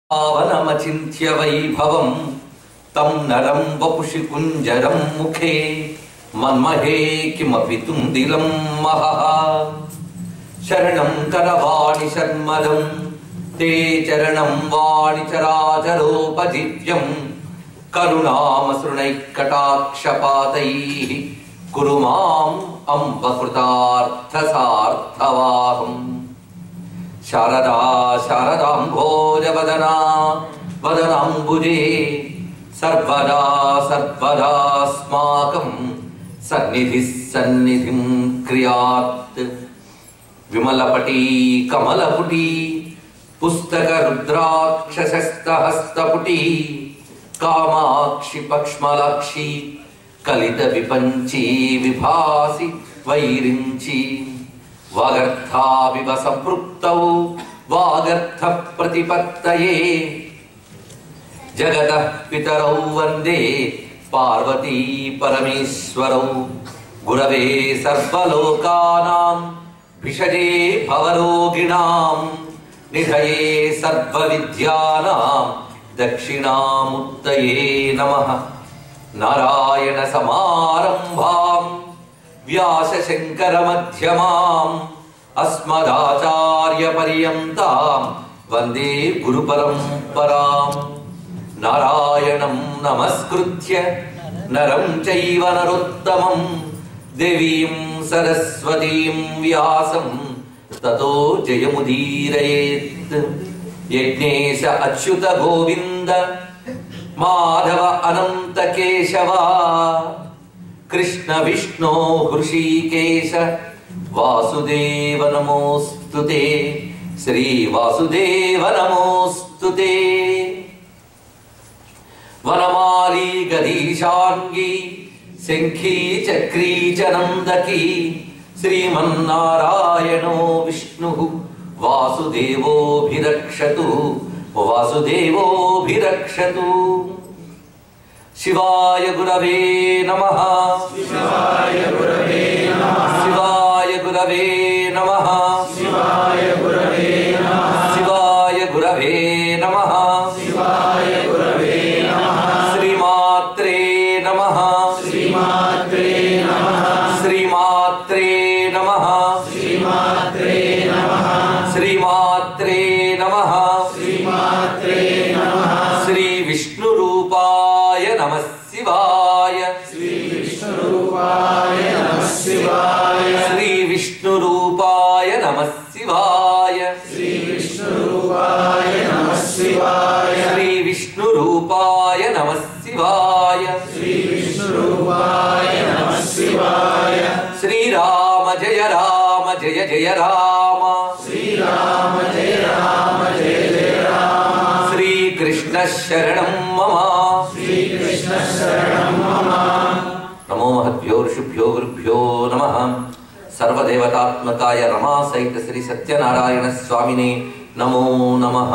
పావనమచింత్య వైభవం తం నరం వపుషి కుంజరం ముఖే మన్మహే కిమపి తుందిలం మహః శరణం కరవాణి శర్మదం తే చరణం వాణి చరాచరోపజీవ్యం కరుణామసృణైకటాక్షపాతైః కురు మాం అంబకృతార్థసార్థవాహం శారదా శారదాంభోజవదనా వదనాంబుజే సర్వదా సర్వదాస్మాకం సన్నిధిః సన్నిధిం క్రియాత్ విమలపటీ కమలపుటీ పుస్తక రుద్రాక్షసస్తహస్తపుటీ కామాక్షి పక్ష్మలాక్షి కలిత విపంచీ విభాసి వైరించి వాగర్థావివ సంపృక్తౌ వాగర్థ ప్రతిపత్తయే జగతః పితరౌ వందే పార్వతీ పరమేశ్వరౌ గురవే సర్వలోకానాం విషజే భవరోగిణాం నిధయే సర్వవిద్యానాం దక్షిణామూర్తయే నమః నారాయణ సమారంభాం వ్యాస శంకర మధ్యమాం అస్మదాచార్య పర్యంతాం వందే గురు పరంపరాం నారాయణం నమస్కృత్య నరం చైవ నరోత్తమం దేవీం సరస్వతీం వ్యాసం తతో జయముదీరయేత్ యజ్ఞేశ అచ్యుత గోవింద మాధవ అనంత కేశవ కృష్ణ విష్ణు హృషీకేశ వాసుదేవ నమోస్తుతే శ్రీ వాసుదేవ నమోస్తుతే వనమాలి గదీశాంగి శంఖీ చక్రీ చ నందకీ శ్రీమన్నారాయణో విష్ణు వాసుదేవోభిరక్షతు వాసుదేవోభిరక్షతు శివాయ గురవే నమః శివాయ గురవే నమః శివాయ గురవే నమః శివాయ గురవే నమః శివాయ గురవే నమః శివాయ గురవే నమః శ్రీమాత్రే నమః శ్రీమాత్రే నమః శ్రీమాత్రే నమః శ్రీమాత్రే నమః శ్రీమాత్రే నమః శ్రీమాత్రే నమః శ్రీ విష్ణు రూపాయ నమః శివాయ శ్రీ విష్ణు రూపాయ నమః శివాయ శ్రీ విష్ణు రూపాయ నమః శివాయ శ్రీ విష్ణు రూపాయ నమః శివాయ శ్రీ విష్ణు రూపాయ నమః శివాయ శ్రీ విష్ణు రూపాయ నమః శివాయ శ్రీరామ జయ రామ జయ జయ రామ శ్రీరామ జయ రామ జయ జయ రామ శ్రీకృష్ణ శరణం మమ శ్రీకృష్ణ శరణం మమ నమో మహద్భ్యో ఋషిభ్యో గురుభ్యో నమః సర్వదేవతాత్మకాయ రమా సహిత శ్రీ సత్యనారాయణ స్వామినే నమో నమః.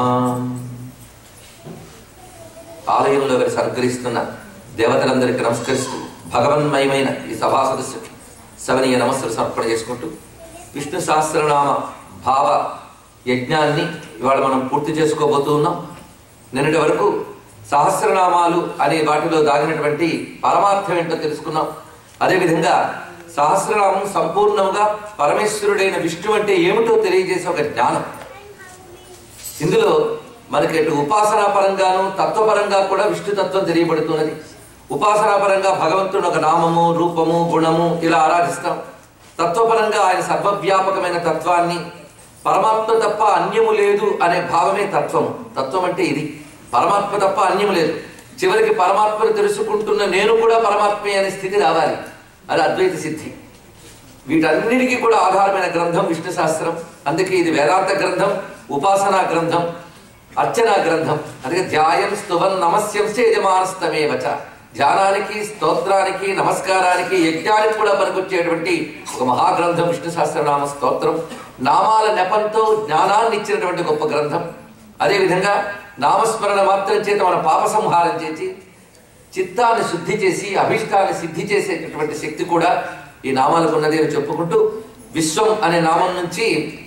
ఆలయంలో వారి సహకరిస్తున్న దేవతలందరికీ నమస్కరిస్తూ భగవన్మయమైన ఈ సభా సదస్సుకి సవనీయ నమస్సులు సమర్పణ చేసుకుంటూ విష్ణు సహస్రనామ భావ యజ్ఞాన్ని ఇవాళ మనం పూర్తి చేసుకోబోతూ ఉన్నాం. నిన్నటి వరకు సహస్రనామాలు అనే వాటిలో దాగినటువంటి పరమార్థం ఏంటో తెలుసుకున్నాం. అదేవిధంగా సహస్రనామం సంపూర్ణంగా పరమేశ్వరుడైన విష్ణు అంటే ఏమిటో తెలియజేసే ఒక జ్ఞానం. ఇందులో మనకి అటు ఉపాసనా పరంగాను తత్వపరంగా కూడా విష్ణుతత్వం తెలియబడుతున్నది. ఉపాసనా పరంగా భగవంతుడు ఒక నామము రూపము గుణము ఇలా ఆరాధిస్తాం. తత్వపరంగా ఆయన సర్వవ్యాపకమైన తత్వాన్ని, పరమాత్మ తప్ప అన్యము లేదు అనే భావమే తత్వము. తత్వం అంటే ఇది, పరమాత్మ తప్ప అన్యము లేదు. చివరికి పరమాత్మను తెలుసుకుంటున్న నేను కూడా పరమాత్మే అనే స్థితి రావాలి. అది అద్వైత సిద్ధి. వీటన్నిటికీ కూడా ఆధారమైన గ్రంథం విష్ణు శాస్త్రం. అందుకే ఇది వేదాంత గ్రంథం, ఉపాసనా గ్రంథం, అర్చనా గ్రంథం. అందుకే ధ్యాయం స్తువన్ నమస్యంశ్చ యజమానస్తమేవచ. ధ్యానానికి, స్తోత్రానికి, నమస్కారానికి, యజ్ఞానికి కూడా పనికొచ్చేటువంటి ఒక మహాగ్రంథం విష్ణు సహస్రనామ స్తోత్రం. నామాల నెపంతో జ్ఞానాన్ని ఇచ్చినటువంటి గొప్ప గ్రంథం. అదేవిధంగా నామస్మరణ మాత్రం చేత మన పాప సంహారం చేసి చిత్తాన్ని శుద్ధి చేసి అభిష్టాన్ని సిద్ధి చేసేటటువంటి శక్తి కూడా ఈ నామాలకు ఉన్నది అని చెప్పుకుంటూ విశ్వం అనే నామం నుంచి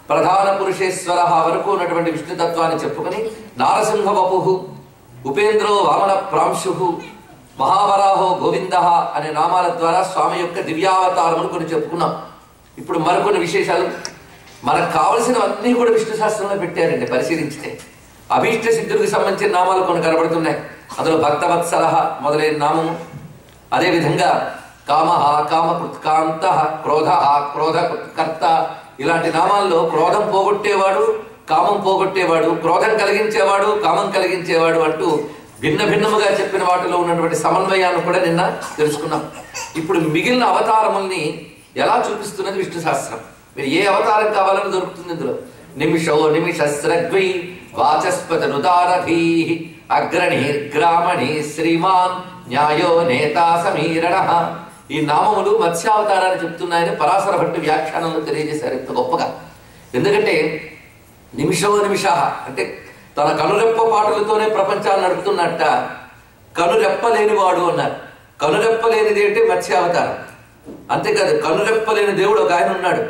ప్రధాన పురుషేశ్వర వరకు ఉన్నటువంటి విష్ణుతత్వాన్ని చెప్పుకొని నారసింహ వపుహు, ఉపేంద్రో వామన ప్రాంశు, మహావరాహో గోవింద అనే నామాల ద్వారా స్వామి యొక్క దివ్యావతారములు కొన్ని చెప్పుకున్నాం. ఇప్పుడు మరికొన్ని విశేషాలు మనకు కావలసినవన్నీ కూడా విష్ణు శాస్త్రంలో పెట్టారండి. పరిశీలించితే అభీష్ట సిద్ధులకు సంబంధించిన నామాలు కొన్ని కనబడుతున్నాయి. అందులో భక్తవత్సల మొదలైన నామము, అదేవిధంగా కామ కామకృత్కాంత, క్రోధ క్రోధకర్త, ఇలాంటి నామాల్లో క్రోధం పోగొట్టేవాడు, కామం పోగొట్టేవాడు, క్రోధం కలిగించేవాడు, కామం కలిగించేవాడు అంటూ భిన్న భిన్నముగా చెప్పిన వాటిలో ఉన్నటువంటి సమన్వయాన్ని కూడా నిన్న తెలుసుకున్నాం. ఇప్పుడు మిగిలిన అవతారముల్ని ఎలా చూపిస్తున్నది విష్ణు శాస్త్రం. మీరు ఏ అవతారం కావాలని దొరుకుతుంది ఇందులో. నిమిషో నిమిషస్రగ్వై వాచస్పతనుదారభీ అగ్రణి గ్రామణి శ్రీమాన్ న్యాయో నేతా సమీరణ. ఈ నామములు మత్స్యావతారాన్ని చెప్తున్నాయని పరాశర భట్టు వ్యాఖ్యానంలో తెలియజేశారు ఇంత గొప్పగా. ఎందుకంటే నిమిషో నిమిష అంటే తన కనురెప్ప పాటలతోనే ప్రపంచాన్ని నడుపుతున్నట్ట. కనురెప్పలేనివాడు అన్నారు. కనురెప్పలేనిది అంటే మత్స్యావతారం. అంతేకాదు, కనురెప్పలేని దేవుడు ఒక ఆయన ఉన్నాడు.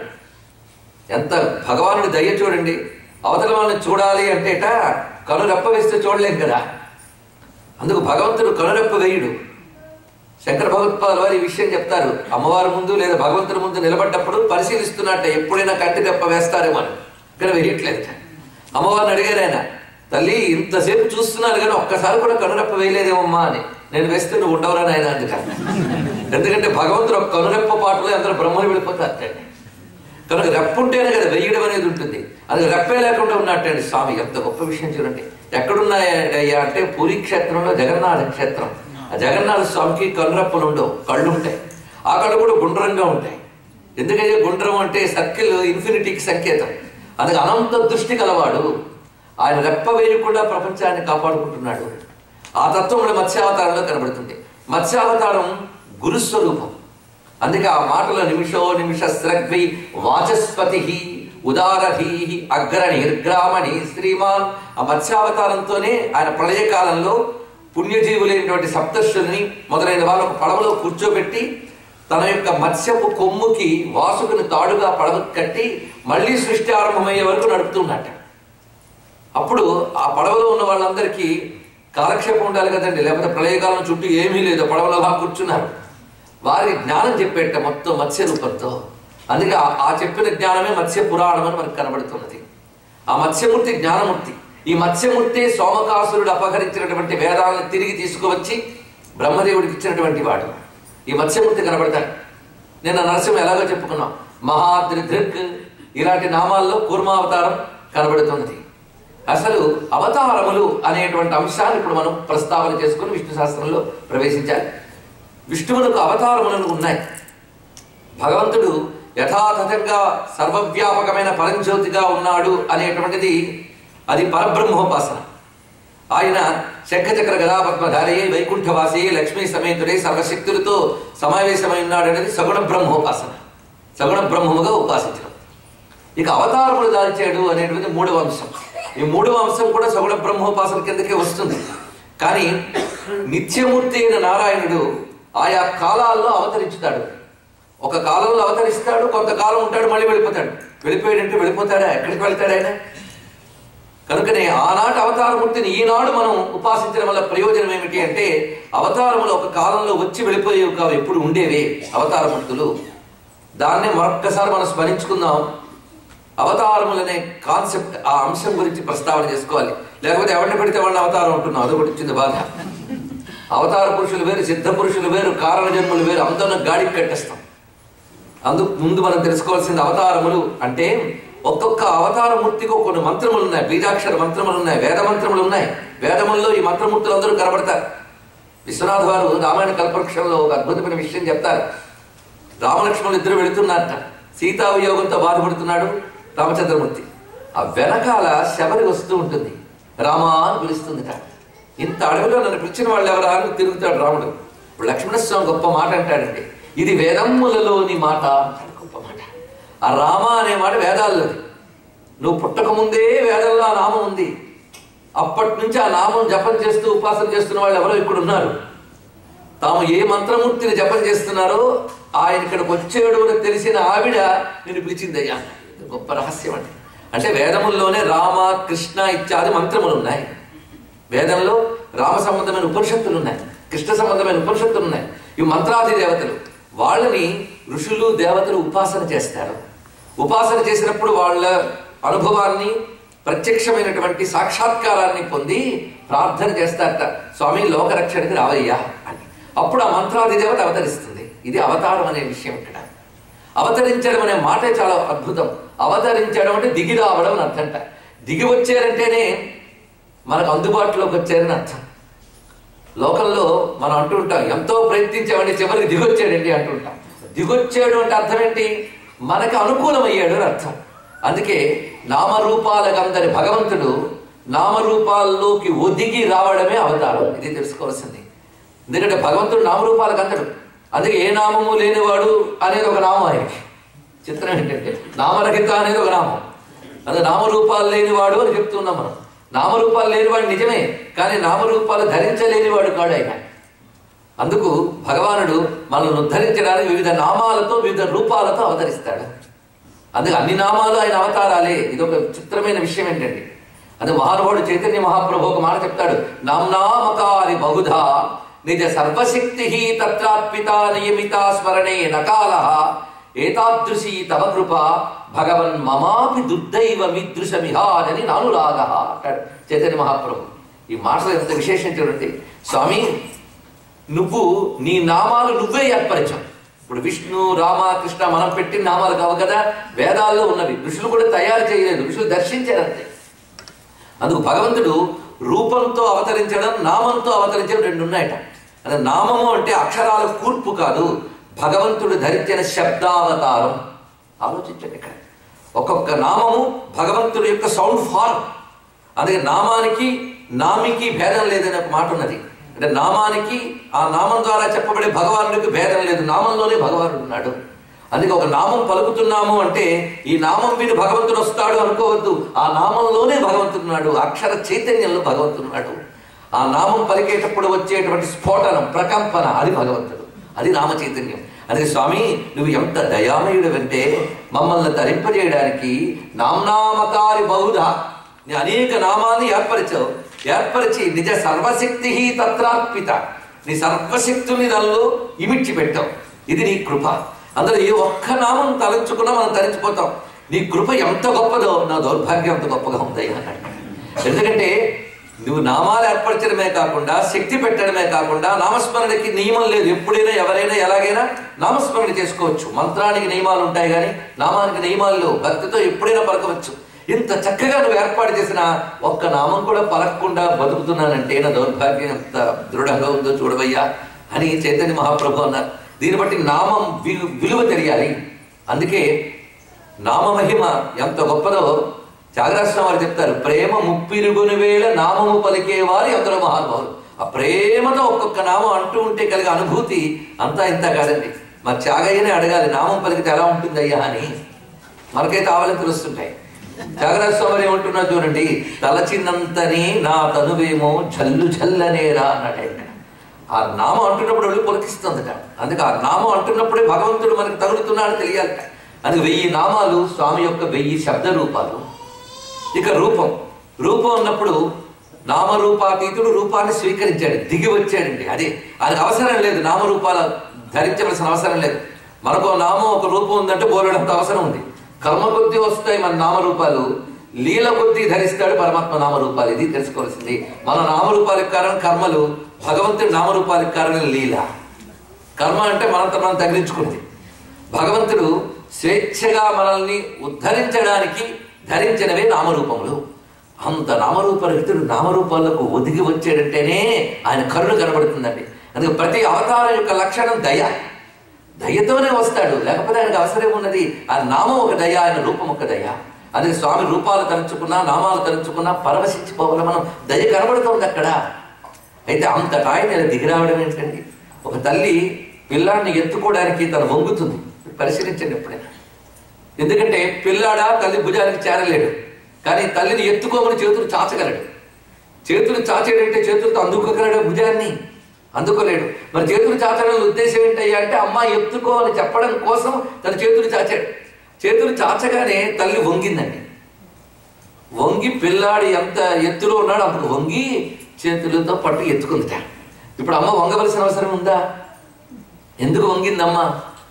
ఎంత భగవానుడి దయ చూడండి. అవతల వాళ్ళని చూడాలి అంటేట కనురెప్ప వేస్తే చూడలేం కదా. అందుకు భగవంతుడు కనురెప్ప వేయుడు. శంకర భగవత్పాదుల వారు ఈ విషయం చెప్తారు. అమ్మవారి ముందు లేదా భగవంతుడి ముందు నిలబడ్డప్పుడు పరిశీలిస్తున్నట్ట ఎప్పుడైనా కంటి రెప్ప వేస్తారేమో అని. ఇక్కడ వేయట్లేదు. అమ్మవారిని అడిగారు ఆయన, తల్లి ఇంతసేపు చూస్తున్నాను కానీ ఒక్కసారి కూడా కనురెప్ప వేయలేదేమమ్మా అని. నేను వేస్తే నువ్వు ఉండవరా నాయన అందుకని. ఎందుకంటే భగవంతుడు ఒక కనురెప్ప పాటలో అందరూ బ్రహ్మని వెళ్ళిపోతారు. కనుక రెప్ప ఉంటేనే కదా వెయ్యడం అనేది ఉంటుంది. అది రెప్పే లేకుండా ఉన్నట్టండి స్వామి. ఎంత గొప్ప విషయం చూడండి. ఎక్కడున్నాయా అంటే పూరీ క్షేత్రంలో జగన్నాథ క్షేత్రం. ఆ జగన్నాథ స్వామికి కనురెప్పలు ఉండవు, కళ్ళు ఉంటాయి. ఆ కళ్ళు కూడా గుండ్రంగా ఉంటాయి. ఎందుకంటే గుండ్రం అంటే సర్కిల్ ఇన్ఫినిటీకి సంకేతం. అందుకే అనంత దృష్టి కలవాడు. ఆయన రెప్ప వేయకుండా ప్రపంచాన్ని కాపాడుకుంటున్నాడు. ఆ తత్వం మత్స్యావతారంలో కనబడుతుంది. మత్స్యావతారం గురుస్వరూపం. అందుకే ఆ మాటలో నిమిషో నిమిషస్రగ్వై వాచస్పతి ఉదారధీ అగ్రణి గ్రామణి శ్రీమాన్. ఆ మత్స్యావతారంతోనే ఆయన ప్రళయకాలంలో పుణ్యజీవులైనటువంటి సప్తర్షుల్ని మొదలైన వాళ్ళు ఒక పడవలో కూర్చోబెట్టి తన యొక్క మత్స్యపు కొమ్ముకి వాసుకుని తాడుగా పడవ కట్టి మళ్ళీ సృష్టి ఆరంభమయ్యే వరకు నడుపుతున్నట్ట. అప్పుడు ఆ పడవలో ఉన్న వాళ్ళందరికీ కాలక్షేపం ఉండాలి కదండి. లేకపోతే ప్రళయకాలం చుట్టూ ఏమీ లేదు, పడవలో అలా కూర్చున్నారు. వారి జ్ఞానం చెప్పేట మొత్తం మత్స్య రూపంతో. అందుకే ఆ చెప్పిన జ్ఞానమే మత్స్య పురాణం అని మనకు కనబడుతున్నది. ఆ మత్స్యమూర్తి జ్ఞానమూర్తి. ఈ మత్స్యమూర్తి సోమకాసురుడు అపహరించినటువంటి వేదాలను తిరిగి తీసుకువచ్చి బ్రహ్మదేవుడికి ఇచ్చినటువంటి వాడు. ఈ మత్స్యమూర్తి కనబడతాడు. నిన్న నరసింహ ఎలాగో చెప్పుకున్నాం. మహాద్రిదృక్ ఇలాంటి నామాల్లో కూర్మావతారం కనబడుతున్నది. అసలు అవతారములు అనేటువంటి అంశాన్ని ఇప్పుడు మనం ప్రస్తావన చేసుకుని విష్ణు శాస్త్రంలో ప్రవేశించాలి. విష్ణువునకు అవతారములను ఉన్నాయి. భగవంతుడు యథాతథంగా సర్వవ్యాపకమైన పరంజ్యోతిగా ఉన్నాడు అనేటువంటిది అది పరబ్రహ్మోపాసన. ఆయన శంఖచక్ర గదాపద్మధారయే వైకుంఠవాసి లక్ష్మీ సమేతుడే సర్వశక్తులతో సమావేశమై ఉన్నాడు అనేది సగుణ బ్రహ్మోపాసన. సగుణ బ్రహ్మముగా ఉపాసించడం. ఇక అవతారములు దాల్చాడు అనేటువంటి మూడవ అంశం. ఈ మూడవ అంశం కూడా సగుణ బ్రహ్మోపాసన కిందకే వస్తుంది. కానీ నిత్యమూర్తి అయిన నారాయణుడు ఆయా కాలాల్లో అవతరించుతాడు. ఒక కాలంలో అవతరిస్తాడు, కొంతకాలం ఉంటాడు, మళ్ళీ వెళ్ళిపోతాడు. వెళ్ళిపోయాడంటే వెళ్ళిపోతాడా? ఎక్కడికి వెళ్తాడు ఆయన? కనుకనే ఆనాటి అవతారమూర్తిని ఈనాడు మనం ఉపాసించడం వల్ల ప్రయోజనం ఏమిటి అంటే అవతారములు ఒక కాలంలో వచ్చి వెళ్ళిపోయేవి కావు, ఎప్పుడు ఉండేవే అవతారమూర్తులు. దాన్నే మరొక్కసారి మనం స్మరించుకుందాం. అవతారములనే కాన్సెప్ట్, ఆ అంశం గురించి ప్రస్తావన చేసుకోవాలి. లేకపోతే ఎవరిని పెడితే వాళ్ళని అవతారం ఉంటున్నాం, అదొకటి వచ్చింది బాధ. అవతార పురుషులు వేరు, సిద్ధ పురుషులు వేరు, కారణ జన్ములు వేరు, అందరూ గాడికి కట్టేస్తాం. అందుకు ముందు మనం తెలుసుకోవాల్సింది అవతారములు అంటే ఒక్కొక్క అవతారమూర్తికి కొన్ని మంత్రములు ఉన్నాయి, బీజాక్షర మంత్రములు ఉన్నాయి, వేద మంత్రములు ఉన్నాయి. వేదముల్లో ఈ మంత్రమూర్తులు అందరూ కనబడతారు. విశ్వనాథ్ వారు రామాయణ కల్పవృక్షంలో ఒక అద్భుతమైన విషయం చెప్తారు. రామలక్ష్మణులు ఇద్దరు వెళుతున్నారట. సీతా వియోగంతో బాధపడుతున్నాడు రామచంద్రమూర్తి. ఆ వెనకాల శబరి వస్తూ ఉంటుంది, రామా అని పిలుస్తుందిట. ఇంత అడవిలో నన్ను పిలిచిన వాళ్ళు ఎవరా అని తిరుగుతాడు రాముడు. ఇప్పుడు లక్ష్మణస్వామి గొప్ప మాట అంటాడండి, ఇది వేదములలోని మాట అంటాడు. గొప్ప మాట. ఆ రామ అనే మాట వేదాల్లోది. నువ్వు పుట్టక ముందే వేదంలో ఆ నామం ఉంది. అప్పటి నుంచి ఆ నామం జపం చేస్తూ ఉపాసన చేస్తున్న వాళ్ళు ఎవరో ఇక్కడ ఉన్నారు. తాము ఏ మంత్రమూర్తిని జపం చేస్తున్నారో ఆయన ఇక్కడికి వచ్చేడు అని తెలిసిన ఆవిడ నేను పిలిచిందయ్యా. గొప్ప రహస్యం అండి. అంటే వేదముల్లోనే రామ కృష్ణ ఇత్యాది మంత్రములు ఉన్నాయి. వేదంలో రామ సంబంధమైన ఉపనిషత్తులు ఉన్నాయి, కృష్ణ సంబంధమైన ఉపనిషత్తులు ఉన్నాయి. ఇవి మంత్రాది దేవతలు. వాళ్ళని ఋషులు దేవతలు ఉపాసన చేస్తారు. ఉపాసన చేసినప్పుడు వాళ్ళ అనుభవాన్ని, ప్రత్యక్షమైనటువంటి సాక్షాత్కారాన్ని పొంది ప్రార్థన చేస్తారట, స్వామి లోకరక్షణకి రావయ్యా అని. అప్పుడు ఆ మంత్రాది దేవత అవతరిస్తుంది. ఇది అవతారం అనే విషయం. ఇక్కడ అవతరించడం అనే మాటే చాలా అద్భుతం. అవతరించడం అంటే దిగి రావడం అని అర్థంట. దిగి వచ్చారంటేనే మనకు అందుబాటులోకి వచ్చారని అర్థం. లోకంలో మనం అంటూ ఉంటాం, ఎంతో ప్రయత్నించామండి చివరికి దిగొచ్చాడండి అంటుంటాం. దిగొచ్చాడు అంటే అర్థం ఏంటి? మనకు అనుకూలమయ్యాడు అని అర్థం. అందుకే నామరూపాలకందరి భగవంతుడు నామరూపాల్లోకి ఒదిగి రావడమే అవతారం. ఇది తెలుసుకోవాల్సింది. ఎందుకంటే భగవంతుడు నామరూపాలకు అందడు. అందుకే ఏ నామము లేనివాడు అనేది ఒక నామం ఆయనకి. చిత్రం ఏంటంటే నామరహిత అనేది ఒక నామం. అది నామరూపాలు లేనివాడు అని చెప్తున్నాం మనం. నామరూపాలు లేనివాడు నిజమే, కానీ నామరూపాలు ధరించలేనివాడు కాడు ఆయన. అందుకు భగవానుడు మనల్ని ఉద్ధరించడానికి వివిధ నామాలతో వివిధ రూపాలతో అవతరిస్తాడు. అందుకే అన్ని నామాలు ఆయన అవతారాలే. ఇది ఒక చిత్రమైన విషయం ఏంటంటే, అది మహానుభావుడు చైతన్య మహాప్రభు ఒక మాట చెప్తాడు, నామ్నామకారి బహుధా నిజ సర్వశక్తి తత్రాత్పిత నియమిత స్మరణే నకాల ఏతాదృశీ తవ కృప భగవన్ మమాపి దుర్దైవ మిదృశమిహారని నానురాగ అంటాడు చైతన్య మహాప్రభు. ఈ మాటలు ఎంత విశేషం చూడండి. స్వామి, నువ్వు నీ నామాలు నువ్వే ఏర్పరిచావు. ఇప్పుడు విష్ణు రామ కృష్ణ మనం పెట్టిన నామాలు కావు కదా, వేదాల్లో ఉన్నవి. ఋషులు కూడా తయారు చేయలేదు, ఋషులు దర్శించారంతే. అందుకు భగవంతుడు రూపంతో అవతరించడం, నామంతో అవతరించడం రెండు ఉన్నాయట. అదే నామము అంటే అక్షరాల కూర్పు కాదు, భగవంతుడు ధరించిన శబ్దావతారం. ఆలోచించండి, ఇక్కడ ఒక్కొక్క నామము భగవంతుడి యొక్క సౌండ్ ఫార్మ్. అందుకే నామానికి నామికి భేదం లేదని ఒక మాట ఉన్నది. అంటే నామానికి ఆ నామం ద్వారా చెప్పబడే భగవానుడికి భేదం లేదు, నామంలోనే భగవానుడు ఉన్నాడు. అందుకే ఒక నామం పలుకుతున్నాము అంటే ఈ నామం విని భగవంతుడు వస్తాడు అనుకోవద్దు, ఆ నామంలోనే భగవంతుడు ఉన్నాడు, అక్షర చైతన్యంలో భగవంతుడు ఉన్నాడు. ఆ నామం పలికేటప్పుడు వచ్చేటువంటి స్ఫోటనం, ప్రకంపన, అది భగవంతుడు, అది నామ చైతన్యం. అందుకే స్వామి, నువ్వు ఎంత దయామయుడు అంటే మమ్మల్ని తరింపజేయడానికి నామ్నామకారి బహుధా నీ అనేక నామాన్ని ఏర్పరిచి నిజ సర్వశక్తి తత్రాత్పిత నీ సర్వశక్తుల్ని దానిలో ఇమిడ్చి పెట్టావు. ఇది నీ కృప. అందులో ఏ ఒక్క నామం తలంచుకున్నా మనం తరించిపోతాం. నీ కృప ఎంత గొప్పదో, నా దౌర్భాగ్యం ఎంత గొప్పగా ఉందయ్యా అన్నాడు. ఎందుకంటే నువ్వు నామాలు ఏర్పరచడమే కాకుండా, శక్తి పెట్టడమే కాకుండా, నామస్మరణకి నియమం లేదు. ఎప్పుడైనా ఎవరైనా ఎలాగైనా నామస్మరణ చేసుకోవచ్చు. మంత్రానికి నియమాలు ఉంటాయి కానీ నామానికి నియమాలు లేవు. భక్తితో ఎప్పుడైనా పలకవచ్చు. ఇంత చక్కగా నువ్వు ఏర్పాటు చేసిన ఒక్క నామం కూడా పలకకుండా బతుకుతున్నానంటే నా దౌర్భాగ్యం ఎంత దృఢంగా ఉందో చూడవయ్యా అని చైతన్య మహాప్రభు అన్నారు. దీన్ని బట్టి నామం విలువ తెలియాలి. అందుకే నామమహిమ ఎంత గొప్పదో త్యాగరాజస్వామి వారు చెప్తారు, ప్రేమ ముప్పిరుగుని వేళ నామము పలికేవారు ఎందరో మహానుభావులు. ఆ ప్రేమతో ఒక్కొక్క నామం అంటూ ఉంటే కలిగే అనుభూతి అంతా ఇంత కాదండి. మా త్యాగయ్యనే అడగాలి, నామం పలికితే ఎలా ఉంటుంది అయ్యా అని. మనకైతే ఆవలింతలు వస్తుంటాయి. త్యాగరాజస్వామి ఏమంటున్నా చూడండి, తలచినంతని నా తనువేమో జల్లు జల్లనేరా అన్నాడు ఆయన. ఆ నామం అంటున్నప్పుడు ఒళ్ళు పొలికిస్తుందట. అందుకే ఆ నామం అంటున్నప్పుడే భగవంతుడు మనకు తగులుతున్నాడు తెలియాలట. అందుకే 1000 నామాలు స్వామి యొక్క 1000 శబ్ద రూపాలు. ఇక రూపం అన్నప్పుడు నామరూపాతీతుడు రూపాన్ని స్వీకరించాడు, దిగి వచ్చాడండి. అదే అది అవసరం లేదు, నామరూపాలు ధరించవలసిన అవసరం లేదు. మనకు నామం ఒక రూపం ఉందంటే బోలెడంత అవసరం ఉంది. కర్మ కొద్దీ వస్తాయి మన నామరూపాలు, లీల కొద్దీ ధరిస్తాడు పరమాత్మ నామరూపాలు. ఇది తెలుసుకోవాల్సింది. మన నామరూపాలకు కారణం కర్మలు, భగవంతుడి నామరూపాలకు కారణం లీల. కర్మ అంటే మనంత మనం తగిలించుకుంది. భగవంతుడు స్వేచ్ఛగా మనల్ని ఉద్ధరించడానికి ధరించినవే నామరూపములు. అంత నామరూపరహితుడు నామరూపాలకు ఒదిగి వచ్చాడంటేనే ఆయన కరుణ కనబడుతుందండి. అందుకే ప్రతి అవతారం యొక్క లక్షణం దయ. దయతోనే వస్తాడు, లేకపోతే ఆయనకు అవసరం ఉన్నది. ఆ నామం ఒక దయ, ఆయన రూపం ఒక దయ. అందుకే స్వామి రూపాలు తలుచుకున్నా, నామాలు తలుచుకున్నా పరవశించిపోవాలి మనం. దయ కనబడుతుంది అక్కడ. అయితే అంతటా ఆయన దిగిరావడం ఏంటండి? ఒక తల్లి పిల్లాడిని ఎత్తుకోవడానికి తను వంగుతుంది. పరిశీలించండి ఎప్పుడైనా. ఎందుకంటే పిల్లాడా తల్లి భుజానికి చేరలేడు, కానీ తల్లిని ఎత్తుకోమని చేతులు చాచగలడు. చేతులు చాచేడంటే చేతులతో అందుకోగలడు, భుజాన్ని అందుకోలేడు. మరి చేతులు చాచడం ఉద్దేశం ఏంటయ్యా అంటే అమ్మ ఎత్తుకో అని చెప్పడం కోసం తన చేతులు చాచాడు. చేతులు చాచగానే తల్లి వంగిందండి. వంగి పిల్లాడు ఎంత ఎత్తులో ఉన్నాడు అప్పుడు వంగి చేతులతో పట్టు ఎత్తుకుందిట. ఇప్పుడు అమ్మ వంగవలసిన అవసరం ఉందా? ఎందుకు వంగిందమ్మ?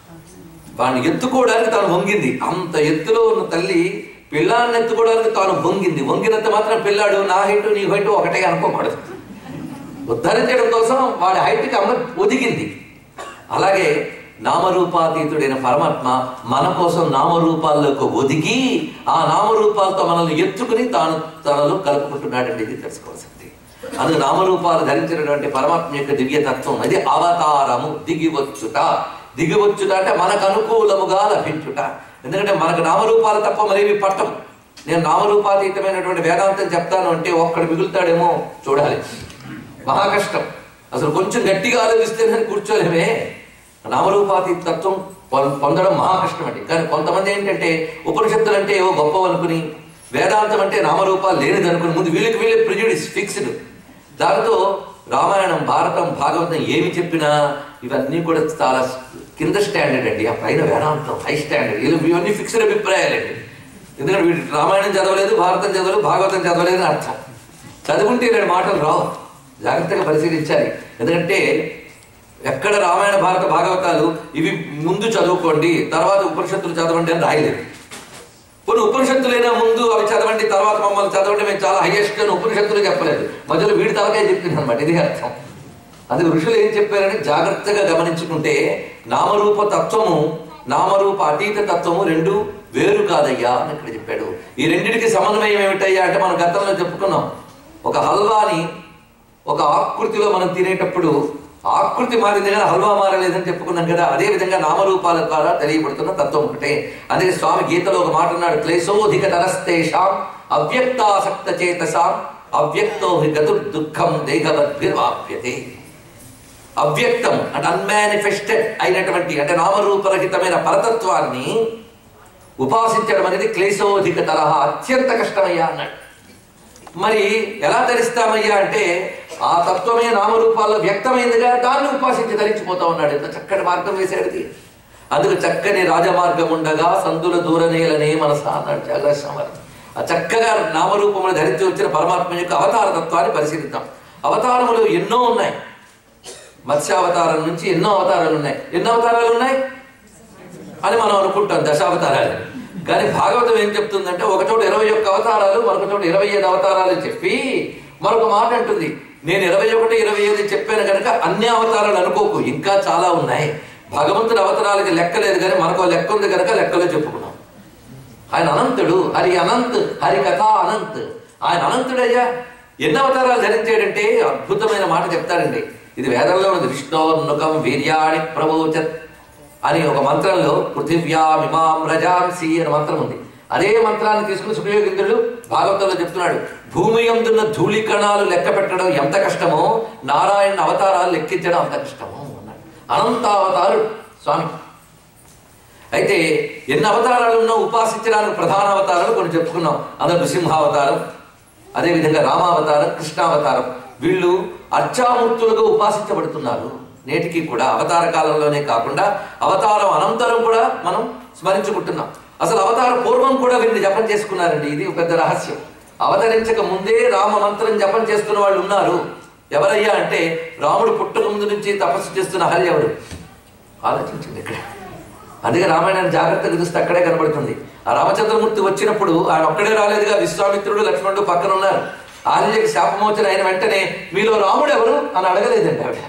వాడిని ఎత్తుకోవడానికి తాను వంగింది. అంత ఎత్తులో ఉన్న తల్లి పిల్లాన్ని ఎత్తుకోవడానికి తాను వంగింది. వంగినంత మాత్రం పిల్లాడు నా హైట్ నీ హైట్ ఒకటే అనుకోకూడదు. ఉద్ధరించడం కోసం వాడి హైట్కి అమ్మ ఒదిగింది. అలాగే నామరూపాతీతుడైన పరమాత్మ మన కోసం నామరూపాల్లోకి ఒదిగి ఆ నామరూపాలతో మనల్ని ఎత్తుకుని తనలో కలుపుకుంటున్నాడండి. ఇది తెలుసుకోవాల్సింది. అందుకు నామరూపాలు ధరించినటువంటి పరమాత్మ యొక్క దివ్యతత్వం అది అవతారము. దిగివచ్చుట అంటే మనకు అనుకూలముగా లభించుట. ఎందుకంటే మనకు నామరూపాలు తప్ప మరేవి పట్టం. నేను నామరూపాతీతమైనటువంటి వేదాంతం చెప్తాను అంటే ఒక్కడు మిగులుతాడేమో చూడాలి. మహా కష్టం. అసలు కొంచెం గట్టిగా ఆలోచిస్తే కూర్చోలేమే. నామరూపాతీత తత్వం పొందడం మహా కష్టం అండి. కానీ కొంతమంది ఏంటంటే ఉపనిషత్తులు అంటే ఏవో గొప్ప అనుకుని, వేదాంతం అంటే నామరూపాలు లేనిది అనుకుని ముందు వీళ్ళే ప్రిజుడిస్ ఫిక్స్డ్. దాంతో రామాయణం, భారతం, భాగవతం ఏమి చెప్పినా ఇవన్నీ కూడా చాలా కింద స్టాండర్డ్ అండి. ఆ పైన వేదాంతం హై స్టాండర్డ్. ఇవన్నీ ఫిక్స్డ్ అభిప్రాయాలండి. ఎందుకంటే వీడు రామాయణం చదవలేదు, భారతం చదవలేదు, భాగవతం చదవలేదు అని అర్థం. చదువుకుంటే ఇలాంటి మాటలు రావు. జాగ్రత్తగా పరిశీలించాలి. ఎందుకంటే ఎక్కడ రామాయణ, భారత, భాగవతాలు ఇవి ముందు చదువుకోండి తర్వాత ఉపనిషత్తులు చదవండి అని రాయలేదు. కొన్ని ఉపనిషత్తులైనా ముందు అవి చదవండి తర్వాత మమ్మల్ని చదవండి మేము చాలా హైయెస్ట్ అని ఉపనిషత్తులు చెప్పలేదు. మధ్యలో వీడి తలకాయ చెప్పింది అనమాట. ఇది అర్థం. అది ఋషులు ఏం చెప్పారని జాగ్రత్తగా గమనించుకుంటే నామరూప తత్వము, నామరూప అతీత తత్వము రెండు వేరు కాదయ్యా అని ఇక్కడ చెప్పాడు. ఈ రెండింటికి సమన్వయం ఏమిటయ్యా అంటే మనం గతంలో చెప్పుకున్నాం. ఒక హల్వాని ఒక ఆకృతిలో మనం తినేటప్పుడు ఆకృతి మారింది కానీ హల్వా మారలేదని చెప్పుకున్నాం కదా. అదే విధంగా నామరూపాల ద్వారా తెలియబడుతున్న తత్వం ఒకటే. అందుకే స్వామి గీతలో ఒక మాట అన్నాడు, క్లేశోధిక తరస్తేషాం అవ్యక్తాసక్త చేతసాం అవ్యక్తో గతు దుఃఖం దేహవద్భిర్వాప్యతే. అవ్యక్తం అంటే అన్మానిఫెస్టెడ్ అయినటువంటి అంటే నామరూపరహితమైన పరతత్వాన్ని ఉపాసించడం అనేది క్లేశోధిక తరహా అత్యంత కష్టమయ్యా అన్నాడు. మరి ఎలా ధరిస్తామయ్యా అంటే ఆ తత్వమే నామరూపాల్లో వ్యక్తమైందిగా దాన్ని ఉపాసించి ధరించిపోతా ఉన్నాడు. ఎంత చక్కటి మార్గం వేశాడు. అందుకు చక్కని రాజమార్గం ఉండగా సందుల దూరనేలనే మనసా అన్నాడు జాగ్రత్త. ఆ చక్కగా నామరూపములు ధరించి వచ్చిన పరమాత్మ యొక్క అవతార తత్వాన్ని పరిశీలిద్దాం. అవతారములు ఎన్నో ఉన్నాయి. మత్స్యావతారం నుంచి ఎన్నో అవతారాలు ఉన్నాయి. ఎన్నో అవతారాలు ఉన్నాయి అని మనం అనుకుంటాం, దశావతారాలు. కానీ భాగవతం ఏం చెప్తుందంటే ఒక చోట 21 అవతారాలు, మరొక చోట 25 అవతారాలు చెప్పి మరొక మాట అంటుంది, నేను 21, 25 చెప్పాను కనుక అన్ని అవతారాలు అనుకోకు, ఇంకా చాలా ఉన్నాయి. భగవంతుడి అవతారాలకి లెక్క లేదు కానీ మనకు లెక్క ఉంది కనుక లెక్కలో చెప్పుకున్నాం. ఆయన అనంతుడు, హరి అనంత్, హరి కథ అనంత్. ఆయన అనంతుడయ్యా. ఎన్ని అవతారాలు ధరించాడంటే అద్భుతమైన మాట చెప్తాడండి. ఇది వేదంలో ఉంది. విష్ణోన్నుకం వీర్యాణి ప్రవోచత్ అని ఒక మంత్రంలో పృథివ్యామిమాం రజాంసి అని మంత్రం ఉంది. అదే మంత్రాన్ని తీసుకుని సుఖయోగింద్రుడు భాగవతంలో చెప్తున్నాడు, భూమి యందున్న ధూళి కణాలు లెక్క పెట్టడం ఎంత కష్టమో నారాయణ అవతారాలు లెక్కించడం అంత కష్టమో అన్నాడు. అనంతావతారుడు స్వామి. అయితే ఎన్ని అవతారాలు ఉన్నా ఉపాసించడానికి ప్రధాన అవతారాలు కొన్ని చెప్పుకున్నాం. అందులో నృసింహావతారం, అదేవిధంగా రామావతారం, కృష్ణావతారం. వీళ్ళు అర్చామూర్తులుగా ఉపాసించబడుతున్నారు నేటికి కూడా. అవతార కాలంలోనే కాకుండా అవతారం అనంతరం కూడా మనం స్మరించుకుంటున్నాం. అసలు అవతార పూర్వం కూడా వీరిని జపం చేసుకున్నారండి. ఇది పెద్ద రహస్యం. అవతరించక ముందే రామ మంత్రం జపం చేస్తున్న వాళ్ళు ఉన్నారు. ఎవరయ్యా అంటే రాముడు పుట్టక ముందు నుంచి తపస్సు చేస్తున్న హరి ఎవరు ఆలోచించండి ఇక్కడ. అందుకే రామాయణాన్ని జాగ్రత్తగా చూస్తే అక్కడే కనబడుతుంది. ఆ రామచంద్రమూర్తి వచ్చినప్పుడు ఆయన ఒక్కడే రాలేదుగా, విశ్వామిత్రుడు, లక్ష్మణుడు పక్కన ఉన్నారు. ఆంజనేయుడికి శాపమోచన అయిన వెంటనే మీలో రాముడు ఎవరు అని అడగలేదండి ఆవిడ.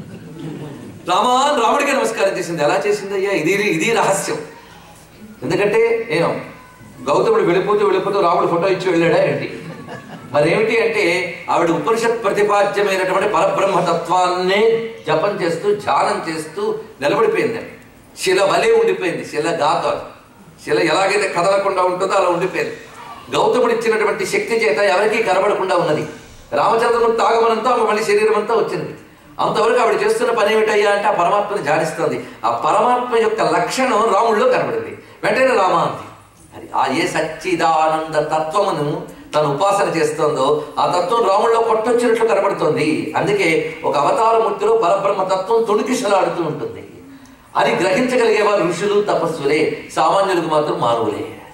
రాముడికే నమస్కారం చేసింది. ఎలా చేసిందయ్యా? ఇది రహస్యం. ఎందుకంటే గౌతముడు వెళ్ళిపోతూ రాముడు ఫోటో ఇచ్చి వెళ్ళాడా ఏంటి? మరేమిటి అంటే ఆవిడ ఉపనిషత్ ప్రతిపాద్యమైనటువంటి పరబ్రహ్మ తత్వాన్నే జపం చేస్తూ ధ్యానం చేస్తూ నిలబడిపోయిందండి. శిల వలే ఉండిపోయింది. శిల గాథ, శిల ఎలాగైతే కదలకుండా ఉంటుందో అలా ఉండిపోయింది. గౌతముడు ఇచ్చినటువంటి శక్తి చేత ఎవరికీ కనబడకుండా ఉన్నది. రామచంద్రమూర్తి తాగమనంతా మళ్ళీ శరీరం అంతా వచ్చింది. అంతవరకు ఆవిడ చేస్తున్న పని ఏమిటయ్యా అంటే ఆ పరమాత్మని ధ్యానిస్తుంది. ఆ పరమాత్మ యొక్క లక్షణం రాముడిలో కనబడింది. వెంటనే రామ అంది. అది ఆ ఏ సచ్చిదానంద తత్వమును తను ఉపాసన చేస్తుందో ఆ తత్వం రాముడిలో కొట్టొచ్చినట్లు కనబడుతుంది. అందుకే ఒక అవతార మూర్తిలో పరబ్రహ్మ తత్వం తొణికిసలాడుతూ ఉంటుంది. అది గ్రహించగలిగే వారు ఋషులు, తపస్సులే. సామాన్యులకు మాత్రం మానవులే.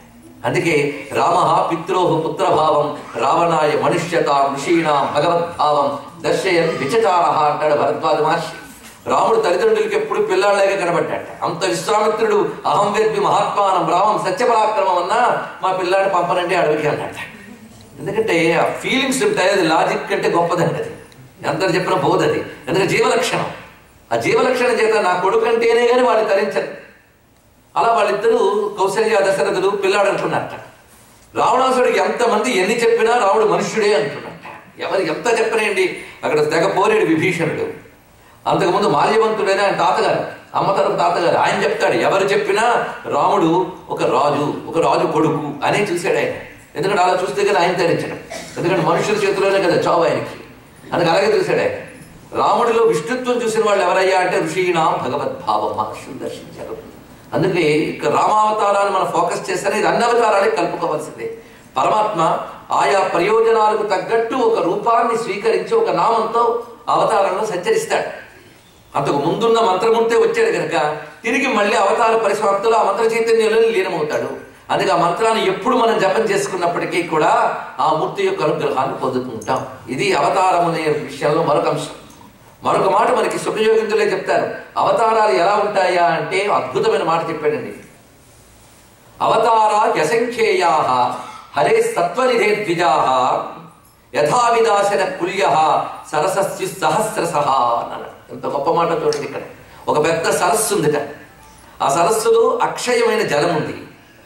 అందుకే రామ పిత్రోహ పుత్రభావం రావణాయ మనుష్యతాం ఋషీణాం భగవద్భావం దర్శయన్ విచచార అంటాడు భరద్వాజ మహర్షి. రాముడు తల్లిదండ్రులకి ఎప్పుడు పిల్లాళ్ళగా కనబడ్డాట. అంత విశ్వామిత్రుడు అహం వేద్మి మహాత్మానం రామం సత్యపరాక్రమం అన్నా మా పిల్లాడిని పంపనండి అడవికి అన్నట్ట. ఎందుకంటే ఆ ఫీలింగ్స్ ఉంటాయి, అది లాజిక్ కంటే గొప్పదండి. అది ఎందరు చెప్పినా పోదది. ఎందుకంటే జీవలక్షణం. ఆ జీవలక్షణం చేత నా కొడుకు అంటేనే కానీ వాడిని తరించరు. అలా వాళ్ళిద్దరూ కౌశల్య దశరథులు పిల్లాడు అంటున్నట్ట. రావణాసుడికి ఎంతమంది ఎన్ని చెప్పినా రాముడు మనుష్యుడే అంటున్నట్ట. ఎవరు ఎంత చెప్పనేయండి, అక్కడ తెగ పోలేడు విభీషణుడు. అంతకుముందు మాల్యవంతుడైన ఆయన తాతగారు, అమ్మ తరపు తాతగారు, ఆయన చెప్తాడు ఎవరు చెప్పినా రాముడు ఒక రాజు కొడుకు అనే చూశాడు ఆయన. ఎందుకంటే అలా చూస్తే కదా ఆయన తరించడం. ఎందుకంటే మనుషుల చేతిలోనే కదా చావు ఆయనకి. అందుకు అలాగే చూశాడు ఆయన. రాముడిలో విష్ణుత్వం చూసిన వాళ్ళు ఎవరయ్యా అంటే ఋషీణాం భగవద్భావం మహర్షులు దర్శించారు. అందుకే ఇక్కడ రామావతారాన్ని మనం ఫోకస్ చేస్తేనే ఇది అన్ని అవతారాలే కలుపుకోవాల్సిందే. పరమాత్మ ఆయా ప్రయోజనాలకు తగ్గట్టు ఒక రూపాన్ని స్వీకరించి ఒక నామంతో అవతారంలో సంచరిస్తాడు. అంతకు ముందున్న మంత్రమూర్తే వచ్చాడు కనుక తిరిగి మళ్ళీ అవతార పరిసమాప్తిలో ఆ మంత్ర చైతన్యంలో లీనమవుతాడు. అందుకే ఆ మంత్రాన్ని ఎప్పుడు మనం జపం చేసుకున్నప్పటికీ కూడా ఆ మూర్తి యొక్క అనుగ్రహాన్ని పొందుతుంటాం. ఇది అవతారం అనే విషయంలో మరొక అంశం. మరొక మాట మనకి సుఖయోగింతులే చెప్తారు. అవతారాలు ఎలా ఉంటాయా అంటే అద్భుతమైన మాట చెప్పాడండి. అవతారా యసంఖ్యేయా హరే సత్వనిధే ద్విజాః యథావిదాశన కుల్య సరసస్యు సహస్రసః అన్నాడు. ఎంత గొప్ప మాట చూడండి. ఇక్కడ ఒక పెద్ద సరస్సు ఉందిట. ఆ సరస్సులో అక్షయమైన జలం ఉంది.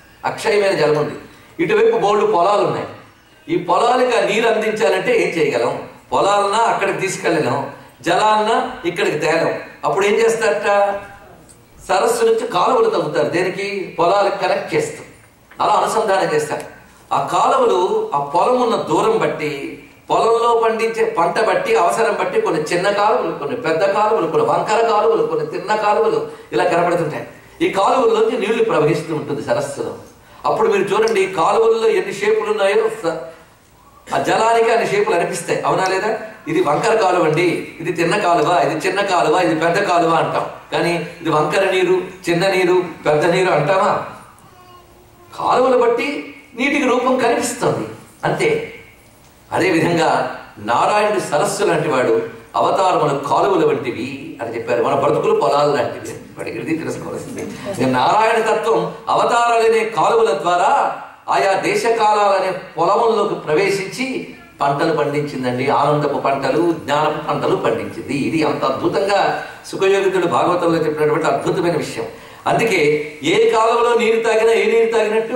ఇటువైపు బోల్డ్ పొలాలు ఉన్నాయి. ఈ పొలాలకు ఆ నీరు అందించాలంటే ఏం చేయగలం? పొలాలన్నా అక్కడికి తీసుకెళ్ళలేం, జలాలన్నా ఇక్కడికి తేలం. అప్పుడు ఏం చేస్తారట? సరస్సు నుంచి కాలువలు తవ్వుతారు. దేనికి? పొలాలకు కనెక్ట్ చేస్తాం. అలా అనుసంధానం చేస్తారు. ఆ కాలువలు ఆ పొలం ఉన్న దూరం బట్టి, పొలంలో పండించే పంట బట్టి, అవసరం బట్టి కొన్ని చిన్న కాలువలు, కొన్ని పెద్ద కాలువలు, కొన్ని వంకర కాలువలు, కొన్ని తిన్న కాలువలు ఇలా కనబడుతుంటాయి. ఈ కాలువల్లోంచి నీళ్లు ప్రవహిస్తూ ఉంటుంది సరస్సులో. అప్పుడు మీరు చూడండి కాలువల్లో ఎన్ని షేపులు ఉన్నాయో ఆ జలానికి అన్ని షేపులు అనిపిస్తాయి. అవునా లేదా? ఇది వంకర కాలువ అండి, ఇది తిన్న కాలువ, ఇది చిన్న కాలువ, ఇది పెద్ద కాలువ అంటాం. కానీ ఇది వంకర నీరు, చిన్న నీరు, పెద్ద నీరు అంటామా? కాలువలు బట్టి నీటికి రూపం కనిపిస్తుంది అంతే. అదేవిధంగా నారాయణుడు సరస్సు లాంటి వాడు, అవతారములు కాలువలు వంటివి అని చెప్పారు. మన బ్రతుకులు పొలాలు లాంటివి. వాడికి తెలుసుకోవాల్సింది నారాయణ తత్వం అవతారాలనే కాలువల ద్వారా ఆయా దేశకాలనే పొలముల్లోకి ప్రవేశించి పంటలు పండించిందండి. ఆనందపు పంటలు, జ్ఞానపు పంటలు పండించింది. ఇది అంత అద్భుతంగా సుఖయోగితుడు భాగవతంలో చెప్పినటువంటి అద్భుతమైన విషయం. అందుకే ఏ కాలంలో నీరు తాగినా ఏ నీరు తాగినట్టు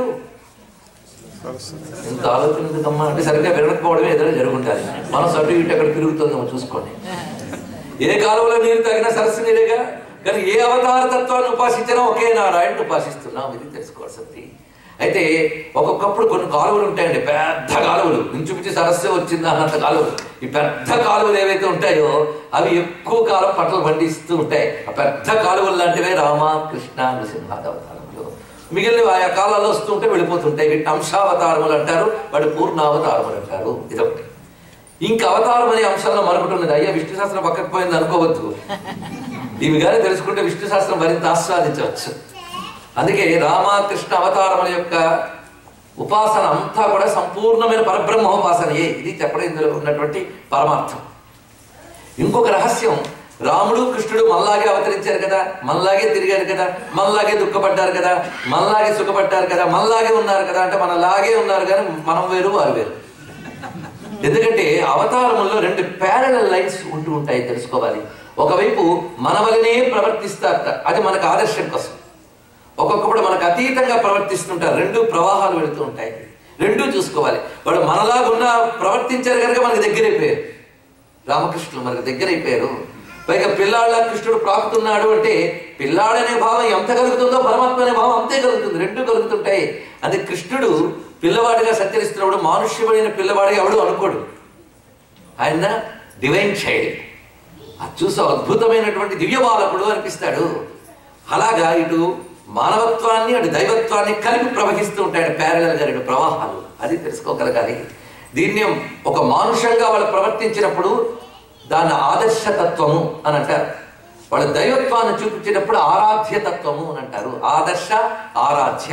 ఎంత ఆలోచన ఎందుకమ్మా అంటే సరిగ్గా వినకపోవడమే ఏదైనా జరుగుంటుంది. మనసు అటు ఇటు అక్కడ తిరుగుతుందేమో చూసుకోండి. ఏ కాలంలో నీరు తాగినా సరస్సు నీరేగా. కానీ ఏ అవతార తత్వాన్ని ఉపాసించినా ఒకే నారాయణుడు ఉపాసిస్తున్నాం. ఇది తెలుసుకోవాల్సింది. అయితే ఒక్కొక్కప్పుడు కొన్ని కాలువలు ఉంటాయండి, పెద్ద కాలువలు, ఇంచుమించి సరస్సు వచ్చిందా అన్నంత కాలువలు. ఈ పెద్ద కాలువలు ఏవైతే ఉంటాయో అవి ఎక్కువ కాలం పంటలు పండిస్తూ ఉంటాయి. ఆ పెద్ద కాలువలు లాంటివే రామ, కృష్ణ, నృసింహావతారములు. మిగిలిన ఆయా కాలాల్లో వస్తూ ఉంటే వెళ్ళిపోతుంటాయి. వీటిని అంశావతారములు అంటారు, వాడు పూర్ణావతారములు అంటారు. ఇదొకటి. ఇంకా అవతారం అనే అంశంలో మరొకటి ఉన్నది. అయ్యా విష్ణు శాస్త్రం పక్కకు పోయింది అనుకోవద్దు. ఇవి కానీ తెలుసుకుంటే విష్ణు శాస్త్రం మరింత ఆస్వాదించవచ్చు. అందుకే రామకృష్ణ అవతారముల యొక్క ఉపాసన అంతా కూడా సంపూర్ణమైన పరబ్రహ్మోపాసనయే. ఇది చెప్పడం ఇందులో ఉన్నటువంటి పరమార్థం. ఇంకొక రహస్యం, రాముడు కృష్ణుడు మనలాగే అవతరించారు కదా, మనలాగే తిరిగారు కదా, మనలాగే దుఃఖపడ్డారు కదా, మనలాగే సుఖపడ్డారు కదా, మనలాగే ఉన్నారు కదా అంటే మనలాగే ఉన్నారు కానీ మనం వేరు వారు వేరు. ఎందుకంటే అవతారముల్లో రెండు ప్యారలల్ లైన్స్ ఉంటూ ఉంటాయి, తెలుసుకోవాలి. ఒకవైపు మన వలనే ప్రవర్తిస్తారట, అది మనకు ఆదర్శం కోసం. ఒక్కొక్కప్పుడు మనకు అతీతంగా ప్రవర్తిస్తుంటారు. రెండు ప్రవాహాలు వెళుతూ ఉంటాయి, రెండూ చూసుకోవాలి. వాడు మనలాగున్నా ప్రవర్తించారు కనుక మనకు దగ్గరైపోయారు. రామకృష్ణులు మనకు దగ్గరైపోయారు. పైగా పిల్లాళ్ళ కృష్ణుడు ప్రాకుతున్నాడు అంటే పిల్లాడనే భావం ఎంత కలుగుతుందో పరమాత్మ అనే భావం అంతే కలుగుతుంది. రెండు కలుగుతుంటాయి. అది కృష్ణుడు పిల్లవాడిగా సంచరిస్తున్నప్పుడు మానుష్యమైన పిల్లవాడిగా ఎవడు అనుకోడు. ఆయన డివైన్ చైల్డ్. అది చూసి అద్భుతమైనటువంటి దివ్యబాలకుడు అనిపిస్తాడు. అలాగా ఇటు మానవత్వాన్ని అటు దైవత్వాన్ని కలిపి ప్రవహిస్తూ ఉంటాడు ప్యారలల్గా రెండు ప్రవాహాలు. అది తెలుసుకోగలగాలి. దీన్ని ఒక మానుషంగా వాళ్ళు ప్రవర్తించినప్పుడు దాన్ని ఆదర్శతత్వము అని అంటారు. వాళ్ళ దైవత్వాన్ని చూపించేటప్పుడు ఆరాధ్యతత్వము అని అంటారు. ఆదర్శ, ఆరాధ్య.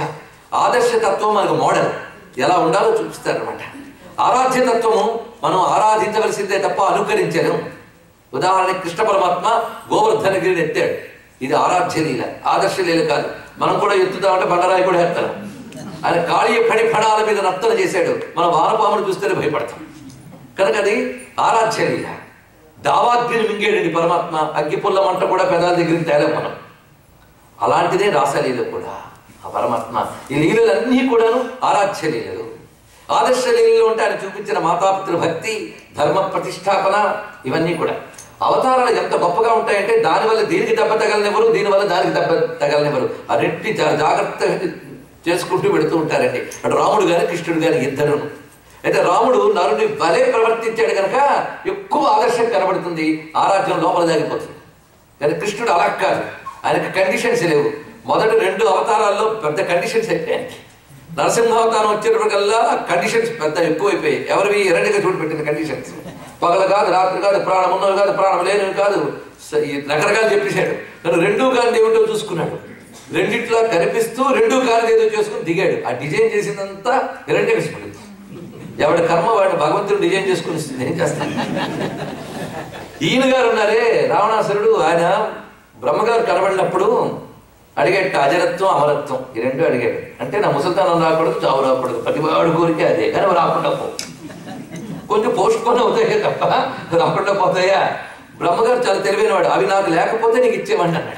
ఆదర్శతత్వం మనకు మోడల్ ఎలా ఉండాలో చూపిస్తారనమాట. ఆరాధ్యతత్వము మనం ఆరాధించవలసిందే తప్ప అనుకరించలేం. ఉదాహరణకి కృష్ణ పరమాత్మ గోవర్ధనగిరిని ఎత్తాడు, ఇది ఆరాధ్య లీల, ఆదర్శ లీల కాదు. మనం కూడా ఎత్తుతామంటే బండరాయి కూడా ఎత్తాం. ఆయన కాళీ ఫణి ఫణాల మీద నర్తన చేశాడు, మనం వానపామును చూస్తేనే భయపడతాం. కనుక అది ఆరాధ్య లీల. దావాగ్నిని మింగేడండి పరమాత్మ, అగ్గిపుల్ల మంట కూడా పెదాల దగ్గరికి తేలేం మనం. అలాంటిదే రాసలీల కూడా ఆ పరమాత్మ. ఈ లీలలన్నీ కూడాను ఆరాధ్య లీలలు. ఆదర్శ లీలలో ఉంటే ఆయన చూపించిన మాతాపితృ భక్తి, ధర్మ ప్రతిష్టాపన, ఇవన్నీ కూడా అవతారాలు ఎంత గొప్పగా ఉంటాయంటే దానివల్ల దీనికి దెబ్బ తగలనివ్వరు, దీనివల్ల దానికి దెబ్బ తగలనివ్వరు. ఆ రెట్టి జాగ్రత్తగా చేసుకుంటూ పెడుతూ ఉంటారండి. అటు రాముడు గాని కృష్ణుడు గాని ఇద్దరు. అయితే రాముడు నరుని భలే ప్రవర్తించాడు కనుక ఎక్కువ ఆదర్శం కనబడుతుంది, ఆరాధ్యం లోపల జాగిపోతుంది. కానీ కృష్ణుడు అలా కాదు, ఆయనకు కండిషన్స్ లేవు. మొదటి 2 అవతారాల్లో పెద్ద కండిషన్స్ అయిపోయాయి. నరసింహావతారం వచ్చేటప్పటికల్లా కండిషన్స్ పెద్ద ఎక్కువైపోయాయి. ఎవరివి ఎరణిగా చూడబెట్టిన కండిషన్స్. పగలు కాదు, రాత్రి కాదు, ప్రాణం ఉన్నవి కాదు, ప్రాణం లేనివి కాదు, రకరకాలు చెప్పేశాడు. కానీ 2 కాని ఏమిటో చూసుకున్నాడు. రెండిట్లా కనిపిస్తూ 2 కాని ఏదో చేసుకుని దిగాడు. ఆ డిజైన్ చేసిందంతా హిరణ్యకశిపుడు. ఎవడి కర్మ వాడిని భగవంతుడు డిజైన్ చేసుకుని ఇస్తుంది, ఏం చేస్తాను. ఈయన గారు ఉన్నారే రావణాసురుడు, ఆయన బ్రహ్మగారు కనబడినప్పుడు అడిగేట అజరత్వం అమరత్వం ఈ 2 అడిగాడు. అంటే నా ముసల్తానం రాకూడదు, చావు రాకూడదు, ప్రతివాడు కోరిక అదే. కానీ రాకుండా పో, కొంచెం పోస్ట్ పోన్ అవుతాయే తప్ప రాకుండా పోతాయా. బ్రహ్మగారు చాలా తెలివైన వాడు, అవి నాకు లేకపోతే నీకు ఇచ్చేవాడిని అన్నాడు.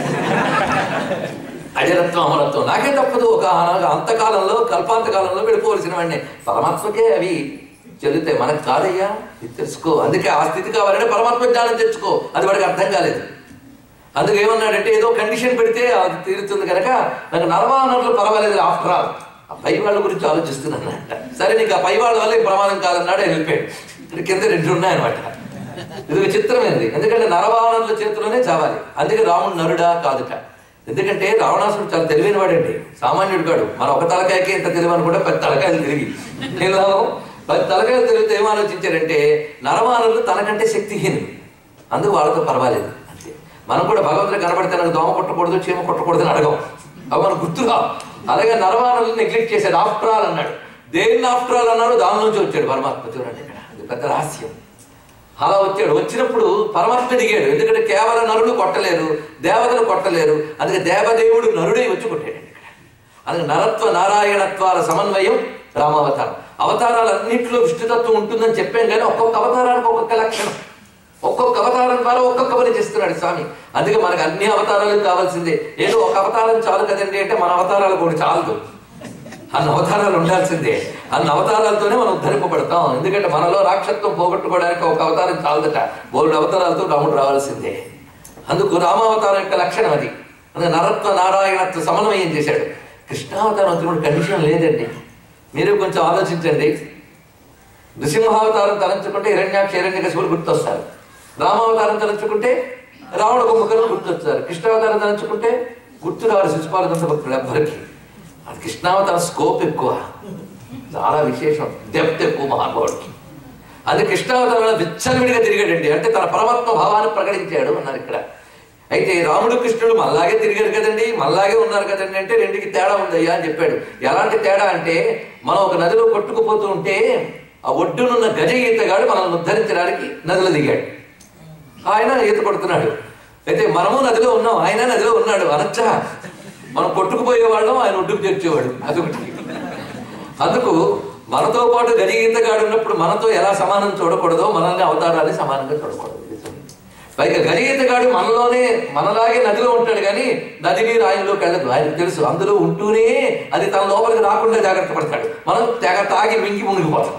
అజరత్వం అమరత్వం నాకే తప్పదు, ఒక అంతకాలంలో కల్పాంతకాలంలో వెళ్ళిపోవలసిన వాడిని. పరమాత్మకే అవి చెల్లుతాయి, మనకు కాదయ్యా, ఇది తెలుసుకో. అందుకే ఆ స్థితి కావాలంటే పరమాత్మ జ్ఞానం తెచ్చుకో. అది వాడికి అర్థం కాలేదు. అందుకు ఏమన్నాడంటే ఏదో కండిషన్ పెడితే అది తీరుతుంది కనుక నాకు నరవానరులు పర్వాలేదు, ఆఫ్టర్ ఆల్ ఆ పై వాళ్ళ గురించి ఆలోచిస్తున్నానంట. సరే నీకు ఆ పై వాళ్ళ వల్ల ప్రమాదం కాదన్నాడు, ఆయన వెళ్ళిపోయాడు. ఇక్కడ కింద 2 ఉన్నాయన్నమాట. ఇది చిత్రమైనది, ఎందుకంటే నరవానరుల చేతిలోనే చావాలి. అందుకే రాముడు నరుడా కాదుట. ఎందుకంటే రావణాసుడు చాలా తెలివైన వాడండి, సామాన్యుడు కాడు. మన ఒక తలకాయకి ఎంత తెలివని కూడా 10 తలకాయలు తిరిగి 10 తలకాయలు తిరిగితే ఏం ఆలోచించారంటే నరవానరులు తనకంటే శక్తిహీనులు, అందుకు వాళ్ళతో పర్వాలేదు. మనం కూడా భగవంతుడు కనబడితే నాకు దోమ కొట్టకూడదు, చీమ కొట్టకూడదు అని అడగం, అవి మనకు గుర్తుగా. అలాగే నరవానరులు నెగ్లెక్ట్ చేశాడు. ఆఫ్టర్ ఆల్ అన్నాడు. దేన్ని ఆఫ్టర్ ఆల్ అన్నాడు, దాని నుంచి వచ్చాడు పరమాత్మ. చూడండి ఇక్కడ అది పెద్ద రహస్యం. అలా వచ్చాడు. వచ్చినప్పుడు పరమాత్మ దిగాడు. ఎందుకంటే కేవలం నరులు కొట్టలేరు, దేవతలు కొట్టలేరు. అందుకే దేవదేవుడు నరుడే వచ్చి కొట్టాడు ఇక్కడ. అందుకే నరత్వ నారాయణత్వాల సమన్వయం రామావతారం. అవతారాలన్నింటిలో విష్ణుతత్వం ఉంటుందని చెప్పాం, కానీ ఒక్కొక్క అవతారానికి ఒక్కొక్క లక్షణం, ఒక్కొక్క అవతారం ద్వారా ఒక్కొక్క పని చేస్తున్నాడు స్వామి. అందుకే మనకు అన్ని అవతారాలు కావాల్సిందే. ఏదో ఒక అవతారం చాలు కదండి అంటే మన అవతారాలు కూడా చాలదు, అన్ని అవతారాలు ఉండాల్సిందే. అన్ని అవతారాలతోనే మనం ఉద్ధరింపబడతాం. ఎందుకంటే మనలో రాక్షత్వం పోగొట్టుకోవడానికి ఒక అవతారం చాలదట, 3 అవతారాలతో రాముడు రావాల్సిందే. అందుకు రామావతారం యొక్క లక్షణం అది. అందుకే నరత్వ నారాయణత్వ సమన్వయం చేశాడు. కృష్ణావతారం వచ్చినప్పుడు కండిషన్ లేదండి. మీరు కొంచెం ఆలోచించండి. నృసింహావతారం తలంచుకుంటే హిరణ్యకశిపుడు గుర్తొస్తారు, రామావతారం తలంచుకుంటే రావణ కుంభకర్ణులు గుర్తొస్తారు, కృష్ణావతారం తలంచుకుంటే గుర్తు రావాలి శిశుపాలదంత భక్తులు ఎవ్వరికి. అది కృష్ణావతారం స్కోప్ ఎక్కువ, చాలా విశేషం, డెప్త్ ఎక్కువ మహానుభావుడికి. అది కృష్ణావతారంలో విచ్చలవిడిగా తిరిగాడండి, అంటే తన పరమాత్మ భావాన్ని ప్రకటించాడు అన్నారు ఇక్కడ. అయితే రాముడు కృష్ణుడు మళ్ళాగే తిరిగారు కదండి, మళ్ళాగే ఉన్నారు కదండి అంటే 2కి తేడా ఉందయ్యా అని చెప్పాడు. ఎలాంటి తేడా అంటే మనం ఒక నదిలో కొట్టుకుపోతూ ఉంటే ఆ ఒడ్డునున్న గజ ఈతగాడు మనల్ని ఉద్ధరించడానికి నదిలో దిగాడు, ఆయన ఈత కొడుతున్నాడు. అయితే మనము నదిలో ఉన్నాం, ఆయన నదిలో ఉన్నాడు అనొచ్చా? మనం కొట్టుకుపోయే వాళ్ళం, ఆయన ఒడ్డుకు చేర్చేవాడు, అదొకటి. అందుకు మనతో పాటు గజ ఈతగాడు ఉన్నప్పుడు మనతో ఎలా సమానం చూడకూడదో మనల్ని అవతారాన్ని సమానంగా చూడకూడదు. పైగా గజ ఈతగాడు మనలాగే నదిలో ఉంటాడు, కానీ నది నీరు ఆయనలోకి వెళ్ళదు, ఆయనకు తెలుసు. అందులో ఉంటూనే అది తన లోపలికి రాకుండా జాగ్రత్త పడతాడు, మనం తెగ తాగి మింగి మునిగిపోతాం.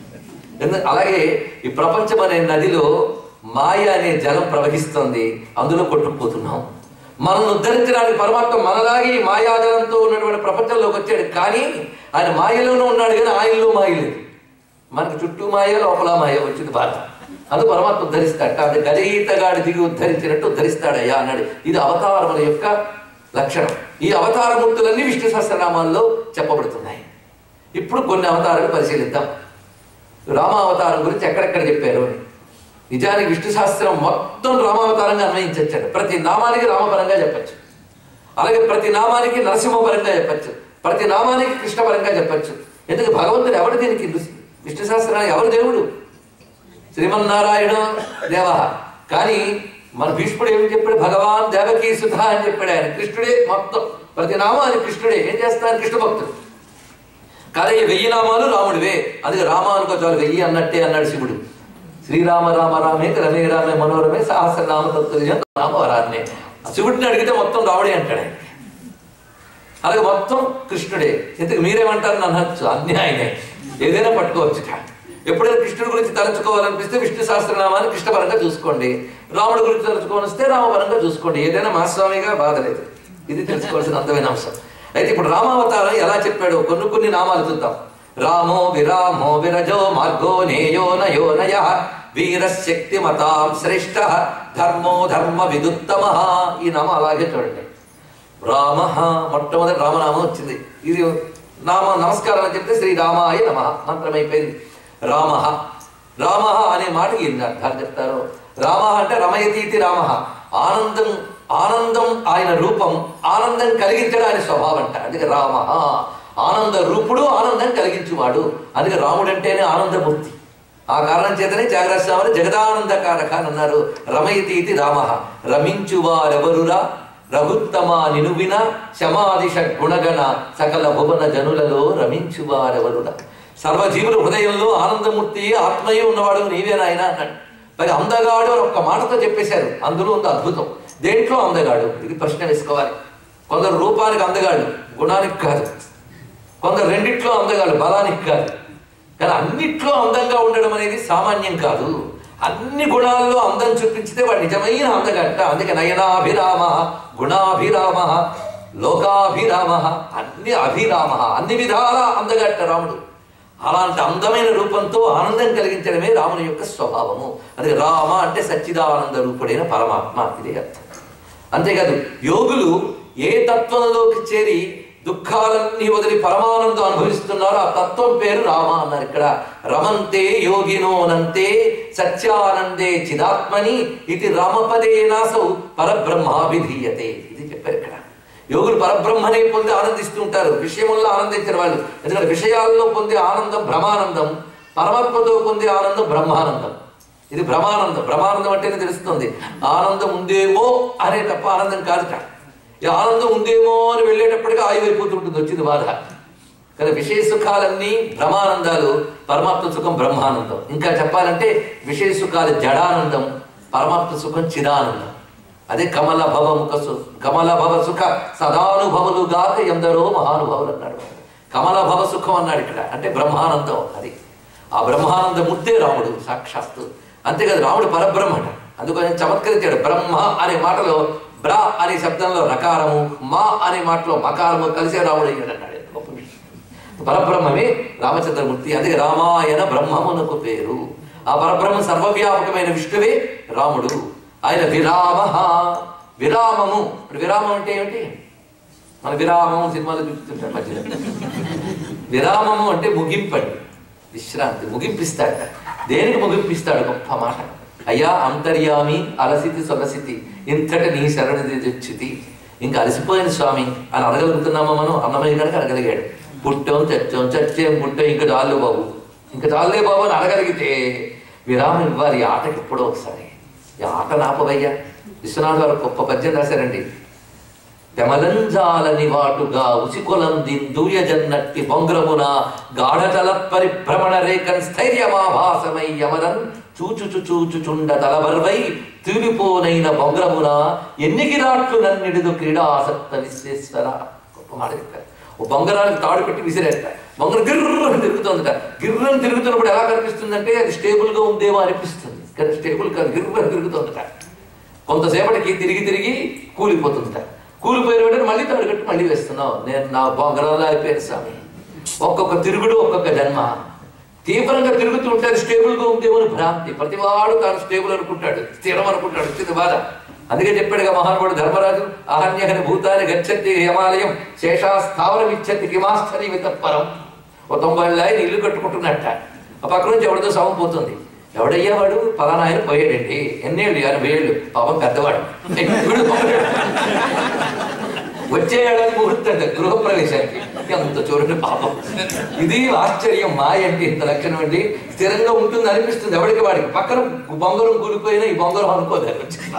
అలాగే ఈ ప్రపంచం అనే నదిలో మాయ అనే జలం ప్రవహిస్తుంది, అందులో కొట్టుకుపోతున్నాం. మనల్ని ఉద్ధరించడానికి పరమాత్మ మనలాగే మాయాజలంతో ఉన్నటువంటి ప్రపంచంలోకి వచ్చాడు, కానీ ఆయన మాయలోనే ఉన్నాడు, కానీ ఆయనలో మాయ లేదు. మనకు చుట్టూ మాయ, లోపల మాయ వచ్చింది బాధ. అందుకు పరమాత్మ ఉద్ధరిస్తాడు. అది గజఈతగాడి దిగి ఉద్ధరించినట్టు ఉద్ధరిస్తాడయ్యా అన్నాడు. ఇది అవతారముల యొక్క లక్షణం. ఈ అవతారమూర్తులన్నీ విష్ణు సహస్రనామాల్లో చెప్పబడుతున్నాయి. ఇప్పుడు కొన్ని అవతారాలు పరిశీలిద్దాం. రామావతారం గురించి ఎక్కడెక్కడ చెప్పారు అని. నిజానికి విష్ణు శాస్త్రం మొత్తం రామావతారంగా అన్వయించాడు. ప్రతి నామానికి రామపరంగా చెప్పచ్చు, అలాగే ప్రతి నామానికి నరసింహపరంగా చెప్పచ్చు, ప్రతి నామానికి కృష్ణపరంగా చెప్పచ్చు. ఎందుకు భగవంతుడు ఎవడు దీనికి? విష్ణు సహస్రనామం ఎవరు దేవుడు? శ్రీమన్నారాయణ దేవ. కానీ మన భీష్ముడు ఏమి చెప్పాడు? భగవాన్ దేవకీ సుధ అని చెప్పాడు. ఆయన కృష్ణుడే మొత్తం, ప్రతి నామాన్ని కృష్ణుడే. ఏం చేస్తారు? కృష్ణ భక్తుడు. కానీ 1000 నామాలు రాముడివే. అందుకే రామ అనుకో చాలు, 1000 అన్నట్టే అన్నాడు శివుడు. శ్రీరామ రామ రామే రమే రామే మనోరమే సహస్రనామ తత్వ రామవరాన్నే. శివుడిని అడిగితే మొత్తం రాముడే అంటాడు ఆయన. అలాగే మొత్తం కృష్ణుడే. ఇంతకు మీరేమంటారు? అనొచ్చు, అన్నీ ఆయనే. ఏదైనా పట్టుకోవచ్చు. ఎప్పుడైనా కృష్ణుడి గురించి తలుచుకోవాలనిపిస్తే విష్ణు సహస్రనామాన్ని కృష్ణపరంగా చూసుకోండి, రాముడి గురించి తలుచుకోవనిస్తే రామపరంగా చూసుకోండి. ఏదైనా మా స్వామిగా బాధ లేదు. ఇది తెలుసుకోవాల్సిన అందమైన అంశం. అయితే ఇప్పుడు రామావతారం ఎలా చెప్పాడో కొన్ని నామాలు చూద్దాం. రామో విరామో విరజో మార్గో నేయో నయో నయ వీరశక్తి మతాం శ్రేష్ఠ ధర్మో ధర్మ విదుత్తమ. ఈ నామం అలాగే చూడండి. రామ, మొట్టమొదటి రామనామం వచ్చింది. ఇది నామ నమస్కారం అని చెప్తే శ్రీరామాయ నమ మంత్రం అయిపోయింది. రామ రామ అనే మాటకి ఎన్ని అర్థాలు చెప్తారో. రామ అంటే రమయతీతి రామ, ఆనందం ఆనందం ఆయన రూపం, ఆనందం కలిగించడం ఆయన స్వభావం అంట. అందుకే రామ ఆనంద రూపుడు, ఆనందం కలిగించువాడు. అందుకే రాముడు అంటేనే ఆనందమూర్తి. ఆ కారణం చేతనే త్యాగరాజస్వామి జగదానందకారక అని అన్నారు. రమయతీతి రామ, రమించువారెవరురా రఘుత్తమా నినువిన శమాదిష గుణగణ సకల భువన జనులలో రమించువారెవరురా. సర్వజీవుల హృదయంలో ఆనందమూర్తి ఆత్మయే ఉన్నవాడు నీవే నాయన అన్నాడు. మరి అందగాడు అని ఒక్క మాటతో చెప్పేశారు. అందులో ఉంది అద్భుతం. దేంట్లో అందగాడు? ఇది ప్రశ్న వేసుకోవాలి. కొందరు రూపానికి అందగాడు, గుణానికి కాదు. కొందరు రెండిట్లో అందగాడు, బలానికి కాదు. కానీ అన్నిట్లో అందంగా ఉండడం అనేది సామాన్యం కాదు. అన్ని గుణాల్లో అందం చూపించితే వాడు నిజమైన అందగట్ట. అందుకే నయనాభిరామ, గుణాభిరామ, లోకాభిరామ, అన్ని అభిరామ, అన్ని విధాల అందగట్ట రాముడు. అలాంటి అందమైన రూపంతో ఆనందం కలిగించడమే రాముని యొక్క స్వభావము. అందుకే రామ అంటే సచ్చిదానంద రూపుడైన పరమాత్మ, ఇదే అర్థం. అంతేకాదు యోగులు ఏ తత్వంలోకి చేరి దుఃఖాలన్నీ వదిలి పరమానందం అనుభవిస్తున్నారో ఆ తత్వం పేరు రామ అన్నారు. ఇక్కడ రమంతే యోగినోనంతే సత్యానందే చిదాత్మని ఇది రామపదేనాసౌ పరబ్రహ్మాభిధీయతే. ఇది చెప్పారు ఇక్కడ. యోగులు పరబ్రహ్మనే పొంది ఆనందిస్తూ ఉంటారు. విషయముల్లో ఆనందించిన వాళ్ళు. ఎందుకంటే విషయాల్లో పొందే ఆనందం బ్రహ్మానందం, పరమాత్మతో పొందే ఆనందం బ్రహ్మానందం. ఇది బ్రహ్మానందం. బ్రహ్మానందం అంటేనే తెలుస్తుంది ఆనందం ఉందేమో అనే తప్ప ఆనందం కాదుట. ఈ ఆనందం ఉందేమో అని వెళ్ళేటప్పటికీ ఆయువైపోతుంటుంది, వచ్చింది బాధ. కానీ విషయ సుఖాలన్నీ బ్రహ్మానందాలు, పరమాత్మ సుఖం బ్రహ్మానందం. ఇంకా చెప్పాలంటే విషయ సుఖాలు జడానందం, పరమాత్మ సుఖం చిదానందం. అదే కమల భవ సుఖ సదానుభవులుగాక ఎందరో మహానుభవులు అన్నాడు. కమల భవ సుఖం అన్నాడు ఇక్కడ. అంటే బ్రహ్మానందం. అది ఆ బ్రహ్మానంద ముద్దే రాముడు సాక్షాత్తు. అంతేకాదు రాముడు పరబ్రహ్మట. అందుకని చమత్కరించాడు. బ్రహ్మ అనే మాటలో బ్ర అనే శబ్దంలో రకారము, మా అనే మాటలో మకారము కలిసే రాముడు అయ్యాడు అన్నాడు. గొప్ప విషయం. పరబ్రహ్మమే రామచంద్రమూర్తి. అందుకే రామాయణ బ్రహ్మమునకు పేరు. ఆ పరబ్రహ్మ సర్వవ్యాపకమైన విష్ణువే రాముడు. ఆయన విరామ, విరామము. విరామం అంటే ఏమిటి? మన విరామము సినిమాలో చూస్తుంటాడు మధ్యలో. విరామము అంటే ముగింపండి, విశ్రాంతి, ముగింపిస్తాడు. దేనికి ముగింపిస్తాడు? గొప్ప మాట. అయ్యా అంతర్యామి అలసితి సొలసితి ఇంతటి నీ శరణి తెచ్చితి. ఇంకా అలసిపోయిన స్వామి అని అడగలుగుతున్నామా మనం? అన్నమయ్య కనుక అడగలిగాడు. పుట్టాం చచ్చాం, చచ్చేం పుట్టాం, ఇంకా చాలే బాబు, ఇంకా చాలే బాబు అని అడగలిగితే విరామం ఇవ్వాలి. ఆటకి ఎప్పుడో ఒకసారి. ఈ ఆట నాపవయ్యా. విశ్వనాథ్ గారు గొప్ప పద్యం రాశారండి. పెమలంజాలని వాటుగా ఉసికొలం దిందూయ జన్నట్టి బొంగ్రమున గాఢతల పరిభ్రమణ రేఖన్ స్థైర్యమాభాసమై యమరన్ చూచుచుండ తలబర్వై తిరిగిపోనైన బొంగ్రమున ఎన్నికిరాట్లు నన్నిడుదు క్రీడాసక్త విశ్వేశ్వర. గొప్ప మాట చెప్పారు. ఓ బొంగరానికి తాడు పెట్టి విసిరేట. బొంగరం గిర్రని తిరుగుతుందట. గిర్రని తిరుగుతున్నప్పుడు ఎలా కనిపిస్తుందంటే అది స్టేబుల్ గా ఉందేమో అనిపిస్తుంది. కానీ స్టేబుల్ కాదు, గిర్రని తిరుగుతుందట. కొంతసేపటికి తిరిగి తిరిగి కూలిపోతుందట. కూలిపోయిన వెంటనే మళ్ళీ తాడు కట్టి మళ్ళీ వేస్తున్నావు. నేను నా బొంగరంలో అయిపోయాను స్వామి. ఒక్కొక్క తిరుగుడు ఒక్కొక్క జన్మ. తీవ్రంగా తిరుగుతూ ఉంటే అది స్టేబుల్ గా ఉందేమో అని భ్రాంతి. ప్రతివాడు తాను స్టేబుల్ అనుకుంటాడు, స్థిరం అనుకుంటాడు. వచ్చింది బాధ. అందుకే చెప్పాడుగా మహానుభావుడు ధర్మరాజు, అహన్యహని భూతాన్ని గచ్చతి హిమాలయం శేషాస్థావరం ఇచ్చతి కిమాస్థని వితపరం. ఒక 90 ఏళ్ళ ఆయన ఇల్లు కట్టుకుంటున్నట్ట. ఆ పక్క నుంచి ఎవరితో శవం పోతుంది. ఎవడయ్యా వాడు? పలానా ఆయన పోయాడండి. ఎన్నేళ్ళు? 80 ఏళ్ళు. పాపం పెద్దవాడు. వచ్చే ఏడాది ముహూర్తం గృహప్రవేశానికి. ఎంత చూడండి పాపం. ఇది ఆశ్చర్యం. మాయ అంటే ఇంత లక్షణం అండి. స్థిరంగా ఉంటుంది అనిపిస్తుంది ఎవరికి వాడికి. పక్కన బొంగరం కూలిపోయినా ఈ బొంగరం అనుకోదు.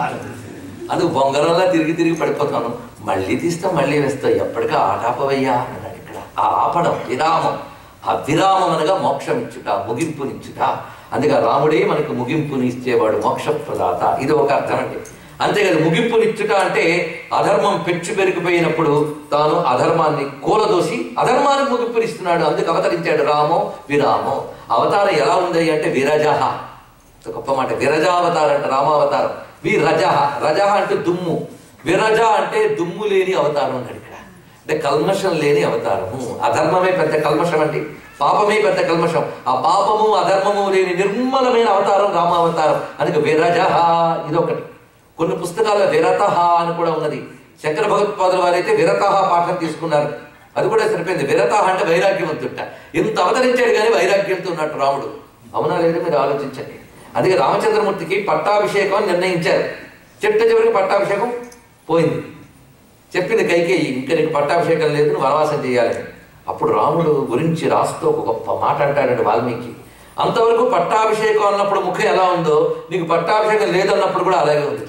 అందుకు బొంగరంలా తిరిగి తిరిగి పడిపోతాను. మళ్ళీ తీస్తా మళ్ళీ వేస్తా, ఎప్పటికీ ఆటాపవయ్యా అన్నాడు ఇక్కడ. ఆ ఆపడం విరామం. ఆ విరామం అనగా మోక్షం ఇచ్చుట, ముగింపునిచ్చుట. అందుకే రాముడే మనకు ముగింపుని ఇచ్చేవాడు, మోక్ష ప్రదాత. ఇది ఒక అర్థం అండి. అంతేకాదు ముగింపునిచ్చుట అంటే అధర్మం పెచ్చు పెరిగిపోయినప్పుడు తాను అధర్మాన్ని కూలదోసి అధర్మానికి ముగింపునిస్తున్నాడు. అందుకు అవతరించాడు రామో విరామో. అవతారం ఎలా ఉంది అంటే విరజహ, గొప్ప మాట. విరజావతారం అంటే రామావతారం. విరజహ, రజహ అంటే దుమ్ము, విరజ అంటే దుమ్ము లేని అవతారం అన్నాడు ఇక్కడ. అంటే కల్మషం లేని అవతారము. అధర్మమే పెద్ద కల్మషం అంటే, పాపమే పెద్ద కల్మషం. ఆ పాపము అధర్మము లేని నిర్మలమైన అవతారం రామావతారం. అందుకే విరజహ ఇదొకటి. కొన్ని పుస్తకాల్లో విరతహ అని కూడా ఉన్నది. శంకర భగవత్పాదుల వారైతే విరతహ పాఠం తీసుకున్నారు. అది కూడా సరిపోయింది. విరతహ అంటే వైరాగ్యవంతుట. ఇంత అవతరించాడు కానీ వైరాగ్యంతో ఉన్నట్టు రాముడు. అవునా లేదా మీరు ఆలోచించండి. అందుకే రామచంద్రమూర్తికి పట్టాభిషేకం నిర్ణయించారు. చిట్ట చివరికి పట్టాభిషేకం పోయింది. చెప్పింది కైకేయి, ఇంకా నీకు పట్టాభిషేకం లేదు, నువ్వు వనవాసం చేయాలని. అప్పుడు రాముడు గురించి రాస్తూ ఒక గొప్ప మాట అంటాడండి వాల్మీకి. అంతవరకు పట్టాభిషేకం అన్నప్పుడు ముఖం ఎలా ఉందో, నీకు పట్టాభిషేకం లేదన్నప్పుడు కూడా అలాగే ఉంది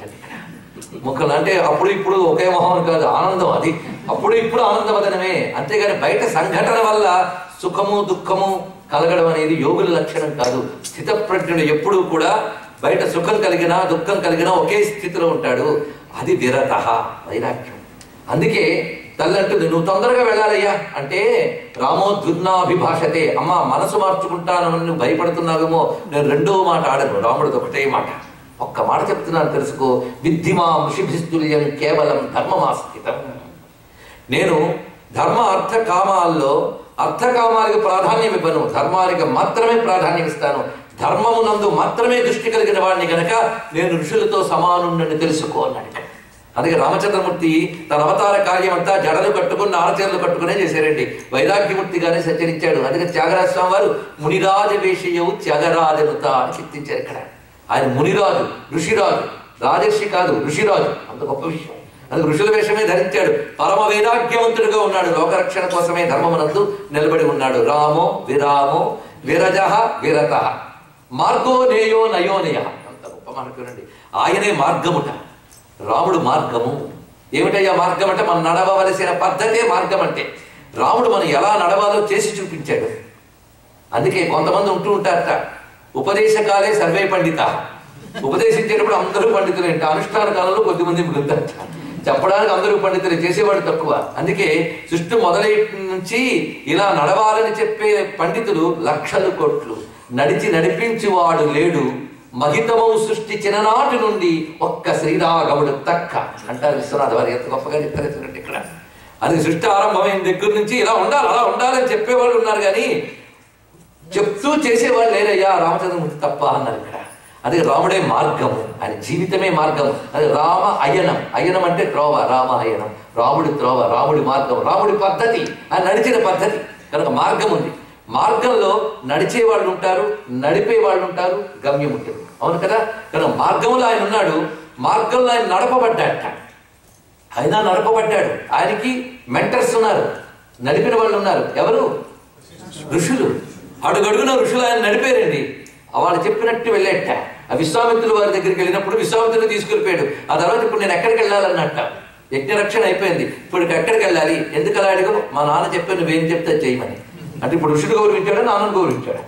ముఖం. అంటే అప్పుడు ఇప్పుడు ఒకే మొహం కాదు, ఆనందం అది. అప్పుడు ఇప్పుడు ఆనందవదనమే. అంతేగాని బయట సంఘటన వల్ల సుఖము దుఃఖము కలగడం అనేది యోగుల లక్షణం కాదు. స్థితప్రజ్ఞుడు ఎప్పుడూ కూడా బయట సుఖం కలిగినా దుఃఖం కలిగినా ఒకే స్థితిలో ఉంటాడు. అది విరతః, వైరాగ్యం. అందుకే తల్లి అంటుంది, నువ్వు తొందరగా వెళ్ళాలయ్యా అంటే రామో దుర్నాభిభాషతే. అమ్మ మనసు మార్చుకుంటానని నువ్వు భయపడుతున్నావేమో, నేను రెండో మాట ఆడను, రాముడిది ఒకటే మాట. ఒక్క మాట చెప్తున్నాను తెలుసుకో. విద్ధిమా ఋషిభిస్తుల్యం కేవలం ధర్మమాస్థితం. నేను ధర్మ అర్థ కామాల్లో అర్థకామాలకు ప్రాధాన్యం ఇవ్వను, ధర్మానికి మాత్రమే ప్రాధాన్యం ఇస్తాను. ధర్మమునందు మాత్రమే దృష్టి కలిగిన వాడిని గనక నేను ఋషులతో సమానుండని తెలుసుకో అన్నాడు. అందుకే రామచంద్రమూర్తి తన అవతార కార్యం అంతా జడలు కట్టుకుని నారచీరలు కట్టుకునే చేశారండి. వైరాగ్యమూర్తిగానే సంచరించాడు. అందుకే త్యాగరాజ స్వామి వారు మునిరాజ వేషయవు త్యాగరాజనుత అని కీర్తించారు ఇక్కడ. ఆయన మునిరాజు, ఋషిరాజు, రాజర్షి కాదు ఋషిరాజు. అంత గొప్ప విషయం. అందుకు ఋషుల వేషమే ధరించాడు. పరమ వైరాగ్యవంతుడిగా ఉన్నాడు. లోకరక్షణ కోసమే ధర్మమునందు నిలబడి ఉన్నాడు. రామో విరామో విరజః విరతః మార్గో నేయో నయోనయ. అంత గొప్ప మనకునండి. ఆయనే మార్గముట. రాముడు మార్గము. ఏమిటయ్యా మార్గం అంటే మనం నడవవలసిన పద్ధతే మార్గం అంటే. రాముడు మనం ఎలా నడవాలో చేసి చూపించాడు. అందుకే కొంతమంది ఉంటూ ఉంటారట, ఉపదేశకాలే సర్వే పండిత. ఉపదేశించేటప్పుడు అందరూ పండితులే అంటే, అనుష్ఠాన కాలంలో కొద్దిమంది మిగులుతారు. చెప్పడానికి అందరూ పండితులే, చేసేవాడు తక్కువ. అందుకే సృష్టి మొదలై నుంచి ఇలా నడవాలని చెప్పే పండితులు లక్షలు కోట్లు. నడిపించువాడు లేడు, మహితమవు సృష్టి చిన్ననాటి నుండి ఒక్క శ్రీరాఘవుడు తక్క అంటారు విశ్వనాథ వారు. ఎంత గొప్పగా చెప్తారు చూడండి ఇక్కడ. అది సృష్టి ఆరంభమైన దగ్గర నుంచి ఇలా ఉండాలి అలా ఉండాలని చెప్పేవాళ్ళు ఉన్నారు, కానీ చెప్తూ చేసేవాళ్ళు లేరయ్యా, రామచంద్రమూర్తి తప్ప అన్నారు ఇక్కడ. అదే రాముడే మార్గము, ఆయన జీవితమే మార్గము. అది రామ అయనం. అయనం అంటే త్రోవ, రామ అయనం. రాముడి త్రోవ, రాముడి మార్గం, రాముడి పద్ధతి, ఆయన నడిచిన పద్ధతి. కనుక మార్గం ఉంది. మార్గంలో నడిచే వాళ్ళు ఉంటారు, నడిపే వాళ్ళు ఉంటారు, గమ్యం ఉంటుంది. అవును కదా. కనుక మార్గంలో ఆయన ఉన్నాడు, మార్గంలో ఆయన నడపబడ్డాట. ఆయన నడపబడ్డాడు. ఆయనకి మెంటర్స్ ఉన్నారు, నడిపిన వాళ్ళు ఉన్నారు. ఎవరు? ఋషులు. అడుగడుగున ఋషులు ఆయన నడిపారండి. వాళ్ళు చెప్పినట్టు వెళ్ళేట. ఆ విశ్వామిత్రుల వారి దగ్గరికి వెళ్ళినప్పుడు విశ్వామిత్రులు తీసుకెళ్ళిపోయాడు. ఆ తర్వాత ఇప్పుడు నేను ఎక్కడికి వెళ్ళాలన్నట్ట. యజ్ఞరక్షణ అయిపోయింది, ఇప్పుడు ఎక్కడికి వెళ్ళాలి? ఎందుకు అలా అడిగా? మా నాన్న చెప్పాను, నువ్వేం చెప్తే చేయమని. అంటే ఇప్పుడు ఋషుడు గౌరవించాడా, నాన్నను గౌరవించాడా?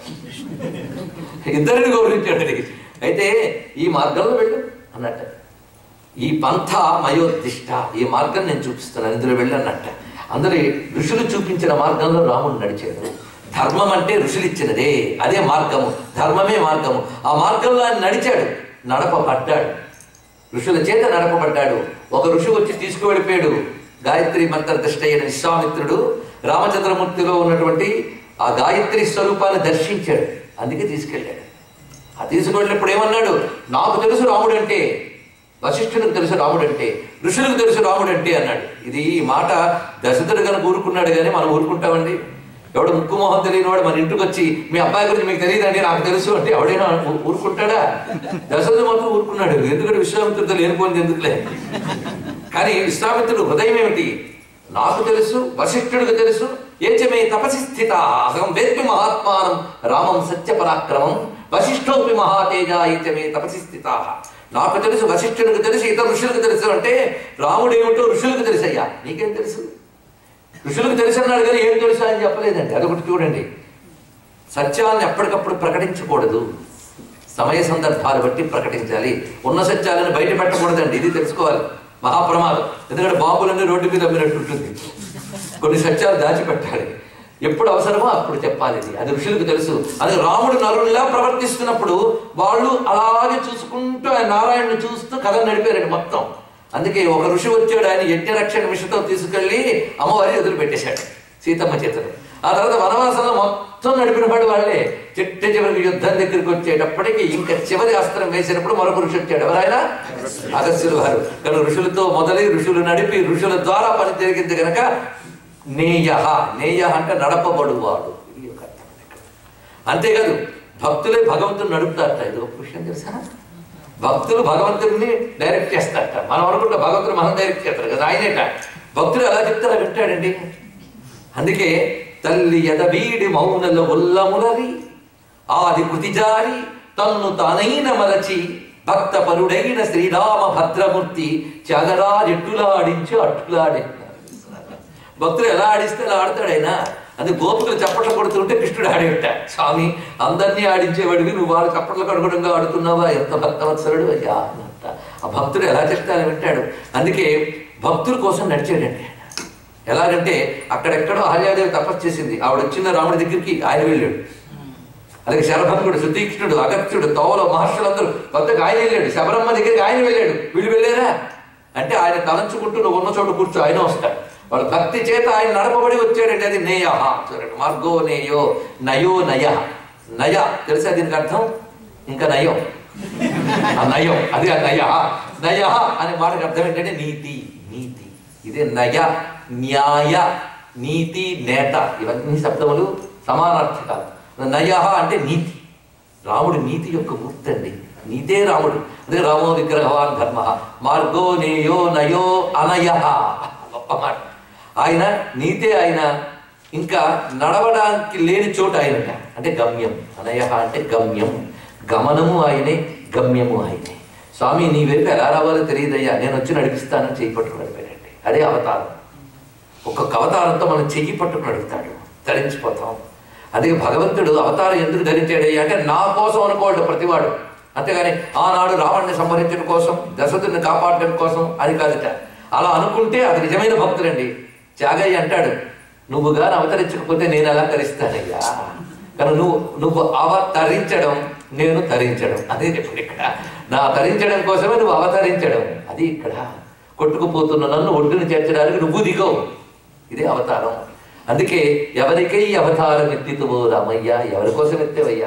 ఇద్దరిని గౌరవించాడు. అయితే ఈ మార్గంలో వెళ్ళు అన్నట్ట. ఈ పంథ మయోద్దిష్ట, ఈ మార్గం నేను చూపిస్తున్నాను, ఇందులో వెళ్ళు అన్నట్ట. అందరూ ఋషులు చూపించిన మార్గంలో రాముడు నడిచాడు. ధర్మం అంటే ఋషులు ఇచ్చినదే, అదే మార్గము. ధర్మమే మార్గము. ఆ మార్గంలో ఆయన నడిచాడు, నడపబడ్డాడు, ఋషుల చేత నడపబడ్డాడు. ఒక ఋషి వచ్చి తీసుకువెళ్ళిపోయాడు. గాయత్రి మంత్రదృష్టి అయిన విశ్వామిత్రుడు రామచంద్రమూర్తిలో ఉన్నటువంటి ఆ గాయత్రి స్వరూపాన్ని దర్శించాడు. అందుకే తీసుకెళ్ళాడు. ఆ తీసుకువెళ్ళినప్పుడు ఏమన్నాడు? నాకు తెలుసు రాముడు అంటే, వశిష్ఠునికి తెలుసు రాముడు అంటే, ఋషులకు తెలుసు రాముడు అంటే అన్నాడు. ఇది ఈ మాట దశరథుడు కనుక ఊరుకున్నాడు, కానీ మనం ఊరుకుంటామండి? ఎవడు ముక్కు మొహం తెలియనివాడు మన ఇంటికి వచ్చి మీ అబ్బాయి గురించి మీకు తెలియదండి నాకు తెలుసు అంటే ఎవడైనా ఊరుకుంటాడా? దశరథుడు మాత్రం ఊరుకున్నాడు. ఎందుకంటే విశ్వామిత్రుడితో లేనిపోయింది ఎందుకులే. కానీ విశ్వామిత్రుడు హృదయం ఏమిటి? నాకు తెలుసు, వశిష్ఠుడికి తెలుసు, ఏచమే తపసి స్థిత అహం వేత్మి మహాత్మానం రామం సత్య పరాక్రమం వశిష్ఠోపి మహాతేజ ఏచమే తపసి స్థిత. నాకు తెలుసు, వశిష్ఠునికి తెలుసు, ఇతర ఋషులకు తెలుసు అంటే రాముడు ఏమిటో ఋషులకు తెలుసయ్యా. నీకేం తెలుసు? ఋషులకు తెలుసు అన్నాడు కానీ ఏం తెలుసు అని చెప్పలేదండి. అదొకటి చూడండి. సత్యాన్ని ఎప్పటికప్పుడు ప్రకటించకూడదు, సమయ సందర్భాలు బట్టి ప్రకటించాలి. ఉన్న సత్యాలను బయట పెట్టకూడదండి, ఇది తెలుసుకోవాలి. మహాప్రమాదం. ఎందుకంటే బాంబులన్నీ రోడ్డు మీద అమ్మినట్టు ఉంటుంది. కొన్ని సత్యాలు దాచిపెట్టాలి, ఎప్పుడు అవసరమో అప్పుడు చెప్పాలి. అది ఋషులకు తెలుసు. అది రాముడు నరుల్లా ప్రవర్తిస్తున్నప్పుడు వాళ్ళు అలాగే చూసుకుంటూ ఆయన నారాయణను చూస్తూ కథ నడిపారండి మొత్తం. అందుకే ఒక ఋషి వచ్చాడు, ఆయన యజ్ఞరక్షణ మిషతో తీసుకెళ్లి అమ్మవారి ఎదురు పెట్టేశాడు సీతమ్మ చేతులు. ఆ తర్వాత వనవాసంలో మొత్తం నడిపిన వాడు వాళ్ళే. చిట్ట చివరికి యుద్ధం దగ్గరికి వచ్చేటప్పటికి ఇంకా చివరి అస్త్రం వేసినప్పుడు మరొక ఋషి వచ్చాడు. ఎవరైనా అగస్త్యులు వారు. కానీ ఋషులతో మొదలై ఋషులు నడిపి ఋషుల ద్వారా పని జరిగింది కనుక నేయ. నేయ అంటే నడపబడువాడు. ఇది ఒక అర్థం. అంతేకాదు భక్తులే భగవంతుని నడుపుతారట. ఇది ఒక విషయం తెలుసా? భక్తులు భగవంతుడిని డైరెక్ట్ చేస్తారట. మనం అనుకుంటే భగవంతుడు మనం డైరెక్ట్ చేస్తారు కదా, ఆయనేట. భక్తులు ఎలా చెప్తారో వింటాడండి. అందుకే తల్లి ఎదవీడి మౌనల ఉల్లములరి ఆది కృతిజారి తన్ను తానైన మరచి భక్త పరుడైన శ్రీరామ భద్రమూర్తి త్యాగరాజెట్టులాడించి అట్టులాడే. భక్తులు ఎలా ఆడిస్తే అలా ఆడతాడైనా. అది గోపికలు చప్పట్లు కొడుతుంటే కృష్ణుడు ఆడేట. స్వామి అందరినీ ఆడించేవాడివి, నువ్వు వాళ్ళు చప్పట్లు కడుగుడంగా ఆడుతున్నావా, ఎంత భక్తవత్సరుడు అయ్యా అంట. ఆ భక్తుడు ఎలా చెప్తే అలా వింటాడు. అందుకే భక్తుల కోసం నడిచాడండి. ఎలాగంటే అక్కడెక్కడో ఆర్యాదేవి తపస్సు చేసింది, ఆవిడ వచ్చిన రాముడి దగ్గరికి ఆయన వెళ్ళాడు. అలాగే శరభంగుడు, సుతీక్ష్ణుడు, అగత్యుడు, తోవలో మహర్షులందరూ కొత్తగా ఆయన వెళ్ళాడు. శబరమ్మ దగ్గరికి ఆయన వెళ్ళాడు. వీళ్ళు వెళ్ళారా అంటే ఆయన తలంచుకుంటూ నువ్వు ఉన్న చోటు కూర్చో, ఆయన వస్తాడు. వాళ్ళ భక్తి చేత ఆయన నడపబడి వచ్చాడండి. అది నేయ. చూడండి, మార్గో నేయో నయో నయ. నయ తెలుసా దీనికి అర్థం? ఇంకా నయం, ఆ నయం, అది ఆ నయ. నయ అనే మాటకి అర్థం ఏంటంటే నీతి. నీతి ఇదే నయ. న్యాయ, నీతి, నేత ఇవన్నీ శబ్దములు సమానార్థకాలు. నయ అంటే నీతి. రాముడు నీతి యొక్క మూర్తి అండి. నీతే రాముడు. అదే రామో విగ్రహవాన్ ధర్మ మార్గో నేయో నయో అనయ. గొప్ప మాట. ఆయన నీతే. ఆయన ఇంకా నడవడానికి లేని చోటు ఆయనట. అంటే గమ్యం. అనయ అంటే గమ్యం. గమనము ఆయనే, గమ్యము ఆయనే. స్వామి నీ వైపు ఎలా రావాలో తెలియదయ్యా, నేను వచ్చి నడిపిస్తానని చెయ్యి పట్టుకుని నడిపాడండి. అదే అవతారం. ఒక్కొక్క అవతారంతో మనం చెయ్యి పట్టుకుని నడుపుతాడు, తరించిపోతాం. అదే భగవంతుడు అవతారం ఎందుకు ధరించాడయ్యా అంటే నా కోసం అనుకోవాలి ప్రతివాడు. అంతేగాని ఆనాడు రావణ్ణి సంహరించడం కోసం, దశరథుని కాపాడడం కోసం అని కాదుట. అలా అనుకుంటే అది నిజమైన భక్తులండి. త్యాగయ్య అంటాడు, నువ్వుగా అవతరించకపోతే నేను ఎలా తరిస్తానయ్యా. కానీ నువ్వు అవతరించడం, నేను తరించడం. అదే చెప్పండి ఇక్కడ. నా తరించడం కోసమే నువ్వు అవతరించడం. అది ఇక్కడ. కొట్టుకుపోతున్న నన్ను ఒడ్డును చేర్చడానికి నువ్వు దిగవు. ఇదే అవతారం. అందుకే ఎవరికై అవతారం ఎత్తితువో రామయ్య, ఎవరి కోసం ఎత్తేవయ్యా?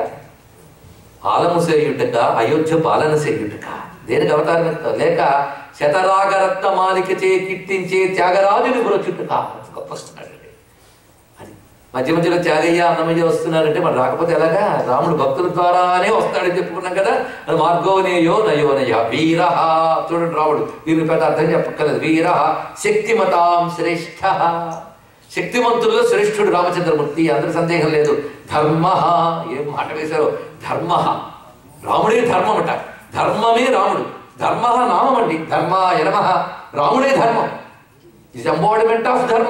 ఆలము సేయుటక, అయోధ్య పాలన సేయుటక. దేనికి అవతారం ఎత్తావు? లేక శతరాగరత్న మాలిక చే కీర్తించే త్యాగరాజుని బ్రోచుటక. గొప్పస్తున్నాడు. అది మధ్య మధ్యలో త్యాగయ్య అన్నమయ్య వస్తున్నారంటే మరి రాకపోతే ఎలాగా? రాముడు భక్తుల ద్వారానే వస్తాడని చెప్పుకున్నాం కదా. మార్గోనేయో నయోనయ వీర. చూడండి రాముడు వీరిని పెద్ద అర్థం చెప్పక్కర్లేదు. వీర శక్తిమతాం శ్రేష్ఠ. శక్తిమంతుల్లో శ్రేష్ఠుడు రామచంద్రమూర్తి, అందరి సందేహం లేదు. ధర్మ. ఏం మాట వేశారో, ధర్మ. రాముడే ధర్మం అంట. ధర్మమే రాముడు. ధర్మ నామం అండి. ధర్మాయ నమః. రాముడే ధర్మం. ఇస్ ఎంబాడిమెంట్ ఆఫ్ ధర్మ.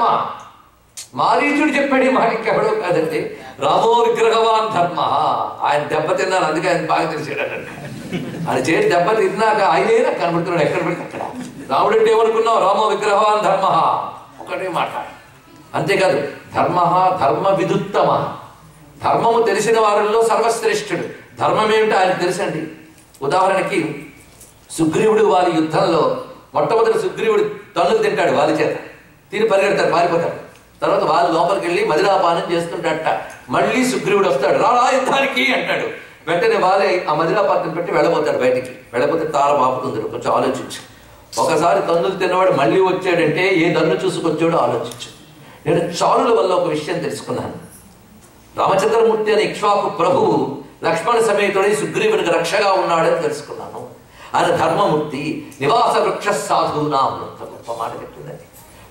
మారీచుడు చెప్పాడు మాట, ఇంకెవడో కాదండి. రామో విగ్రహవాన్ ధర్మ. ఆయన దెబ్బతిన్నాను, అందుకే ఆయన బాగా తెలిసాడు అన్నట్టు. ఆయన చేతి దెబ్బ తిన్నాక ఆయనే నాకు కనబడుతున్నాడు ఎక్కడ పెడితే అక్కడ. రాముడు అంటే ఏమనుకున్నావు? రామో విగ్రహవాన్ ధర్మ. ఒకటే మాట. అంతేకాదు ధర్మ, ధర్మ విదుత్తమ. ధర్మము తెలిసిన వారిలో సర్వశ్రేష్ఠుడు. ధర్మం ఏమిటో ఆయన తెలుసండి. ఉదాహరణకి సుగ్రీవుడు వారి యుద్ధంలో మొట్టమొదటి సుగ్రీవుడు తన్నులు తింటాడు వాళ్ళ చేత. తిని పరిగెడతాడు, పారిపోతాడు. తర్వాత వాళ్ళు లోపలికి వెళ్ళి మదిరాపానం చేస్తుంటాడట. మళ్ళీ సుగ్రీవుడు వస్తాడు, రా యుద్ధానికి అంటాడు. వెంటనే వాళ్ళే ఆ మదిరాపాత్రం పెట్టి వెళ్ళబోతాడు బయటికి. వెళ్ళబోతే తార బాపుతుంది. కొంచెం ఆలోచించు. ఒకసారి తన్నులు తిన్నవాడు మళ్ళీ వచ్చాడంటే ఏ దన్ను చూసుకొచ్చాడో ఆలోచించు. నేను చారుల వల్ల ఒక విషయం తెలుసుకున్నాను. రామచంద్రమూర్తి అనే ఇక్ష్వాకు ప్రభువు లక్ష్మణ సమేతుడై సుగ్రీవునికి రక్షగా ఉన్నాడని తెలుసుకున్నాను. ఆయన ధర్మమూర్తి. నివాస వృక్ష సాధూనాం. గొప్ప మాట చెప్తుందండి.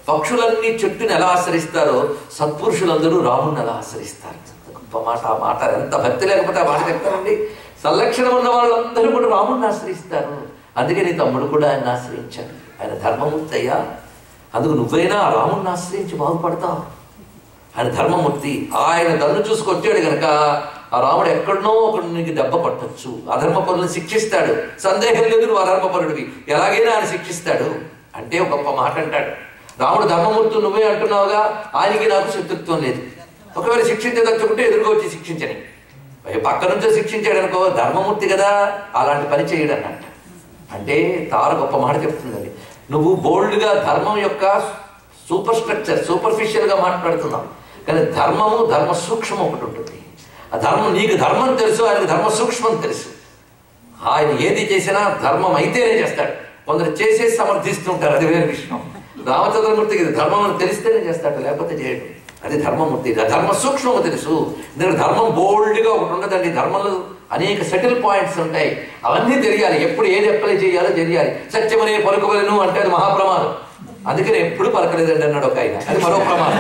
పక్షులన్నీ చెట్టుని ఎలా ఆశ్రయిస్తారో సత్పురుషులందరూ రాముడిని ఎలా ఆశ్రయిస్తారు. గొప్ప మాట. ఆ మాట ఎంత భక్తి లేకపోతే ఆ మాట చెప్తారండి. సంలక్షణం ఉన్న వాళ్ళందరూ కూడా రాముడిని ఆశ్రయిస్తారు. అందుకే నీ తమ్ముడు కూడా ఆయన ఆశ్రయించాడు. ఆయన ధర్మమూర్తి అయ్యా, అందుకు నువ్వైనా రాముడిని ఆశ్రయించి బాగుపడతావు. ఆయన ధర్మమూర్తి. ఆయన దన్ను చూసుకొచ్చాడు కనుక ఆ రాముడు ఎక్కడనో ఒకడు నీకు దెబ్బ పట్టొచ్చు. అధర్మ పరులను శిక్షిస్తాడు. సందేహం లేదు, నువ్వు అధర్మ పరుడివి, ఎలాగైనా ఆయన శిక్షిస్తాడు అంటే ఒక గొప్ప మాట అంటాడు. రాముడు ధర్మమూర్తి నువ్వే అంటున్నావుగా, ఆయనకి నాకు శత్రుత్వం లేదు. ఒకవేళ శిక్షించదలుచుకుంటే ఎదురుగా వచ్చి శిక్షించని, పక్క నుంచో శిక్షించాడు అనుకో, ధర్మమూర్తి కదా, అలాంటి పని చేయడు అన్నట్టు. అంటే తార గొప్ప మాట చెప్తుందండి. నువ్వు బోల్డ్గా ధర్మం యొక్క సూపర్ స్ట్రక్చర్ సూపర్ఫిషియల్గా మాట్లాడుతున్నావు, కానీ ధర్మము ధర్మ సూక్ష్మం ఒకటి ఉంటుంది. ఆ ధర్మం నీకు ధర్మం తెలుసు, ఆయనకు ధర్మ సూక్ష్మం తెలుసు. ఆయన ఏది చేసినా ధర్మం అయితేనే చేస్తాడు. కొందరు చేసేసి సమర్థిస్తుంటారు, అది వేరే విషయం. రామచంద్రమూర్తికి ధర్మం అని తెలిస్తేనే చేస్తాడు, లేకపోతే చేయడు. అది ధర్మమూర్తి. ధర్మ సూక్ష్మము తెలుసు. ఎందుకంటే ధర్మం బోల్డ్గా ఒకటి ఉండదండి. ధర్మంలో అనేక సెటిల్ పాయింట్స్ ఉంటాయి, అవన్నీ తెలియాలి. ఎప్పుడు ఏది అప్లై చేయాలో తెలియాలి. సత్యమనే పలుకవలను అంటే అది మహాప్రమాదం. అందుకని ఎప్పుడు పలకలేదండి అన్నాడు ఒక ఆయన, అది మరో ప్రమాదం.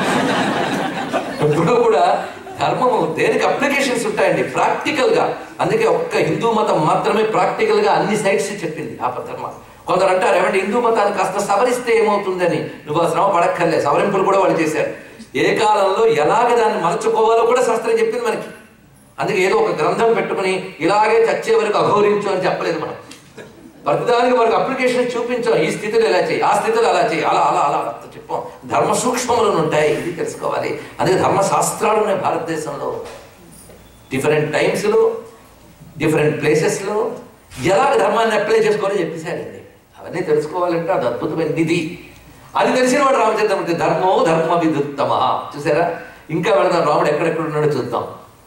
ఎప్పుడూ కూడా ధర్మము దేనికి అప్లికేషన్స్ ఉంటాయండి, ప్రాక్టికల్గా. అందుకే ఒక్క హిందూ మతం మాత్రమే ప్రాక్టికల్గా అన్ని సైడ్స్ చెప్పింది ఆ ధర్మం. కొందరు అంటారు, ఏమంటే హిందూ మతాన్ని కాస్త సవరిస్తే ఏమవుతుందని. నువ్వు ఆ శ్రమ పడక్కర్లే, సవరింపులు కూడా వాళ్ళు చేశారు. ఏ కాలంలో ఎలాగ దాన్ని మలుచుకోవాలో కూడా శాస్త్రం చెప్పింది మనకి. అందుకే ఏదో ఒక గ్రంథం పెట్టుకుని ఇలాగే చచ్చే వరకు అఘోరించు అని చెప్పలేదు. మనం ప్రతిదానికి మనకు అప్లికేషన్ చూపించాం. ఈ స్థితిలో ఎలా చేయి, ఆ స్థితిలో అలా చేయి, అలా అలా అలా చెప్పాం. ధర్మ సూక్ష్మములు ఉంటాయి, ఇది తెలుసుకోవాలి. అందుకే ధర్మశాస్త్రాలు ఉన్నాయి భారతదేశంలో. డిఫరెంట్ టైమ్స్లో డిఫరెంట్ ప్లేసెస్లో ఎలాగ ధర్మాన్ని అప్లై చేసుకోవాలో చెప్పేశారండి. అవన్నీ తెలుసుకోవాలంటే అది అద్భుతమైన నిధి. అది తెలిసిన వాడు రామచంద్రమూర్తి. ధర్మో ధర్మ విదుత్తమ. చూసారా, ఇంకా వెళదాం. రాముడు ఎక్కడెక్కడ ఉన్నాడో చూద్దాం.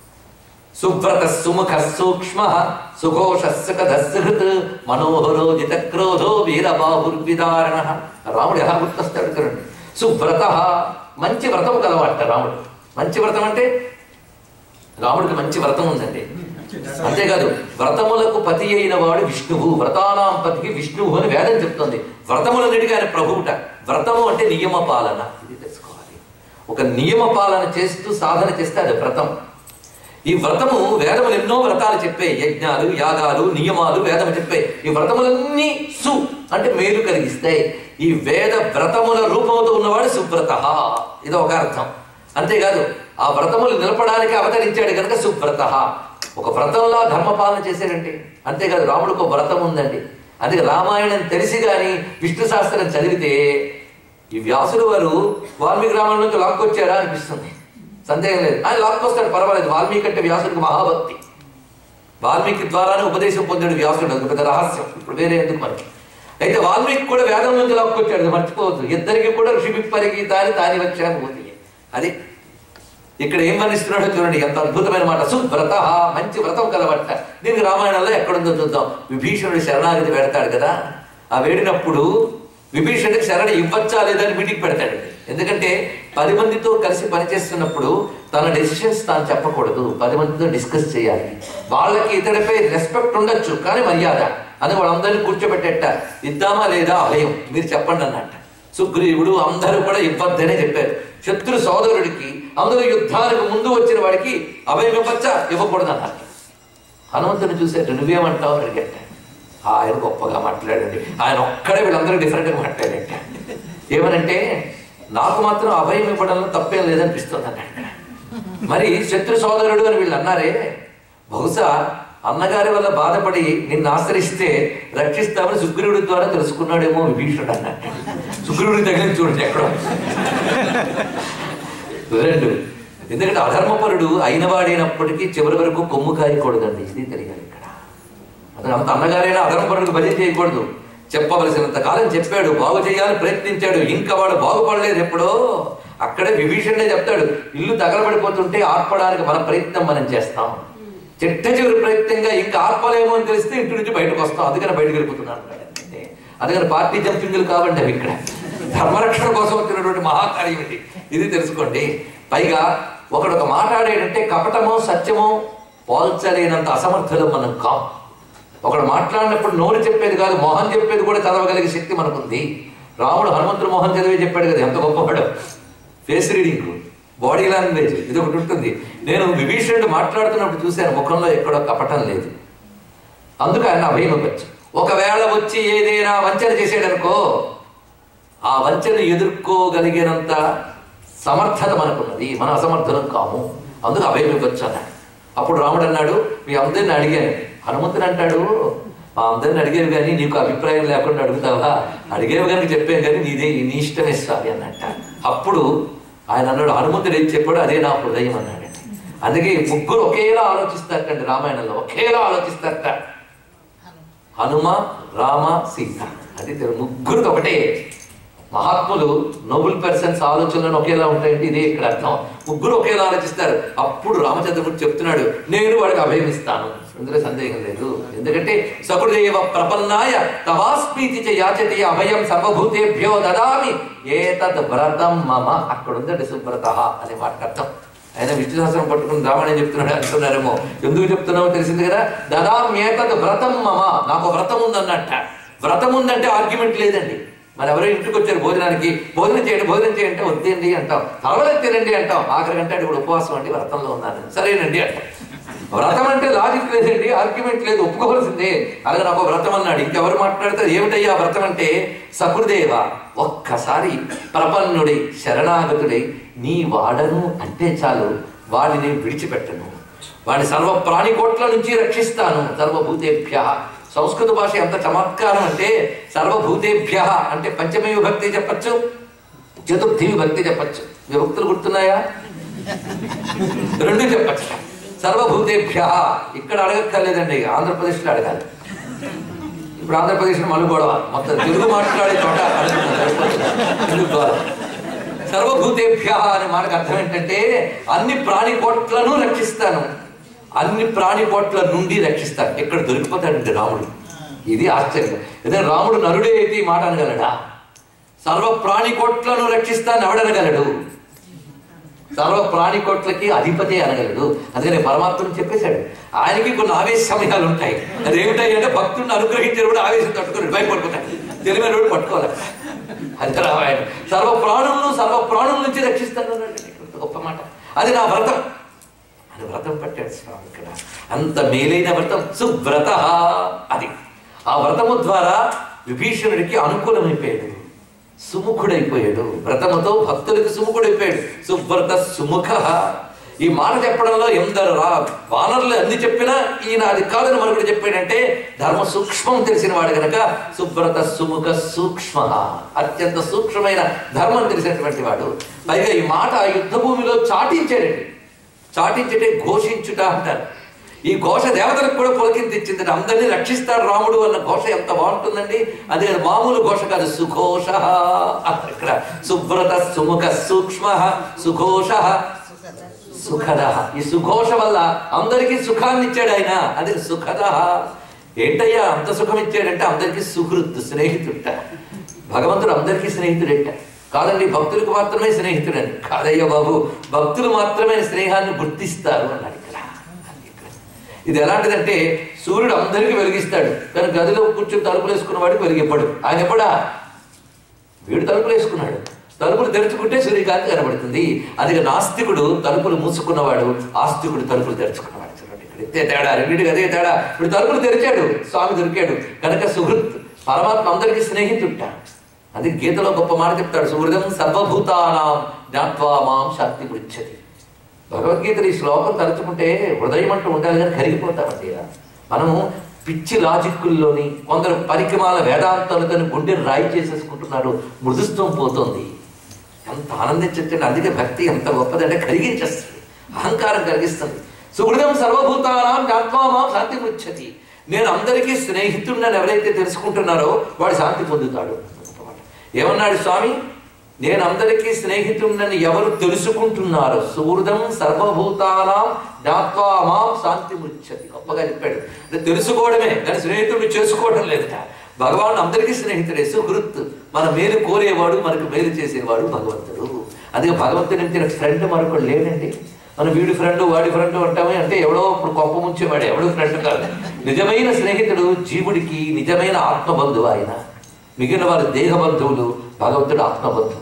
సువ్రత సుముఖ సూక్ష్మ సుఘోషస్కృత్ మనోహరో జితక్రోధో వీరబాహుర్విదారణ. రాముడు ఎలా గుర్తొస్తాడు చూడండి. సువ్రత, మంచి వ్రతం కలవాట రాముడు. మంచి వ్రతం అంటే రాముడికి మంచి వ్రతం ఉందండి. అంతేకాదు, వ్రతములకు పతి అయిన వాడు విష్ణువు. వ్రతానాం పతికి విష్ణువు అని వేదం చెప్తుంది. వ్రతములన్నిటికీ ఆయన ప్రభువుట. వ్రతము అంటే నియమ పాలన, ఇది తెలుసుకోవాలి. ఒక నియమ పాలన చేస్తూ సాధన చేస్తే అది వ్రతం. ఈ వ్రతము వేదములు ఎన్నో వ్రతాలు చెప్పే, యజ్ఞాలు యాగాలు నియమాలు వేదము చెప్పే. ఈ వ్రతములన్నీ సు అంటే మేలు కలిగిస్తాయి. ఈ వేద వ్రతముల రూపంతో ఉన్నవాడు సువ్రత, ఇది ఒక అర్థం. అంతేకాదు, ఆ వ్రతములు నిలపడానికి అవతరించాడు కనుక సువ్రత. ఒక వ్రతంలా ధర్మపాలన చేశాడండి. అంతేకాదు, రాముడికి ఒక వ్రతం ఉందండి. అందుకే రామాయణం తెలిసి కానీ విష్ణు శాస్త్రం చదివితే ఈ వ్యాసుడు వారు వాల్మీకి రామాయణం నుంచి లాక్కొచ్చారా అనిపిస్తుంది. సందేహం లేదు, ఆయన లాక్కొస్తాడు, పర్వాలేదు. వాల్మీకి అంటే వ్యాసుడికి మహాభక్తి. వాల్మీకి ద్వారానే ఉపదేశం పొందాడు వ్యాసుడు, అది పెద్ద రహస్యం. ఇప్పుడు వేరే ఎందుకు మనకి. అయితే వాల్మీకి కూడా వేదం నుంచి లాక్కొచ్చాడు, మర్చిపోవద్దు. ఇద్దరికి కూడా ఋషి పరిగీతాన్ని తాని వచ్చాను పోతే. అది ఇక్కడ ఏం వర్ణిస్తున్నాడో చూడండి, ఎంత అద్భుతమైన మాట. సువ్రత, మంచి వ్రతం కలవట్ట. దీనికి రామాయణంలో ఎక్కడుందో చూద్దాం. విభీషణుడు శరణాగతి పెడతాడు కదా, ఆ వేడినప్పుడు విభీషణుడికి శరణ ఇవ్వచ్చా లేదని మీటింగ్ పెడతాడు. ఎందుకంటే 10 మందితో కలిసి పనిచేస్తున్నప్పుడు తన డెసిషన్స్ తాను చెప్పకూడదు, 10 మందితో డిస్కస్ చేయాలి. వాళ్ళకి ఇతడిపై రెస్పెక్ట్ ఉండొచ్చు, కానీ మర్యాద. అని వాళ్ళందరినీ కూర్చోబెట్టేట, ఇద్దామా లేదా అభయం మీరు చెప్పండి అన్నట్ట. సుగ్రీవుడు అందరూ కూడా ఇవ్వద్దనే చెప్పారు. శత్రు సోదరుడికి అందరూ యుద్ధానికి ముందు వచ్చిన వాడికి అభయం ఇవ్వచ్చా ఇవ్వకూడదు అన్నట్టు. హనుమంతుని చూసేట, నువ్వేమంటావు అని అడిగట. ఆయన గొప్పగా మాట్లాడండి, ఆయన ఒక్కడే వీళ్ళందరూ డిఫరెంట్గా మాట్లాడేట. ఏమనంటే, నాకు మాత్రం అభయం ఇవ్వడంలో తప్పేం లేదనిపిస్తుంది అన్నట్టు. మరి శత్రు సోదరుడు అని వీళ్ళు అన్నారే, బహుశా అన్నగారి వల్ల బాధపడి నిన్ను ఆశ్రయిస్తే రక్షిస్తామని సుగ్రీవుడి ద్వారా తెలుసుకున్నాడేమో విభీషణుడు అన్నట్టు. సుగ్రీవుడికి తగిలింది చూడండి ఎక్కడో. 2, ఎందుకంటే అధర్మపరుడు అయినవాడైనప్పటికీ చివరి వరకు కొమ్ము కాయకూడదండి, ఇది తెలియాలి ఇక్కడ. అంత అన్నగారైనా అధర్మపరుడికి భజన చేయకూడదు. చెప్పవలసినంత కాలం చెప్పాడు, బాగు చేయాలని ప్రయత్నించాడు. ఇంకా వాడు బాగుపడలేదు. ఎప్పుడో అక్కడే విభీషణుడే చెప్తాడు, ఇల్లు తగలబడిపోతుంటే ఆర్పడానికి మన ప్రయత్నం మనం చేస్తాం. చిట్ట చివరి ప్రయత్నంగా ఇంకా ఆర్పలేమో అని తెలిస్తే ఇంటి నుంచి బయటకు వస్తాం, అందుకని బయటకు వెళ్ళిపోతున్నాను. అందుకని పార్టీ జంపింగ్లు కావండి అవి. ఇక్కడ ధర్మరక్షణ కోసం వచ్చినటువంటి మహాకార్యం ఇది, ఇది తెలుసుకోండి. పైగా ఒకడొక మాట్లాడేటంటే కపటమో సత్యమో పోల్చలేనంత అసమర్థులు మనం కాం. ఒకడు మాట్లాడినప్పుడు నోరు చెప్పేది కాదు, మొహం చెప్పేది కూడా చదవగలిగే శక్తి మనకుంది. రాముడు హనుమంతుడు మోహన్ చదివే చెప్పాడు కదా ఎంత గొప్పవాడు. ఫేస్ రీడింగ్, బాడీ లాంగ్వేజ్ ఇది ఒకటి ఉంటుంది. నేను విభీషణుడు మాట్లాడుతున్నప్పుడు చూశాను, ముఖంలో ఎక్కడో కపటం లేదు. అందుకు ఆయన అభయం ఇవ్వచ్చు. ఒకవేళ వచ్చి ఏదైనా వంచన చేసాడనుకో, ఆ వంచన ఎదుర్కోగలిగినంత సమర్థత మనకున్నది, మన అసమర్థనం కాము, అందుకు అభయం ఇవ్వచ్చు అన్నాడు. అప్పుడు రాముడు అన్నాడు, మీ అందరిని అడిగాను. హనుమంతుడు అంటాడు, మా అందరిని అడిగేవి కానీ నీకు అభిప్రాయం లేకుండా అడుగుతావా, అడిగేవి కనుక చెప్పాను కానీ నీ ఇష్టమే స్వామి అన్నట్ట. అప్పుడు ఆయన అన్నాడు, హనుమంతుడు ఏం చెప్పాడు అదే నా హృదయం అన్నాడండి. అందుకే ముగ్గురు ఒకేలా ఆలోచిస్తారటండి, రామాయణంలో ఒకేలా ఆలోచిస్తారట. హనుమ, రామ, సీత, అది ముగ్గురు ఒకటే. మహాత్ములు నోబుల్ పర్సన్స్ ఆలోచనలు ఒకేలా ఉంటాయండి, ఇదే ఇక్కడ అర్థం. ముగ్గురు ఒకేలా ఆలోచిస్తారు. అప్పుడు రామచంద్రమూర్తి చెప్తున్నాడు, నేను వాడికి అభయమిస్తాను, ఇందులో సందేహం లేదు. ఎందుకంటే సకృదేవ ప్రపన్నాయ తవాస్మీతి చ యాచతి అభయం సర్వభూతేభ్యో దదామి ఏతద్ వ్రతం మమ. అక్కడ ఉందండి సువ్రత అనే మాట అర్థం. ఆయన విష్ణు సహస్రం పట్టుకుని రామాయణం చెప్తున్నాడు అంటున్నారేమో, ఎందుకు చెప్తున్నామో తెలిసింది కదా. దదామ్యేతద్ వ్రతం మమ, నాకు వ్రతం ఉందన్నట్ట. వ్రతం ఉందంటే ఆర్గ్యుమెంట్ లేదండి. మరి ఎవరో ఇంటికి వచ్చారు భోజనానికి, భోజనం చేయండి అంటే వద్దండి అంటాం, తలవలేదు తినండి అంటాం, ఆఖరి గంట ఇప్పుడు ఉపవాసం అండి వ్రతంలో ఉన్నాను, సరేనండి అంటాం. వ్రతం అంటే లాజిక్ లేదండి, ఆర్గ్యుమెంట్ లేదు, ఒప్పుకోవాల్సిందే. అలాగే నాకు వ్రతం అన్నాడు, ఇంకెవరు మాట్లాడతారు ఏమిటయ్యా వ్రతం అంటే? సకృదేవ ఒక్కసారి ప్రపన్నుడై శరణాగతుడై నీ వాడను అంటే చాలు, వాడిని విడిచిపెట్టను, వాడిని సర్వ ప్రాణికోట్ల నుంచి రక్షిస్తాను. సర్వభూతేభ్య, సంస్కృత భాష ఎంత చమత్కారం అంటే సర్వభూతేభ్య అంటే పంచమీ విభక్తి చెప్పచ్చు, చతుర్థి విభక్తి చెప్పచ్చు. విభక్తులు గుర్తున్నాయా? రెండు చెప్పచ్చు. సర్వభూతేభ్య ఇక్కడ అడగక్కర్లేదండి, ఆంధ్రప్రదేశ్లో అడగాలి. ఇప్పుడు ఆంధ్రప్రదేశ్లో మళ్ళీ గొడవ, మొత్తం తెలుగు మాట్లాడే చోట సర్వభూతేభ్య అనే మాటకు అర్థం ఏంటంటే అన్ని ప్రాణికోట్లను రక్షిస్తాను, అన్ని ప్రాణికోట్ల నుండి రక్షిస్తాను. ఇక్కడ దొరికిపోతాడండి రాముడు. ఇది ఆశ్చర్యం. ఏదైనా రాముడు నరుడే అయితే ఈ మాట అనగలడా? సర్వ ప్రాణికోట్లను రక్షిస్తాను ఎవడనగలడు? సర్వ ప్రాణికోట్లకి అధిపతి అనగలడు. అందుకని పరమాత్మను చెప్పేశాడు. ఆయనకి కొన్ని ఆవేశ సమయాలు ఉంటాయి. అదేమిటాయి అంటే భక్తుడిని అనుగ్రహించారు కూడా ఆవేశం తట్టుకొని భయపడిపోతాడు, తెలివైన వాడు పట్టుకోవాలి. అది రామాయణం. సర్వ ప్రాణుల నుంచి రక్షిస్తాను అన్నాడు. గొప్ప మాట. అది నా వ్రతం అని వ్రతం పట్టాడు స్వామి ఇక్కడ. అంత మేలైన వ్రతం సువ్రత. అది ఆ వ్రతము ద్వారా విభీషణుడికి అనుకూలమైపోయాడు, సుముఖుడైపోయాడు. వ్రతముతో భక్తులకు సుముఖుడైపోయాడు. సువ్రత సుముఖ. ఈ మాట చెప్పడంలో ఎందరు వానరులు అంది చెప్పినా ఈయన అది కాదని మరొకటి చెప్పాడంటే ధర్మ సూక్ష్మం తెలిసిన వాడు కనుక సువ్రత సుముఖ సూక్ష్మ, అత్యంత సూక్ష్మమైన ధర్మం తెలిసినటువంటి వాడు. పైగా ఈ మాట యుద్ధ భూమిలో చాటించాడండి. చాటించటే ఘోషించుట అంటారు. ఈ ఘోష దేవతలకు కూడా పులకింతిచ్చింది. అందరినీ రక్షిస్తాడు రాముడు అన్న ఘోష ఎంత బాగుంటుందండి. అదే మామూలు ఘోష కాదు, సుఘోష. ఇక్కడ సువ్రత సుముఖ సూక్ష్మ సుఘోష సుఖద. ఈ సుఘోష వల్ల అందరికీ సుఖాన్ని ఇచ్చాడు ఆయన. అది సుఖద. ఏంటయ్యా అంత సుఖం ఇచ్చాడంటే అందరికీ సుహృత్, స్నేహితుట. భగవంతుడు అందరికీ స్నేహితుడేట కాదండి, భక్తులకు మాత్రమే స్నేహితుడని కాదయ్యా బాబు, భక్తులు మాత్రమే స్నేహాన్ని గుర్తిస్తారు అన్నాడు ఇక్కడ. ఇది ఎలాంటిదంటే సూర్యుడు అందరికీ వెలిగిస్తాడు, కానీ గదిలో కూర్చొని తలుపులు వేసుకున్న వాడికి వెలిగివ్వడు. ఆయన ఎప్పుడా వీడు తలుపులు వేసుకున్నాడు, తలుపులు తెరుచుకుంటే సూర్యకాంతి కనబడుతుంది. అది నాస్తికుడు తలుపులు మూసుకున్నవాడు, ఆస్తికుడు తలుపులు తెరుచుకున్నవాడు. చూడండి ఇక్కడ ఇంతే తేడా, రెండింటికి అదే తేడా. ఇప్పుడు తలుపులు తెరిచాడు, స్వామి దొరికాడు కనుక సుహృత్. పరమాత్మ అందరికీ స్నేహితుట. అది గీతలో గొప్ప మాట చెప్తాడు, సుహృదం సర్వభూతానాం జ్ఞాత్వా మాం శాంతి పృచ్చతి. భగవద్గీతలు ఈ శ్లోకం తలుచుకుంటే హృదయం అంటూ ఉండాలి కానీ కరిగిపోతామండి. మనము పిచ్చి లాజిక్కుల్లోని కొందరు పరికమాల వేదాంతాలతో గుండె రాయి చేసేసుకుంటున్నారు, మృదుత్వం పోతుంది. ఎంత ఆనందించండి. అందుకే భక్తి ఎంత గొప్పదంటే కరిగించేస్తుంది, అహంకారం కలిగిస్తుంది. సుహృదం సర్వభూతానాం జ్ఞాత్వా మాం శాంతి పృచ్చతి. నేను అందరికీ స్నేహితుడిని ఎవరైతే తెలుసుకుంటున్నారో వాడు శాంతి పొందుతాడు. ఏమన్నాడు స్వామి? నేను అందరికీ స్నేహితుడిని ఎవరు తెలుసుకుంటున్నారో సుహృదం సర్వభూతానాం జ్ఞాత్వా మాం శాంతి పృచ్చతి. గొప్పగా చెప్పాడు. అంటే తెలుసుకోవడమే కానీ స్నేహితుడిని చేసుకోవడం లేదట. భగవాన్ అందరికీ స్నేహితుడే, సుహృత్. మన మేలు కోరేవాడు, మనకు మేలు చేసేవాడు భగవంతుడు. అందుకే భగవంతుని నుంచి ఫ్రెండ్ మరొకడు లేడండి. మనం వీడి ఫ్రెండ్ వాడి ఫ్రెండ్ అంటామే అంటే ఎవడో ఇప్పుడు కొంప ముంచేవాడు, ఎవడో ఫ్రెండ్ కాదు. నిజమైన స్నేహితుడు జీవుడికి నిజమైన ఆత్మబంధువు ఆయన. మిగిలిన వారు దేహ బంధువులు, భగవంతుడు ఆత్మబంధువు,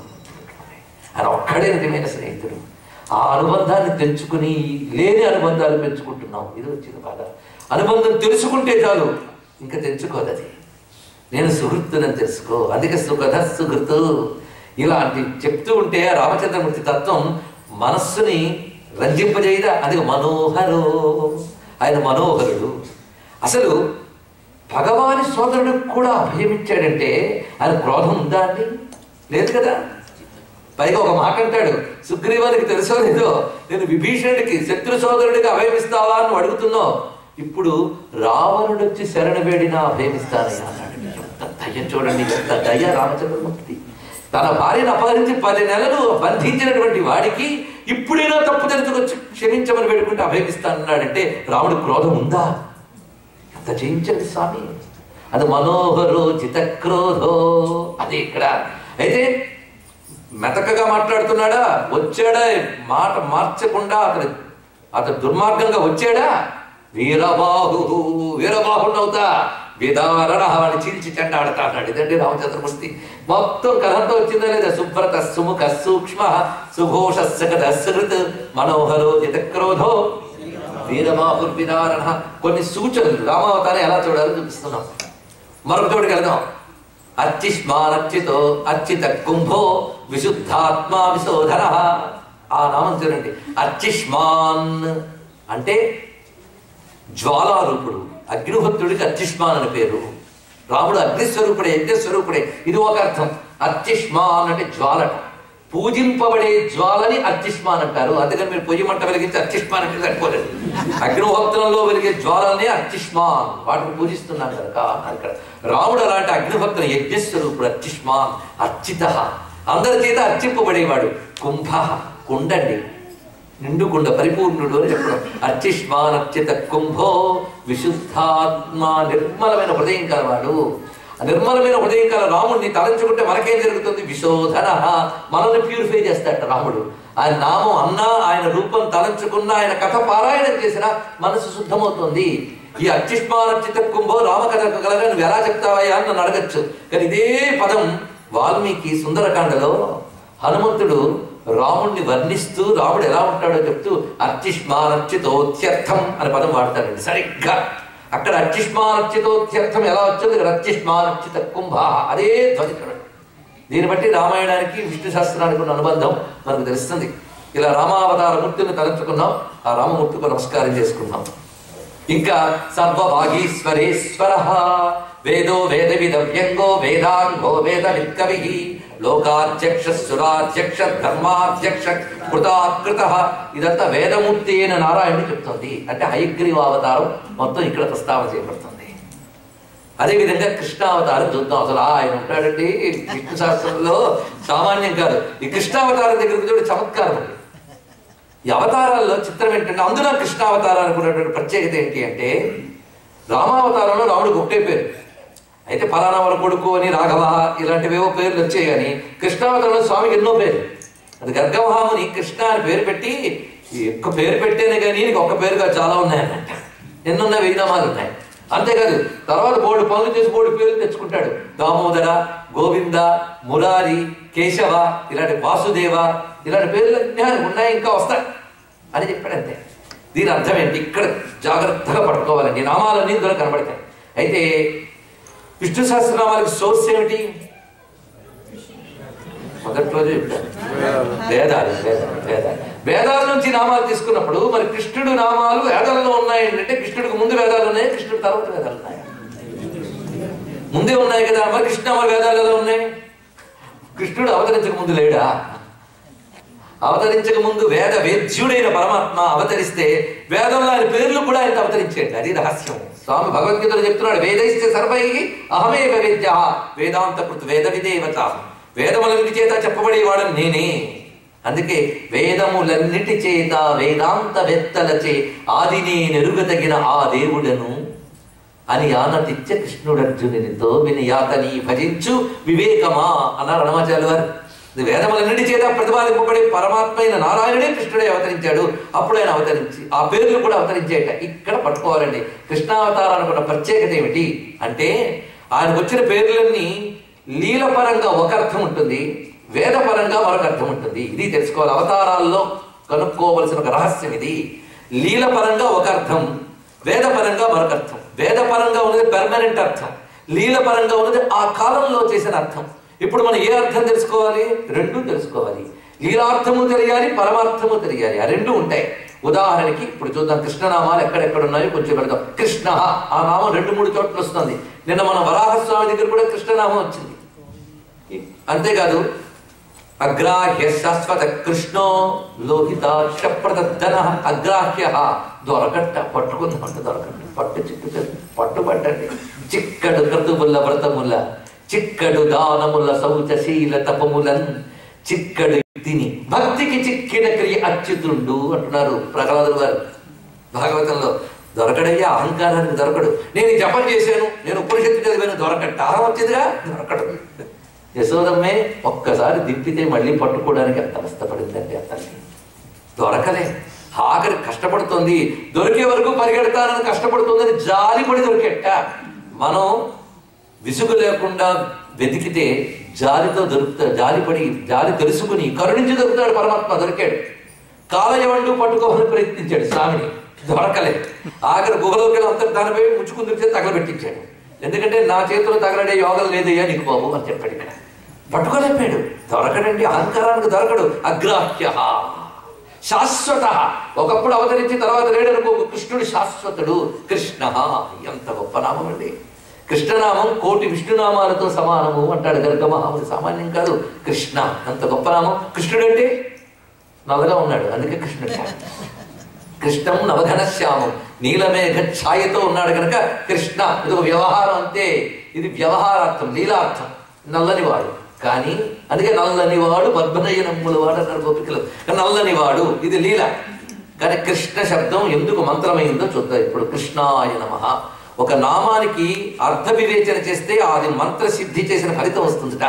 ఆయన ఒక్కడే నిజమైన స్నేహితుడు. ఆ అనుబంధాన్ని తెంచుకుని లేని అనుబంధాలు పెంచుకుంటున్నాం. ఇది వచ్చింది బాధ. అనుబంధం తెలుసుకుంటే చాలు, ఇంకా తెంచుకోదు. అది నేను సుహృత్తునని తెలుసుకో. అందుకే సుఖద సుహృతు ఇలాంటి చెప్తూ ఉంటే రామచంద్రమూర్తి తత్వం మనస్సుని రంజింపజేయదా. అది మనోహరో, ఆయన మనోహరుడు. అసలు భగవాని సోదరుడికి కూడా అభయమిచ్చాడంటే ఆయన క్రోధం ఉందా అండి? లేదు కదా. పైగా ఒక మాట అంటాడు, సుగ్రీవానికి తెలుసో లేదో, నేను విభీషణుడికి శత్రు సోదరుడికి అభయమిస్తావా అని అడుగుతున్నావు, ఇప్పుడు రావణుడు వచ్చి శరణ వేడినా అభయమిస్తానయ్యా అన్నాడు. ఎంత దయ చూడండి, ఎంత దయ రామచంద్రమూర్తి. తన భార్యను అపహరించి 10 నెలలు బంధించినటువంటి వాడికి ఇప్పుడైనా తప్పు తెలుసుకొచ్చి క్షమించమని వేడుకుంటే అభయమిస్తానన్నాడంటే రాముడి క్రోధం ఉందా? ఎంత జయించండి స్వామి. అది మనోహరో చితక్రోధో. అది ఇక్కడ అయితే మెతకగా మాట్లాడుతున్నాడా, వచ్చాడా, మాట మార్చకుండా అతను దుర్మార్గంగా వచ్చాడా, వీరబాహు వీరబాహుడవుతా విదారణ అని చీల్చి చెండాడతా అన్నాడు. ఇదండి రామచంద్రమూర్తి. మొత్తం కథంతో వచ్చిందా లేదా? శుభ్రత సుముఖ సూక్ష్మ సుఘోష సకృత్ మనోహరో జితక్రోధో వీరబాహుర్విదారణ. కొన్ని సూచనలు రామావతారం ఎలా చూడాలో చూపిస్తున్నాం. మరొక చోటుకి వెళ్దాం. అర్చిష్మానర్చితో అర్చిత కుంభో విశుద్ధాత్మా విశోధన. ఆ నామం చూడండి. అర్చిష్మాన్ అంటే జ్వాలారూపుడు. అగ్నిహోత్రుడికి అర్చిష్మాన్ అని పేరు. రాముడు అగ్నిస్వరూపుడే, యజ్ఞస్వరూపుడే. ఇది ఒక అర్థం. అర్చిష్మాన్ అంటే జ్వాలట, పూజింపబడే జ్వాలని అర్చిష్మాన్ అంటారు. అందుకని మీరు పొయ్యి మంట వెలిగించి అర్చిష్మాన్ అంటే సరిపోలేదు. అగ్నిహోత్రంలో వెలిగే జ్వాలనే అర్చిష్మాన్, వాటిని పూజిస్తున్నాం కనుక ఇక్కడ రాముడు అలాంటి అగ్నిహోత్రం యజ్ఞస్వరూపుడు. అర్చిష్మాన్ అర్చిత, అందరి చేత అర్చింపబడేవాడు. కుంభ కుండండి, నిండు కుండ, పరిపూర్ణుడు అని చెప్పడం. అర్చిష్మాన్ అర్చిత కుంభో విశుద్ధాత్మ, నిర్మలమైన హృదయం కలవాడు. నిర్మలమైన హృదయం కల రాముడిని తలంచుకుంటే మనకేం జరుగుతుంది? విశోధన, మనల్ని ప్యూరిఫై చేస్తాడట రాముడు. ఆయన నామం అన్నా, ఆయన రూపం తలంచుకున్నా, ఆయన కథ పారాయణం చేసినా మనసు శుద్ధమవుతుంది. ఈ అర్చిష్మానర్చిత కుంభో రామకథ కలగా నువ్వు ఎలా చెప్తావయ్యా అని నన్ను అడగచ్చు. కానీ ఇదే పదం వాల్మీకి సుందరకాండలో హనుమంతుడు రాముడిని వర్ణిస్తూ రాముడు ఎలా ఉంటాడో చెప్తూ అర్చిష్మానర్చితోత్యర్థం అనే పదం వాడతాడండి. సరిగ్గా అక్కడ అర్చిష్మానర్చితోత్యర్థం ఎలా వచ్చింది, ఇక్కడ అర్చిష్మానర్చిత కుంభ, అదే ధ్వని చూడండి. దీన్ని బట్టి రామాయణానికి విష్ణు శాస్త్రానికి ఉన్న అనుబంధం మనకు తెలుస్తుంది. ఇలా రామావతార మూర్తిని తలంచుకున్నాం, ఆ రామమూర్తికి నమస్కారం చేసుకున్నాం. ఇంకా సర్వభాగీశ్వరేశ్వర వేదో వేద విదవ్యంగో వేదాంగో వేద విత్కవి లోకాధ్యక్ష సురాధ్యక్ష ధర్మాధ్యక్ష కృతాకృత. ఇదంతా వేదమూర్తి అయిన నారాయణుడు చెప్తుంది. అంటే హయగ్రీవ అవతారం మొత్తం ఇక్కడ ప్రస్తావన చేయబడుతుంది. అదేవిధంగా కృష్ణావతారం చూద్దాం. అసలు ఆయన ఉంటాడండి విష్ణు శాస్త్రంలో, సామాన్యం కాదు. ఈ కృష్ణావతారం దగ్గరికి చూడ చమత్కారం అండి. ఈ అవతారాల్లో చిత్రం ఏంటంటే, అందులో కృష్ణావతారానికి ఉన్నటువంటి ప్రత్యేకత ఏంటి అంటే, రామావతారంలో రాముడికి ఒకే పేరు, అయితే ఫలానా వాళ్ళ కొడుకు అని రాఘవ ఇలాంటివేవో పేర్లు వచ్చాయి. కానీ కృష్ణావతారంలో స్వామికి ఎన్నో పేరు. అది గర్గమహాముని కృష్ణ అని పేరు పెట్టి, ఒక్క పేరు పెట్టేనే కానీ నీకు ఒక్క పేరుగా చాలా ఉన్నాయన్నమాట. ఎన్నున్నా 1000 నామాలు ఉన్నాయి. అంతేకాదు తర్వాత బోర్డు పనులు చేసి బోర్డు పేర్లు తెచ్చుకుంటాడు. దామోదర, గోవింద, మురారి, కేశవ, ఇలాంటి వాసుదేవ, ఇలాంటి పేర్లు ఉన్నాయి, ఇంకా వస్తాయి అని చెప్పాడు. అంతే. దీని అర్థం ఏంటి? ఇక్కడ జాగ్రత్తగా పట్టుకోవాలండి. నామాలన్నీ ఇందులో కనబడతాయి. అయితే విష్ణు సహస్రనామాలకి సోర్స్ ఏమిటి? మొదటి రోజు చెప్పాను, వేదాలు. వేదాల నుంచి నామాలు తీసుకున్నప్పుడు మరి కృష్ణుడు నామాలు వేదాలలో ఉన్నాయంటే, కృష్ణుడికి ముందు వేదాలు ఉన్నాయి, కృష్ణుడి తర్వాత వేదాలు ఉన్నాయి. ముందే ఉన్నాయి కదా. మరి కృష్ణనామాలు వేదాలు ఎలా ఉన్నాయి? కృష్ణుడు అవతరించక ముందు లేడా? అవతరించక ముందు వేద్యుడైన పరమాత్మ అవతరిస్తే వేదంలో ఆయన పేర్లు కూడా ఆయన అవతరించాడు. అది రహస్యం. స్వామి భగవద్గీతలో చెప్తున్నాడు, వేదైస్తే సర్వై అహమేవ వేద్య వేదాంత కృత్ వేద విదేవత. వేదములన్నిటి చేత చెప్పబడేవాడు నేనే. అందుకే వేదములన్నిటి చేత వేదాంత వేత్తలచే ఆదినే నెరుగతగిన ఆ దేవుడను అని ఆనతిచ్చ కృష్ణుడర్జునునితో వినియాతని భజించు వివేకమా అన్నారు హనుమాచార్యుల వారు. వేదములన్నిటి చేత ప్రతిపాదింపబడే పరమాత్మ అయిన నారాయణుడే కృష్ణుడే అవతరించాడు. అప్పుడు ఆయన అవతరించి ఆ పేర్లు కూడా అవతరించేట. ఇక్కడ పట్టుకోవాలండి. కృష్ణావతారానికి ఉన్న ప్రత్యేకత ఏమిటి అంటే, ఆయనకు వచ్చిన పేర్లన్నీ లీలపరంగా ఒక అర్థం ఉంటుంది, వేదపరంగా మరొక అర్థం ఉంటుంది. ఇది తెలుసుకోవాలి. అవతారాల్లో కనుక్కోవలసిన ఒక రహస్యం ఇది. లీలపరంగా ఒక అర్థం, వేదపరంగా మరొక అర్థం. వేదపరంగా ఉన్నది పెర్మనెంట్ అర్థం, లీలపరంగా ఉన్నది ఆ కాలంలో చేసిన అర్థం. ఇప్పుడు మనం ఏ అర్థం తెలుసుకోవాలి? రెండు తెలుసుకోవాలి. లీలార్థము తెలియాలి, పరమార్థము తెలియాలి. ఆ రెండు ఉంటాయి. ఉదాహరణకి ఇప్పుడు చూద్దాం, కృష్ణనామాలు ఎక్కడెక్కడ ఉన్నాయో కొంచెం పెడదాం. కృష్ణ ఆ నామం 2-3 చోట్ల వస్తుంది. నిన్న మన వరాహస్వామి దగ్గర కూడా కృష్ణనామం వచ్చింది. అంతేకాదు, అగ్రాహ్య శాశ్వత కృష్ణో లోహితాక్షప్రదన. అగ్రాహ్య దొరకట్ట, పట్టుకుందామంటే దొరకట్ట. పట్టు చిక్కు పట్టుబట్టండి. చిక్కడు క్రతుముల వ్రతముల, చిక్కడు దానముల శౌచశీల తపములన్, చిక్కడు యుక్తిని భక్తికి చిక్కిన క్రియ అచ్యుతుండు అంటున్నారు ప్రహ్లాదులు వారు భాగవతంలో. దొరకడయ్యా, అహంకారానికి దొరకడు. నేను జపం చేశాను, నేను ఉపనిషత్తు చదివాను, దొరకట్ట. అహం వచ్చిందిగా, దొరకడు. యశోదమ్మే ఒక్కసారి దింపితే మళ్ళీ పట్టుకోవడానికి ఎంత కష్టపడిందండి అతన్ని. దొరకలే, ఆఖరి కష్టపడుతోంది, దొరికే వరకు పరిగెడతానని కష్టపడుతుందని జాలిపడి దొరికెట్ట. మనం విసుగు లేకుండా వెతికితే జాలితో దొరుకుతాడు. జాలిపడి, జాలి తెలుసుకుని కరుణించి దొరుకుతాడు పరమాత్మ. దొరికాడు. కాలయవండు పట్టుకోవాలని ప్రయత్నించాడు స్వామిని, దొరకలే. ఆఖరి గుహలోకి వెళ్ళి అంతర్ధానపై ముచ్చుకుందిరిచే తగలబెట్టించాడు. ఎందుకంటే నా చేతిలో తగలడే యోగం లేదయ్యా నీకు బాబు అని చెప్పాడు. ఇక్కడ పట్టుకోలేపాడు, దొరకడండి. అహంకారానికి దొరకడు. అగ్రాహ్య శాశ్వత. ఒకప్పుడు అవతరించి తర్వాత లేడనుకో, కృష్ణుడు శాశ్వతుడు. కృష్ణ ఎంత గొప్ప నామం అండి. కృష్ణనామం 1,000,000 విష్ణునామాలతో సమానము అంటాడు గర్గ మహాముని. సామాన్యం కాదు. కృష్ణ అంత గొప్ప నామం. కృష్ణుడు అంటే నల్లగా ఉన్నాడు, అందుకే కృష్ణుడు. కృష్ణం నవఘనశ్యామం, నీలమేఘ ఛాయతో ఉన్నాడు కనుక కృష్ణ. ఇది ఒక వ్యవహారం అంతే. ఇది వ్యవహారార్థం, లీలార్థం. నల్లనివాడు కానీ, అందుకే నల్లనివాడు పద్మనయనమ్ముల వాడు అన్నారు గోపికలు. నల్లనివాడు ఇది లీల. కానీ కృష్ణ శబ్దం ఎందుకు మంత్రమైందో చూద్దాం ఇప్పుడు. కృష్ణాయ నమః. ఒక నామానికి అర్థ వివేచన చేస్తే అది మంత్రసిద్ధి చేసిన ఫలితం వస్తుందిట.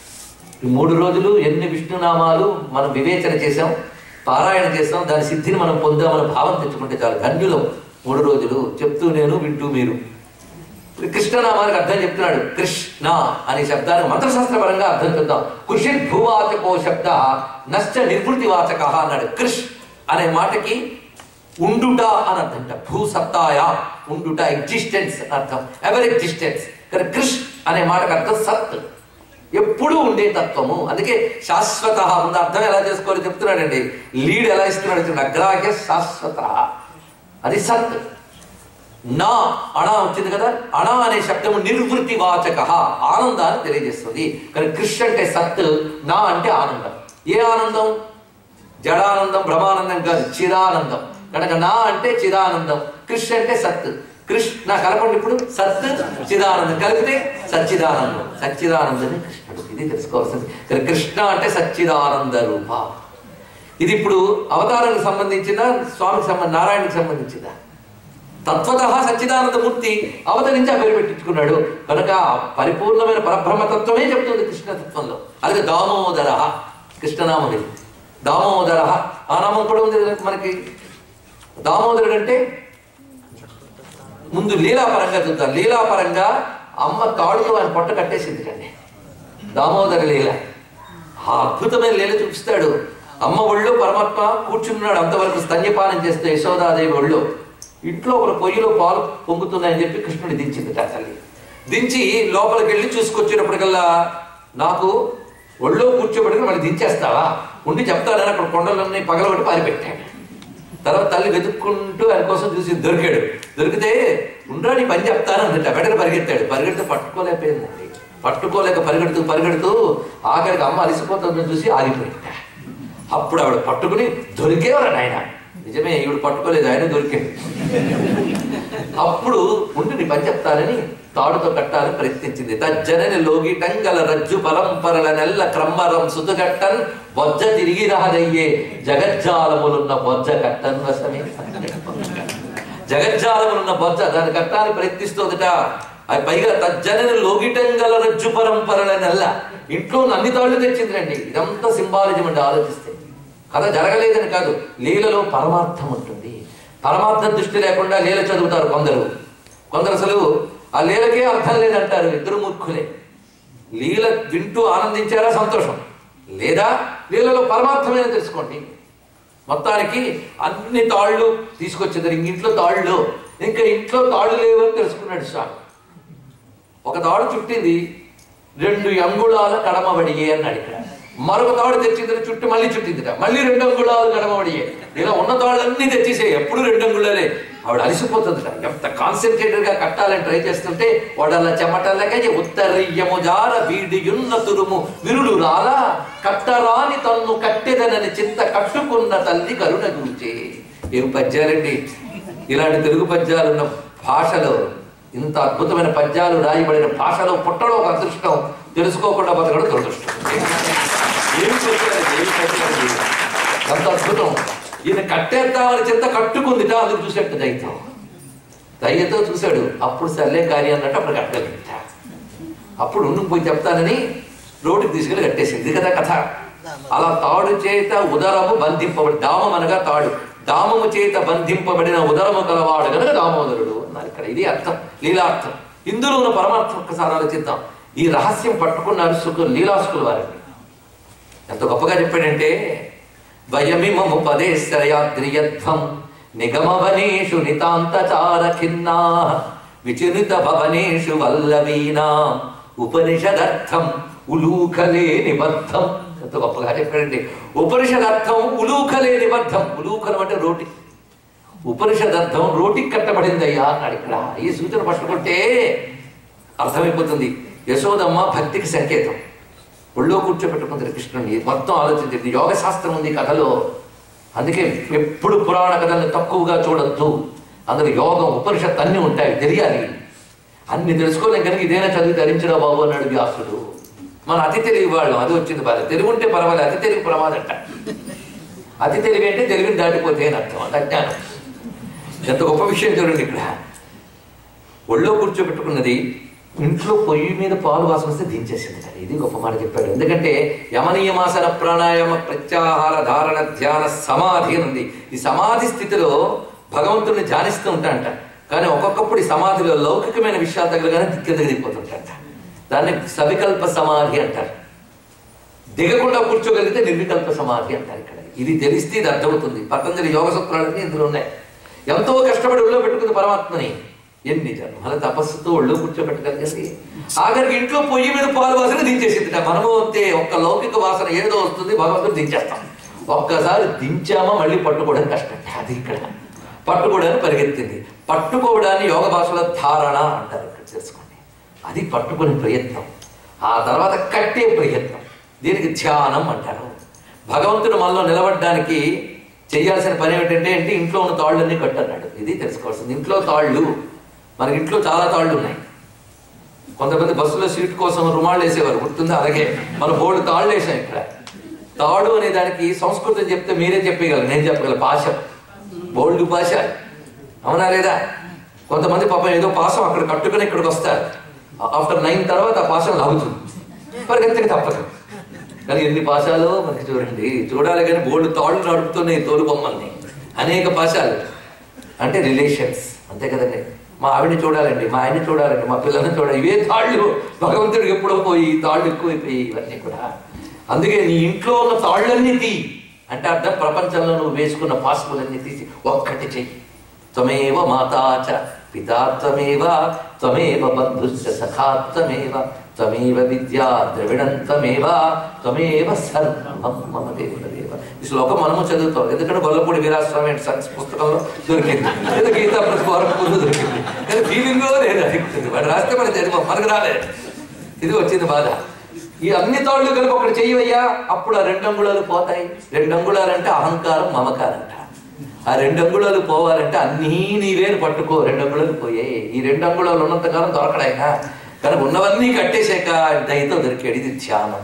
3 రోజులు ఎన్ని విష్ణునామాలు మనం వివేచన చేసాం, పారాయణ చేస్తాం, దాని సిద్ధిని మనం పొందామని భావం తెచ్చుకుంటే చాలు. ధన్యులం. 3 రోజులు చెప్తూ నేను, వింటూ మీరు. కృష్ణనామానికి అర్థం చెప్తున్నాడు. కృష్ణ అనే శబ్దానికి మంత్రశాస్త్రపరంగా అర్థం చెప్తాం. కృషిర్ భూవాచకో శబ్ద నశ్చ నిర్వృతివాచక అన్నాడు. కృష్ అనే మాటకి ఉండుట అని అర్థంట. భూసత్తాయ ఉండుట, ఎగ్జిస్టెన్స్ అర్థం, ఎవర్ ఎగ్జిస్టెన్స్. కానీ కృష్ అనే మాటకు అర్థం సత్, ఎప్పుడూ ఉండే తత్వము. అందుకే శాశ్వత ఉంది. అర్థం ఎలా చేసుకోవాలో చెప్తున్నాడండి. లీడ్ ఎలా ఇస్తున్నాడు. అగ్రాహ్య శాశ్వత, అది సత్. నా అణ వచ్చింది కదా, అణ అనే శబ్దము నిర్వృతి వాచక, ఆనందాన్ని తెలియజేస్తుంది. కానీ కృష్ అంటే సత్, నా అంటే ఆనందం. ఏ ఆనందం? జడానందం, బ్రహ్మానందం కాదు, చిరానందం. కనుక నా అంటే చిదానందం, కృష్ అంటే సత్. కృష్ణ కలపండి ఇప్పుడు. సత్ చిదానందం కలిపితే సచ్చిదానందం. సచ్చిదానందమే కృష్ణుడు. ఇది తెలుసుకోవాల్సింది. కానీ కృష్ణ అంటే సచ్చిదానంద రూప. ఇది ఇప్పుడు అవతారానికి సంబంధించిన, స్వామికి నారాయణకి సంబంధించిన తత్వత సచ్చిదానందమూర్తి అవతరించి ఆ పేరు పెట్టించుకున్నాడు. కనుక పరిపూర్ణమైన పరబ్రహ్మతత్వమే చెప్తుంది కృష్ణతత్వంలో. అలాగే దామోదర కృష్ణనామం ఇది. దామోదర ఆ నామం కూడా ఉంది మనకి. దామోదరుడు అంటే ముందు లీలాపరంగా చూద్దాం. లీలాపరంగా అమ్మ తాడుతో ఆయన పొట్ట కట్టేసింది కండి. దామోదర లీల, ఆ అద్భుతమైన లీల చూపిస్తాడు. అమ్మ ఒళ్ళో పరమాత్మ కూర్చున్నాడు అంతవరకు స్తన్యపానం చేస్తే యశోదాదేవి ఒళ్ళో. ఇంట్లో ఒక పొయ్యిలో పాలు పొంగుతున్నాయని చెప్పి కృష్ణుడి దించింది తల్లి. దించి లోపలికి వెళ్ళి చూసుకొచ్చేటప్పటికల్లా, నాకు ఒళ్ళో కూర్చోబెట్టుకుని మళ్ళీ దించేస్తావా, ఉండి చెప్తానని అక్కడ కొండలన్నీ పగలబట్టి పారిపెట్టాడు. తర్వాత తల్లి వెతుక్కుంటూ ఆయన కోసం చూసి దొరికాడు. దొరికితే ఉండరా నీ పని చెప్తాను అందుట. వెంటనే పరిగెత్తాడు. పరిగెడితే పట్టుకోలేకపోయిందండి. పట్టుకోలేక పరిగెడుతూ ఆఖరికి అమ్మ అలిసిపోతుందని చూసి ఆగిపోయింది. అప్పుడు ఆవిడ పట్టుకుని, దొరికేవారు ఆయన. నిజమే, ఈవిడ పట్టుకోలేదు, ఆయన దొరికాడు. అప్పుడు ఉండి నీ పని చెప్తానని తాడుతో కట్టాలని ప్రయత్నించింది. తజ్జనని లోగిటంగల రజ్జు పరంపరల నెల్ల క్రమ్మరం సుతుగట్టన్ బొజ్జ తిరిగి రాదయ్యే జగజ్జాలములున్న బొజ్జ కట్టన్ వశమే. జగజ్జాలములున్న బొజ్జ దాన్ని కట్టాలని ప్రయత్నిస్తుందట. అది పైగా తజ్జనని లోగిటంగల రజ్జు పరంపరల నెల్ల. ఇంట్లో అన్ని తాళ్లు తెచ్చిందండి. ఇదంతా సింబాలిజం అండి. ఆలోచిస్తే కథ జరగలేదని కాదు, లీలలో పరమార్థం ఉంటుంది. పరమార్థ దృష్టి లేకుండా లీల చదువుతారు కొందరు. అసలు ఆ లీలకే అర్థం లేదంటారు. ఇద్దరు మూర్ఖులే. లీల వింటూ ఆనందించారా సంతోషం, లేదా లీలలో పరమార్థమైన తెలుసుకోండి. మొత్తానికి అన్ని తాళ్ళు తీసుకొచ్చేదారు. ఇంట్లో తాళ్ళు, ఇంకా ఇంట్లో తాళ్ళు లేవని తెలుసుకున్నాడు స్వామి. ఒక తాడు చుట్టింది 2 అంగుళాల కడమబడియే అన్నాడు. ఇక్కడ మరొక తాడు తెచ్చింది చుట్టి మళ్ళీ చుట్టిందిట, మళ్ళీ 2 అంగుళాలు కడమబడియే. ఇలా ఉన్న తాళ్ళన్నీ తెచ్చేసే, ఎప్పుడు 2 అంగుళాలే. ఆవిడ అలసిపోతుందిట. ఎంత కాన్సన్ట్రేటెడ్ గా కట్టాలని ట్రై చేస్తుంటే వాడల్ల చెమటలకే ఉత్తరీయము జార వీడియున్న తురుము విరుడు రాలా కట్టరాని తన్ను కట్టెదనని చింత కట్టుకున్న తల్లి కరుణ చూచే. ఏం పద్యాలండి! ఇలాంటి తెలుగు పద్యాలున్న భాషలో, ఇంత అద్భుతమైన పద్యాలు రాయబడిన భాషలో పుట్టడం ఒక అదృష్టం, తెలుసుకోకుండా బతకడం దురదృష్టం. ఏమి చెప్పారు, ఎంత అద్భుతం! ఈయన కట్టేద్దామని చింత కట్టుకుందిట, అందుకు చూసేట్టు దయ్యతో చూశాడు. అప్పుడు సర్లే కార్యం అన్నట్టు అప్పుడు కట్టగలిగిట. అప్పుడు ఉండిపోయి చెప్తానని రోడ్డుకి తీసుకెళ్ళి కట్టేసింది కదా కథ. అలా తాడు చేత ఉదరము బంధింపబడి, దామం అనగా తాడు, దామము చేత బంధింపబడిన ఉదరము కలవాడు కనుక దామోదరుడు అన్నారు ఇక్కడ. ఇది అర్థం, లీలార్థం. ఇందులో ఉన్న పరమార్థం ఒక్కసారి ఆలోచిద్దాం. ఈ రహస్యం పట్టుకున్నారు లీలాసుకుల వారిని. ఎంత గొప్పగా చెప్పాడంటే, వయమిమము పదేశ్రయాద్రియధ్వం నిగమవనేషు నితాంతచార ఖిన్నా విచినుత భవనేషు వల్లవీనా ఉపనిషదర్థం ఉలూఖలే నిబద్ధం. ఎంత గొప్పగా చెప్పాడండి. ఉపనిషదర్థం ఉలూఖలే నిబద్ధం. ఉలూఖలం అంటే రోటి, ఉపనిషదర్థం రోటికి కట్టబడిందయ్యా అన్నాడు ఇక్కడ. ఈ సూచన పట్టుకుంటే అర్థమైపోతుంది. యశోదమ్మ భక్తికి సంకేతం. ఒళ్ళో కూర్చోబెట్టుకుంది కృష్ణుని. మొత్తం ఆలోచించింది. యోగ శాస్త్రం ఉంది కథలో. అందుకే ఎప్పుడు పురాణ కథలను తక్కువగా చూడొద్దు. అందులో యోగం, ఉపనిషత్తు అన్నీ ఉంటాయి, తెలియాలి. అన్ని తెలుసుకోలేం కనుక ఇదేనా చదివి ధరించరా బాబు అన్నాడు వ్యాసుడు. మన అతి తెలివి వాళ్ళం, అది వచ్చింది బాధ. తెలివి ఉంటే పర్వాలేదు, అతి తెలివి ప్రమాదంట. అతి తెలివి అంటే తెలివిని దాటిపోతే అని అర్థం, అంత అజ్ఞానం. ఎంత గొప్ప విషయం చూడండి ఇక్కడ. ఒళ్ళో కూర్చోబెట్టుకున్నది, ఇంట్లో పొయ్యి మీద పాలు వాసన వస్తే దించేసింది. ఇది గొప్ప మాట చెప్పాడు. ఎందుకంటే యమనీయమాసన ప్రాణాయామ ప్రత్యాహార ధారణ ధ్యాన సమాధి అని ఉంది. ఈ సమాధి స్థితిలో భగవంతుడిని ధ్యానిస్తూ ఉంటాంట. కానీ ఒక్కొక్కప్పుడు ఈ సమాధిలో లౌకికమైన విషయాలు తగలగానే కిందకి దిగిపోతుంటాంట. దాన్ని సవికల్ప సమాధి అంటారు. దిగకుండా కూర్చోగలిగితే నిర్వికల్ప సమాధి అంటారు ఇక్కడ. ఇది తెలిస్తే ఇది అర్థమవుతుంది. పతంజలి యోగ సూత్రాలన్నీ ఇందులో ఉన్నాయి. ఎంతో కష్టపడి ఒళ్ళో పెట్టుకుంది పరమాత్మని. ఎన్ని జన్మల తపస్సుతో ఒళ్ళో కూర్చోబెట్టగలిగింది. ఆఖరికి ఇంట్లో పొయ్యి మీద పాలు వాసన దించేసింది. మనము అంతే, ఒక్క లౌకిక వాసన ఏదో వస్తుంది, భగవంతుడు దించేస్తాం. ఒక్కసారి దించామా మళ్ళీ పట్టుకోవడం కష్టం. అది ఇక్కడ పట్టుకోవడానికి పరిగెత్తింది. పట్టుకోవడాన్ని యోగ భాషలో ధారణ అంటారు. ఇక్కడ తెలుసుకోండి. అది పట్టుకునే ప్రయత్నం. ఆ తర్వాత కట్టే ప్రయత్నం, దీనికి ధ్యానం అంటారు. భగవంతుడు మనలో నిలబడడానికి చేయాల్సిన పని ఏమిటంటే ఇంట్లో ఉన్న తాళ్ళన్నీ కట్టన్నాడు. ఇది తెలుసుకోవాల్సింది. ఇంట్లో తాళ్ళు, మనకి ఇంట్లో చాలా తాళ్ళు ఉన్నాయి. కొంతమంది బస్సులో సీట్ కోసం రుమాళ్ళు వేసేవారు, గుర్తుందా? అలాగే మన బోర్డు తాళ్ళు వేసాం ఇక్కడ. తాడు అనే దానికి సంస్కృతం చెప్తే మీరే చెప్పగలరు, నేను చెప్పగలను. భాష, బోల్డ్ భాష, అవునా లేదా? కొంతమంది పాపం ఏదో పాసం అక్కడ కట్టుకుని ఇక్కడికి వస్తారు. ఆఫ్టర్ 9 తర్వాత ఆ పాసం లాగుతుంది, పరిగెత్తకి తప్పదు. కానీ ఎన్ని పాశాలు మనకి చూడండి, చూడాలి. కానీ బోల్డ్ తాళ్ళు నడుపుతున్నాయి తోలు బొమ్మల్ని, అనేక పాశాలు. అంటే రిలేషన్స్, అంతే కదండి. మా ఆవిడని చూడాలండి, మా ఆయన్ని చూడాలండి, మా పిల్లల్ని చూడాలి. ఇవే తాళ్ళు. భగవంతుడికి ఎప్పుడో పోయి తాళ్ళు ఎక్కువైపోయి ఇవన్నీ కూడా. అందుకే నీ ఇంట్లో ఉన్న తాళ్ళన్నీ తీ అంటే అర్థం, ప్రపంచంలో నువ్వు వేసుకున్న పాసులన్నీ తీసి ఒక్కటి చెయ్యి. త్వమేవ మాతాచ పితా త్వమేవ, త్వమేవ బంధుశ్చ సఖా త్వమేవ, త్వమేవ విద్యా ద్రవిడం త్వమేవ, త్వమేవ సర్వం మమ దేవదేవ. ఈ శ్లోకం మనము చదువుతాం, ఎందుకంటే గొల్లపూడి వీరాస్వామి అండ్ సన్స్ పుస్తకంలో దొరికింది, లేదా గీతా ప్రతిపాదన దొరికింది. కానీ ఫీలింగో లేదా వాడు రాస్తే మన చదివాం, మనకు రాలేదు. ఇది వచ్చింది బాధ. ఈ అన్ని తాళ్ళు కనుక ఒకటి చెయ్యవయ్యా, అప్పుడు ఆ 2 అంగుళాలు పోతాయి. 2 అంగుళాలు అంటే అహంకారం, మమకారంట. ఆ 2 అంగుళాలు పోవాలంటే అన్నీ నీవేని పట్టుకో. 2 అంగుళాలు పోయాయి. ఈ 2 అంగుళాలు ఉన్నంతకాలం దొరకడాయినా, కానీ ఉన్నవన్నీ కట్టేశాక దయతో దొరికాడు. ఇది ధ్యానం.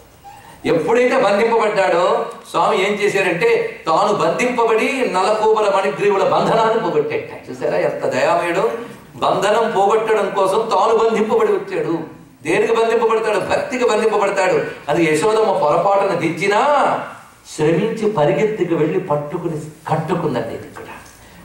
ఎప్పుడైతే బంధింపబడ్డాడో స్వామి ఏం చేశారంటే, తాను బంధింపబడి నలకూబల మణిగ్రీవుల బంధనాన్ని పోగొట్టాట. చూసారా ఎంత దయామయుడు! బంధనం పోగొట్టడం కోసం తాను బంధింపబడి వచ్చాడు. దేనికి బంధింపబడతాడు? భక్తికి బంధింపబడతాడు. అది యశోదమ్మ పొరపాటును దించినా శ్రమించి పరిగెత్తికి వెళ్ళి పట్టుకుని కట్టుకుందండి. ఇది ఇక్కడ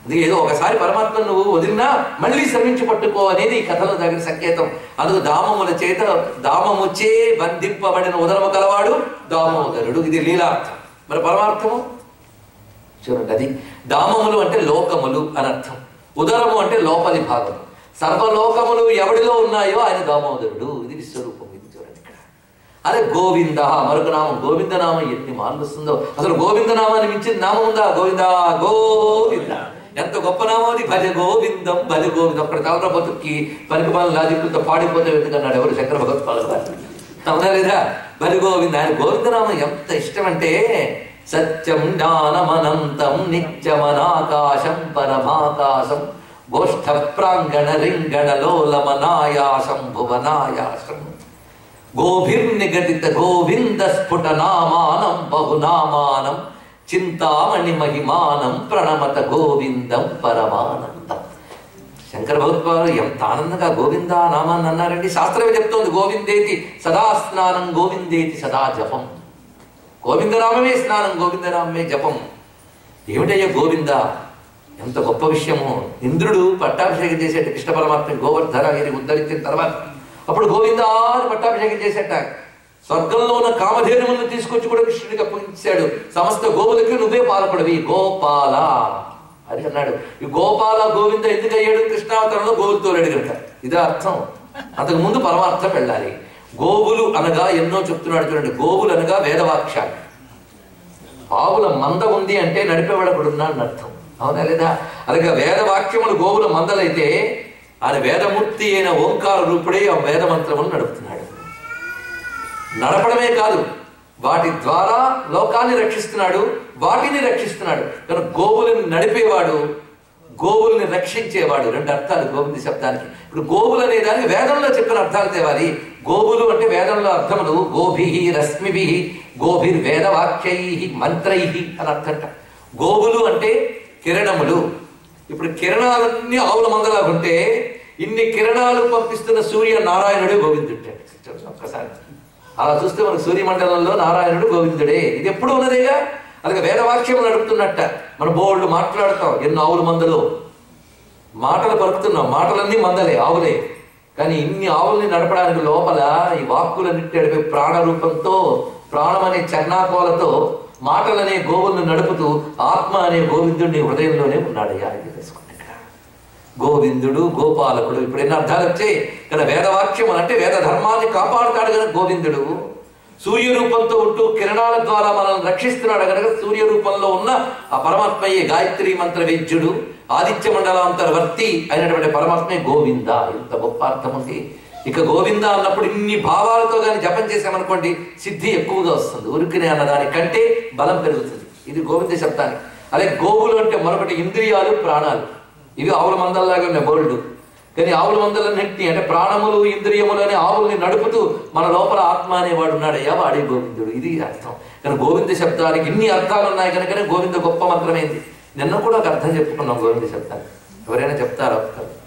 అందుకే ఏదో ఒకసారి పరమాత్మ నువ్వు వదిలినా మళ్ళీ శ్రమించి పట్టుకో అనేది ఈ కథలో తగిన సంకేతం. అందుకు దామముల చేత దామముచే బంధింపబడిన ఉదరము కలవాడు దామోదరుడు. ఇది లీలార్థం. మరి పరమార్థము చూడండి, అది దామములు అంటే లోకములు అని అర్థం, ఉదరము అంటే లోపలి భాగము. సర్వలోకములు ఎవడిలో ఉన్నాయో ఆయన దామోదరుడు. ఇది విశ్వరూపం. ఇది చూడండి ఇక్కడ. అదే గోవింద మరొక నామం. గోవిందనామం ఎన్ని మార్లు వస్తుందో. అసలు గోవిందనామాన్ని మించిన నామం ఉందా? గోవింద గోవింద ఎంత గొప్ప నామం అది. భజ గోవిందం భజ గోవిందం. అక్కడ తలర బతుక్కి పనికిమాల లాజిక్లతో పాడిపోతే ఎందుకన్నాడు ఎవరు? శంకర భగవత్పాదులు గారు. అవునా లేదా? భజ గోవింద. ఆయన గోవిందనామం ఎంత ఇష్టం అంటే సత్యం జ్ఞానమనంతం నిత్యమనాకాశం పరమాకాశం గోష్ఠ ప్రాంగణ రింగణ లోలమనాయాసం భువనాయాసం గోభిర్నిగదిత గోవింద స్ఫుట నామానం బహునామానం చింతామణి మహిమానం ప్రణమత గోవిందం పరమానందం. శంకర భగవత్పాదులు ఎంత ఆనందంగా గోవింద నామాన్ని అన్నారండి. శాస్త్రమే చెప్తోంది గోవిందేతి సదా స్నానం గోవిందేతి సదా జపం. గోవిందనామమే స్నానం, గోవిందనామమే జపం. ఏమిటయ్యా గోవింద, ఎంత గొప్ప విషయము. ఇంద్రుడు పట్టాభిషేకం చేసేట కృష్ణ పరమాత్మ గోవర్ధనగిరి ఉద్ధరించిన తర్వాత అప్పుడు గోవిందా అని పట్టాభిషేకం చేసేట. స్వర్గంలో ఉన్న కామధేనువులను తీసుకొచ్చి కూడా కృష్ణుడికి అప్పగించాడు. సమస్త గోవులకి నువ్వే పాల్పడవి గోపాల అని అన్నాడు. ఈ గోపాల గోవింద ఎందుకు అయ్యాడు? కృష్ణావతారంలో గోవులతో కనుక. ఇదే అర్థం. అంతకు ముందు పరమార్థం వెళ్ళాలి. గోవులు అనగా ఎన్నో చెప్తున్నాడు చూడండి. గోవులు అనగా వేదవాక్యాలు. ఆవుల మంద ఉంది అంటే నడిపేవాడు అక్కడ ఉన్నాడని అర్థం. అవునా లేదా? అలాగే వేదవాక్యములు గోవుల మందలైతే ఆయన వేదమూర్తి అయిన ఓంకార రూపుడే ఆ వేద మంత్రములు నడుపుతున్నాడు. నడపడమే కాదు, వాటి ద్వారా లోకాన్ని రక్షిస్తున్నాడు, వాటిని రక్షిస్తున్నాడు. కనుక గోవులను నడిపేవాడు, గోవుల్ని రక్షించేవాడు. రెండు అర్థాలు గోవింద శబ్దానికి. ఇప్పుడు గోవులు అనే దానికి వేదంలో చెప్పిన అర్థాలు తేవాలి. గోవులు అంటే వేదంలో అర్థములు గోభి రశ్మిభి గోభిర్ వేదవాక్యై మంత్రై అని అర్థంట. గోవులు అంటే కిరణములు. ఇప్పుడు కిరణాలన్నీ ఆవుల మందలాగా ఉంటే ఇన్ని కిరణాలు పంపిస్తున్న సూర్య నారాయణుడే గోవిందుడే. ఒక్కసారి అలా చూస్తే మనకు సూర్యమండలంలో నారాయణుడు గోవిందుడే. ఇది ఎప్పుడు ఉన్నదేగా. అలాగే వేదవాక్యం నడుపుతున్నట్ట. మనం బోల్డ్ మాట్లాడతాం, ఎన్నో ఆవుల మందలు మాటలు పలుకుతున్నాం. మాటలన్నీ మందలే, ఆవులే. కానీ ఇన్ని ఆవుల్ని నడపడానికి లోపల ఈ వాక్కులన్నింటి నడిపే ప్రాణరూపంతో, ప్రాణం అనే చర్నాకోలతో మాటలనే గోవులను నడుపుతూ ఆత్మ అనే గోవిందుడిని హృదయంలోనే ఉన్నాడయ్యా. ఇది తెలుసుకోండి ఇక్కడ. గోవిందుడు గోపాలకుడు. ఇప్పుడు ఎన్ని అర్థాలు వచ్చాయి కదా. వేదవాక్యం అంటే వేద ధర్మాన్ని కాపాడుతాడు కనుక గోవిందుడు. సూర్య రూపంతో ఉంటూ కిరణాల ద్వారా మనల్ని రక్షిస్తున్నాడు కనుక సూర్య రూపంలో ఉన్న ఆ పరమాత్మయే గాయత్రి మంత్ర వేద్యుడు, ఆదిత్య మండలాంతర్వర్తి అయినటువంటి పరమాత్మే గోవింద. ఇంత గొప్ప అర్థం ఉంది. ఇక గోవింద అన్నప్పుడు ఇన్ని భావాలతో కానీ జపం చేసామనుకోండి సిద్ధి ఎక్కువగా వస్తుంది. ఉరికినే అన్నదాని కంటే బలం పెరుగుతుంది. ఇది గోవింద శబ్దానికి. అలాగే గోవులు అంటే మరొకటి ఇంద్రియాలు, ప్రాణాలు. ఇవి ఆవుల మందల్లాగా ఉన్నాయి బోల్డ్. కానీ ఆవుల మందలన్నింటినీ అంటే ప్రాణములు ఇంద్రియములు అనే ఆవుల్ని నడుపుతూ మన లోపల ఆత్మ అనేవాడు ఉన్నాడయ్యా, వాడే గోవిందుడు. ఇది అర్థం. కానీ గోవింద శబ్దానికి ఇన్ని అర్థాలు ఉన్నాయి కనుకనే గోవింద గొప్ప మంత్రమైంది. నిన్న కూడా ఒక అర్థం చెప్పుకున్నాం గోవింద శబ్దానికి. ఎవరైనా చెప్తారా?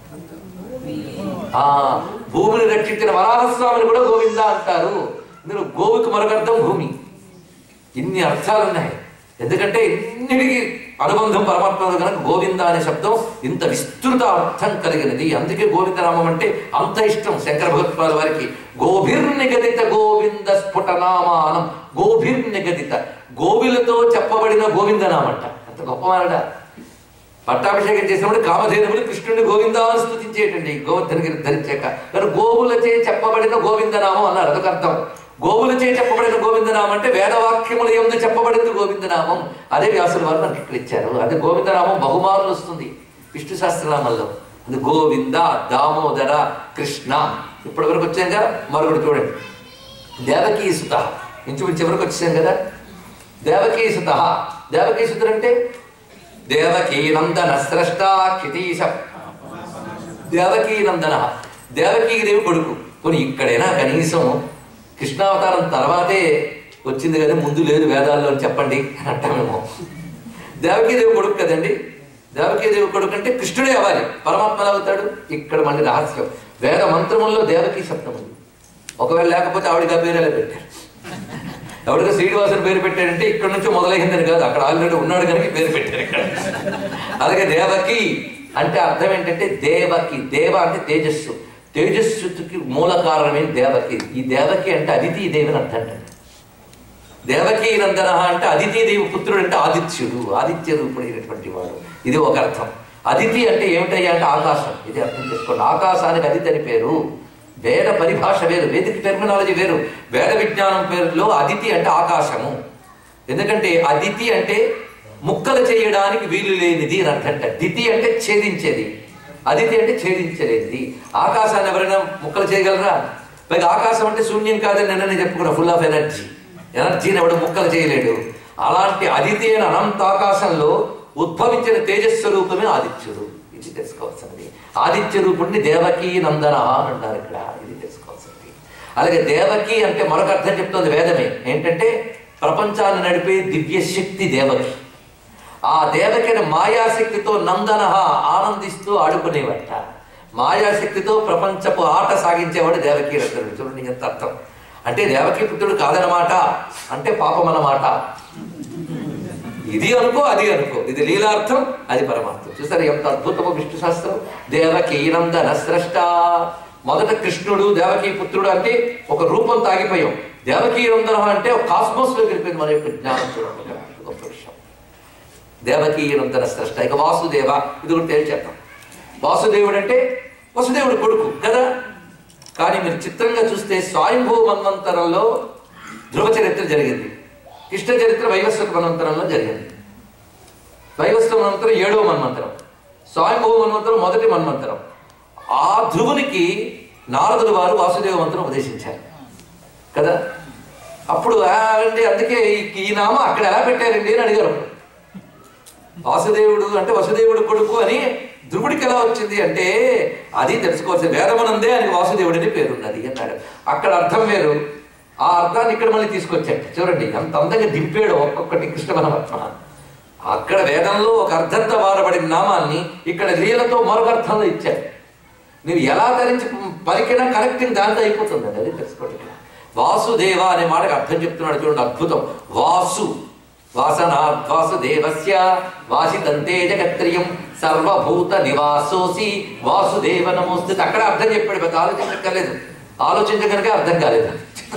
భూమిని రక్షించిన వరాహస్వామిని కూడా గోవింద అంటారు. ఇందులో గోవుకి మరొక అర్థం భూమి. ఇన్ని అర్థాలు ఉన్నాయి. ఎందుకంటే ఇన్నిటికి అనుబంధం పరమాత్మ కనుక గోవింద అనే శబ్దం ఇంత విస్తృత అర్థం కలిగినది. అందుకే గోవిందనామం అంటే అంత ఇష్టం శంకర భగవత్పాదుల వారికి. గోభిర్నిగదిత గోవింద స్ఫుటనామానం. గోభిర్నిగదిత గోవిలతో చెప్పబడిన గోవిందనామంట. అంత గొప్పవారడ. పట్టాభిషేకం చేసినప్పుడు కామధేనువులు కృష్ణుడిని గోవిందాన్ని స్తుతించేటండి గోవర్ధనగిరి ధరించాక. కానీ గోవులచే చెప్పబడిన గోవిందనామం అన్నారు. అదొక అర్థం. గోవులచే చెప్పబడిన గోవిందనామం అంటే వేదవాక్యముల యందు చెప్పబడింది గోవిందనామం. అదే వ్యాసుల వారు మనకి ఇక్కడ ఇచ్చారు. అదే గోవిందనామం బహుమారులు వస్తుంది విష్ణు సహస్రనామంలో. అది గోవింద, దామోదర, కృష్ణ. ఇప్పటి వరకు వచ్చాం కదా. మరొకటి చూడండి, దేవకీ సుత. ఇంచుమించు ఎవరికి వచ్చాం కదా. దేవకీ సుత. దేవకీ సుతుడు అంటే దేవకీ నందన స్రష్ట క్షితీశ. దేవకీ నందన దేవకీదేవి కొడుకు. కొన్ని ఇక్కడైనా కనీసం కృష్ణావతారం తర్వాతే వచ్చింది కదా, ముందు లేదు వేదాల్లో అని చెప్పండి అని అంటామేమో. దేవకీదేవి కొడుకు కదండి. దేవకీదేవి కొడుకు అంటే కృష్ణుడే అవ్వాలి. పరమాత్మ అవుతాడు. ఇక్కడ మళ్ళీ రహస్యం. వేద మంత్రముల్లో దేవకీ శబ్దం ఉంది. ఒకవేళ లేకపోతే ఆవిడగా పేరేలా పెట్టారు. ఎవరిగా శ్రీనివాసుని పేరు పెట్టాడంటే ఇక్కడ నుంచి మొదలైందని కాదు, అక్కడ ఆల్రెడీ ఉన్నాడు కనుక పేరు పెట్టారు. ఇక్కడ అలాగే దేవకి అంటే అర్థం ఏంటంటే దేవకి, దేవ అంటే తేజస్సు, తేజస్సుకి మూల కారణమే దేవకి. ఈ దేవకి అంటే అదితిదేవి అని అర్థం అండి. దేవకీ నందన అంటే అదితిదేవి పుత్రుడు అంటే ఆదిత్యుడు, ఆదిత్య రూపుడైనటువంటి వాడు. ఇది ఒక అర్థం. అదితి అంటే ఏమిటయ్యా అంటే ఆకాశం. ఇది అర్థం చేసుకోండి. ఆకాశానికి అదితి అని పేరు. వేద పరిభాష వేరు, వేదిక టెర్మినాలజీ వేరు. వేద విజ్ఞానం పేరులో అదితి అంటే ఆకాశము. ఎందుకంటే అదితి అంటే ముక్కలు చేయడానికి వీలు లేనిది అని అర్థంట. దితి అంటే ఛేదించేది, అదితి అంటే ఛేదించలేనిది. ఆకాశాన్ని ఎవరైనా ముక్కలు చేయగలరా? పైగా ఆకాశం అంటే శూన్యం కాదని నిన్న చెప్పుకున్నా, ఫుల్ ఆఫ్ ఎనర్జీ. ఎనర్జీని ఎవడు ముక్కలు చేయలేడు. అలాంటి అదితి అయిన అనంత ఆకాశంలో ఉద్భవించిన తేజస్వరూపమే ఆదిత్యుడు. ఇది తెలుసుకోవాల్సింది. ఆదిత్య రూపుడిని దేవకీ నందన అని అంటారు ఇక్కడ. ఇది తెలుసుకోవాల్సింది. అలాగే దేవకి అంటే మరొక అర్థం చెప్తోంది వేదమే. ఏంటంటే ప్రపంచాన్ని నడిపే దివ్యశక్తి దేవకి. ఆ దేవకిని మాయాశక్తితో నందన ఆనందిస్తూ ఆడుకునేవట. మాయాశక్తితో ప్రపంచపు ఆట సాగించేవాడు దేవకీ నందనుడు. చూడండి ఎంత అర్థం. అంటే దేవకీ పుత్రుడు కాదనమాట, అంటే పాపం అన్నమాట. ఇది అనుకో, అది అనుకో. ఇది లీలార్థం, అది పరమార్థం. చూసారు ఎంత అద్భుతమో విష్ణు శాస్త్రం. దేవకీ నందన స్రష్ట. మొదట కృష్ణుడు దేవకీ పుత్రుడు అంటే ఒక రూపం తాగిపోయాం. దేవకీ నందన అంటే ఒక కాస్మోస్ లోకి వెళ్ళిపోయింది మన యొక్క జ్ఞానం. చూడండి గొప్ప విషయం. దేవకీ నందన స్రష్ట. ఇక వాసుదేవ, ఇది కూడా తేల్చేద్దాం. వాసుదేవుడు అంటే వసుదేవుడు కొడుకు కదా. కానీ మీరు చిత్రంగా చూస్తే స్వయంభూ మన్వంతరంలో ధ్రువ చరిత్ర జరిగింది, కృష్ణ చరిత్ర వైవస్వత మన్వంతరంలో జరిగింది. వైవస్వత మన్వంతరం 7వ మన్వంతరం, స్వయంభూ మన్వంతరం మొదటి మన్వంతరం. ఆ ధ్రువునికి నారదుడు వారు వాసుదేవ మంత్రం ఉపదేశించారు కదా. అప్పుడు అండి అందుకే ఈ నామం అక్కడ ఎలా పెట్టారండి అని అడిగారు. వాసుదేవుడు అంటే వసుదేవుడు కొడుకు అని ధ్రువుడికి ఎలా వచ్చింది అంటే అది తెలుసుకోవాల్సింది. వేదమనందే అని వాసుదేవుడిని పేరున్నది అన్నాడు. అక్కడ అర్థం వేరు, ఆ అర్థాన్ని ఇక్కడ మళ్ళీ తీసుకొచ్చాడు. చూడండి ఎంత అందంగా దింపాడు ఒక్కొక్కటి కృష్ణ పరమాత్మ. అక్కడ వేదంలో ఒక అర్థంతో వాడబడిన నామాన్ని ఇక్కడ లీలతో మరొక అర్థంలో ఇచ్చాడు. నువ్వు ఎలా ధరించి పలికినా కనెక్టింగ్ దాంతో అయిపోతుందండి. అది తెలుసుకోండి. వాసుదేవ అనే మాటకు అర్థం చెప్తున్నాడు చూడండి, అద్భుతం. వాసు వాసనాత్ వాసుదేవస్య వాసితంతే జగత్రియం సర్వభూత నివాసోసి వాసుదేవ నమోస్తుతే. అక్కడ అర్థం చెప్పాడు, పెద్ద ఆలోచించక్కర్లేదు. ఆలోచించగలిగే అర్థం కాలేదు.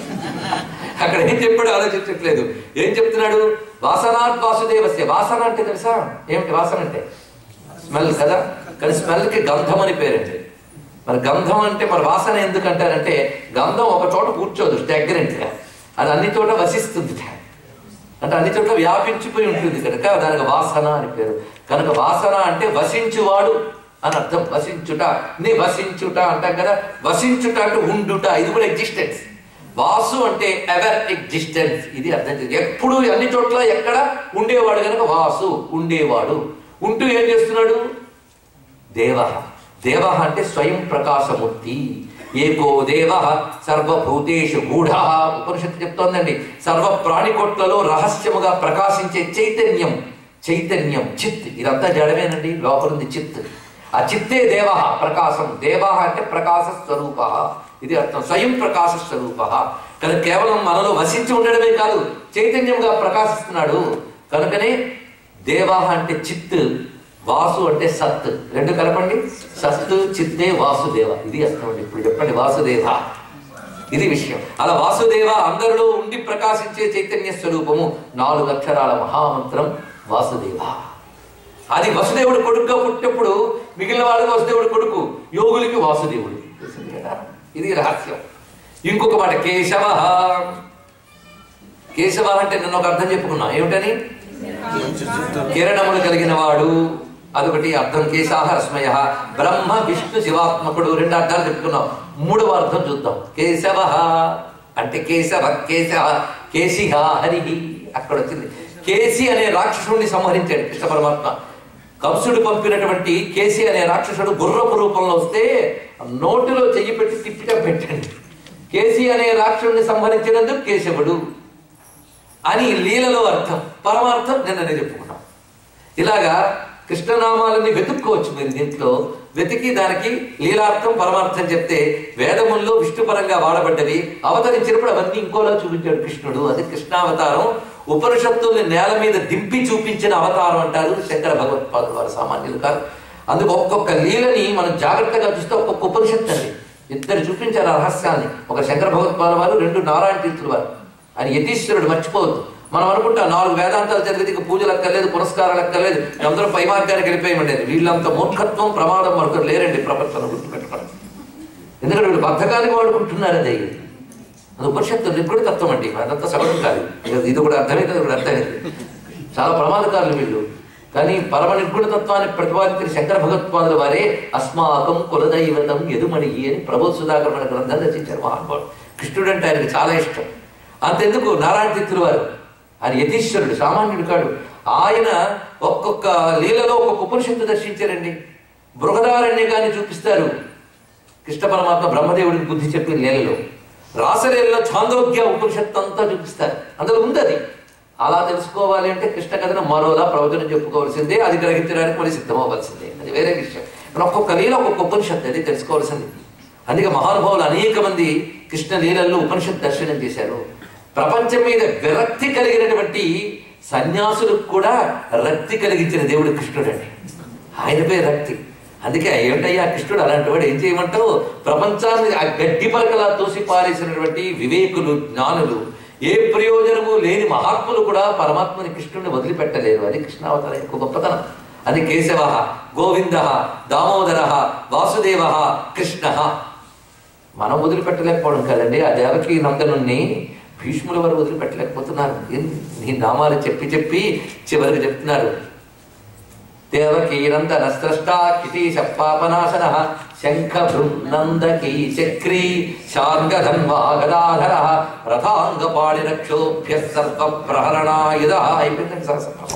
అక్కడ ఏం చెప్పాడు ఆలోచించట్లేదు. ఏం చెప్తున్నాడు? వాసనాత్ వాసుదేవస్య. వాసన అంటే తెలుసా ఏమిటి? వాసన అంటే స్మెల్ కదా. కానీ స్మెల్కి గంధం అని పేరండి. మరి గంధం అంటే మరి వాసన ఎందుకు అంటారంటే గంధం ఒక చోట కూర్చోదు స్టాగ్నెంట్గా, అది అన్ని చోట వసిస్తుంది. అంటే అన్ని చోట్ల వ్యాపించిపోయి ఉంటుంది కనుక దానికి వాసన అని పేరు. కనుక వాసన అంటే వసించువాడు అని అర్థం. వసించుట, నీ వసించుట అంటాం కదా. వసించుట అంటే ఉండుట, ఇది కూడా ఎగ్జిస్టెన్స్. వాసు అంటే ఎవర్ ఎగ్జిస్టెన్స్, ఇది అర్థం చేసి ఎప్పుడు అన్ని చోట్ల ఎక్కడ ఉండేవాడు కనుక వాసు, ఉండేవాడు. ఉంటూ ఏం చేస్తున్నాడు? దేవ. దేవ అంటే స్వయం ప్రకాశమూర్తి. ఏకో దేవ సర్వభూతేషు గూఢ. ఉపనిషత్తు చెప్తోందండి, సర్వ ప్రాణికోట్లలో రహస్యముగా ప్రకాశించే చైతన్యం. చైతన్యం చిత్, ఇదంతా జడమేనండి. లోపలుంది చిత్. ఆ చిత్తే దేవ, ప్రకాశం. దేవ అంటే ప్రకాశ స్వరూప, ఇది అర్థం. స్వయం ప్రకాశ స్వరూప. కనుక కేవలం మనలో వసించి ఉండడమే కాదు, చైతన్యంగా ప్రకాశిస్తున్నాడు. కనుకనే దేవ అంటే చిత్, వాసు అంటే సత్. రెండు కలపండి, సత్ చిత్తే వాసుదేవ. ఇది అర్థం అండి. ఇప్పుడు చెప్పండి వాసుదేవ, ఇది విషయం. అలా వాసుదేవ అందరిలో ఉండి ప్రకాశించే చైతన్య స్వరూపము. 4 అక్షరాల మహామంత్రం వాసుదేవ. అది వసుదేవుడు కొడుకుగా పుట్టినప్పుడు మిగిలిన వాళ్ళకి వసుదేవుడు కొడుకు, యోగులకి వాసుదేవుడు. ఇది రహస్యం. ఇంకొక మాట కేశవ. కేశవ అంటే నిన్న ఒక అర్థం చెప్పుకున్నా, ఏమిటని? కిరణములు కలిగిన వాడు, అదొకటి అర్థం. కేశాహ రశ్మయ. బ్రహ్మ విష్ణు శివాత్మకుడు, 2 అర్థాలు చెప్పుకున్నాం. 3వ అర్థం చూద్దాం. కేశవ అంటే కేశవ, కేశవ కేశిహ హరిహి. అక్కడ వచ్చింది. కేసి అనే రాక్షసుడిని సంహరించాడు కృష్ణ పరమాత్మ. కంసుడు పంపినటువంటి కేసి అనే రాక్షసుడు గుర్రపు రూపంలో వస్తే నోటిలో చెయ్యి పెట్టి తిప్పిగా పెట్టండి. కేసి అనే రాక్షసుడిని సంహరించినందుకు కేశవుడు అని లీలలో అర్థం. పరమార్థం నిన్ననే చెప్పుకున్నాం. ఇలాగా కృష్ణనామాలని వెతుక్కోవచ్చు మీరు. దీంట్లో వెతికి దానికి లీలార్థం పరమార్థం చెప్తే వేదముల్లో విష్ణుపరంగా వాడబడ్డవి అవతరించినప్పుడు అవన్నీ ఇంకోలా చూపించాడు కృష్ణుడు. అది కృష్ణావతారం. ఉపనిషత్తుల్ని నేల మీద దింపి చూపించిన అవతారం అంటారు శంకర భగవత్పాదులు వారు, సామాన్యులు కాదు. అందుకు ఒక్కొక్క లీలని మనం జాగ్రత్తగా చూస్తే ఒక్కొక్క ఉపనిషత్తు అండి. ఇద్దరు చూపించారు ఆ రహస్యాన్ని, ఒక శంకర భగవత్పాదుల వారు, రెండు నారాయణ తీర్థుల వారు. ఆయన యతీశ్వరుడు, మర్చిపోవద్దు. మనం అనుకుంటాం 4 వేదాంతాలు చదివితే ఇక పూజలు అక్కర్లేదు, పురస్కారాలు అక్కర్లేదు, అందరూ పై మార్గానికి వెళ్ళిపోయమండేది. వీళ్ళంత మూర్ఖత్వం ప్రమాదం మరొకరు లేరండి ప్రపంచంలో, గుర్తుపెట్టుకోండి. ఎందుకంటే వీళ్ళు బద్ధకాన్ని వాడుకుంటున్నారు. అది ఉపనిషత్తు నిర్గుణ తత్వం అండి, అదంతా సగం కాదు. ఇది కూడా అర్థమైంది, అది కూడా అర్థమైంది. చాలా ప్రమాదకారులు వీళ్ళు. కానీ పరమ నిర్గుణ తత్వాన్ని ప్రతిపాదించిన శంకర భగవత్పాదుల వారే అస్మాకం కులదైవతం యదుమణి అని ప్రబోధ సుధాకర్ మన గ్రంథం రచించారు మహానుభావుడు. కృష్ణుడు అంటే ఆయనకు చాలా ఇష్టం. అంతెందుకు నారాయణ తీర్థుల వారు, ఆయన యతీశ్వరుడు, సామాన్యుడు కాడు. ఆయన ఒక్కొక్క లీలలో ఒక్కొక్క ఉపనిషత్తు దర్శించారండి. బృహదారణ్యకాన్ని చూపిస్తారు కృష్ణ పరమాత్మ బ్రహ్మదేవుడికి బుద్ధి చెప్పిన లీలలో. రాసలీలలో ఛాందోగ్య ఉపనిషత్తు అంతా చూపిస్తారు, అందులో ఉంది అది. అలా తెలుసుకోవాలి అంటే కృష్ణ కథను మరోలా ప్రవచనం చెప్పుకోవాల్సిందే, అది గ్రహించడానికి మరి సిద్ధమవ్వాల్సిందే, అది వేరే విషయం. కానీ ఒక్కొక్క లీల ఒక్కొక్క ఉపనిషత్తు, అది తెలుసుకోవాల్సింది. అందుకే మహానుభావులు అనేక మంది కృష్ణ లీలల్లో ఉపనిషత్తు దర్శనం చేశారు. ప్రపంచం మీద విరక్తి కలిగినటువంటి సన్యాసులకు కూడా రక్తి కలిగించిన దేవుడు కృష్ణుడండి. ఆయనపై రక్తి. అందుకే ఏమిటయ్యా కృష్ణుడు అలాంటి వాడు, ఏం చేయమంటావు? ప్రపంచాన్ని ఆ గడ్డి పలకలా తోసి పారేసినటువంటి వివేకులు, జ్ఞానులు, ఏ ప్రయోజనము లేని మహాత్ములు కూడా పరమాత్మని కృష్ణుడిని వదిలిపెట్టలేరు. అది కృష్ణావతారం యొక్క గొప్పతనం. అది కేశవ, గోవింద, దామోదర, వాసుదేవ, కృష్ణ. మనం వదిలిపెట్టలేకపోవడం కదండి. ఆ దేవకీ నందనుణ్ణి భీష్ముల వారు వదిలిపెట్టలేకపోతున్నారు. నీ నామాలు చెప్పి చెప్పి చివరికి చెప్తున్నారు. దేవకీ నందన స్రష్టా కిటీశ పాపనాశన శంఖ బృందందకీ చక్రీ శార్గధన్వా గదాధర రథాంగ పాడి రక్షోభ్య సర్వ ప్రహరణాయుధ. అయిపోయిందండి సహస్రం.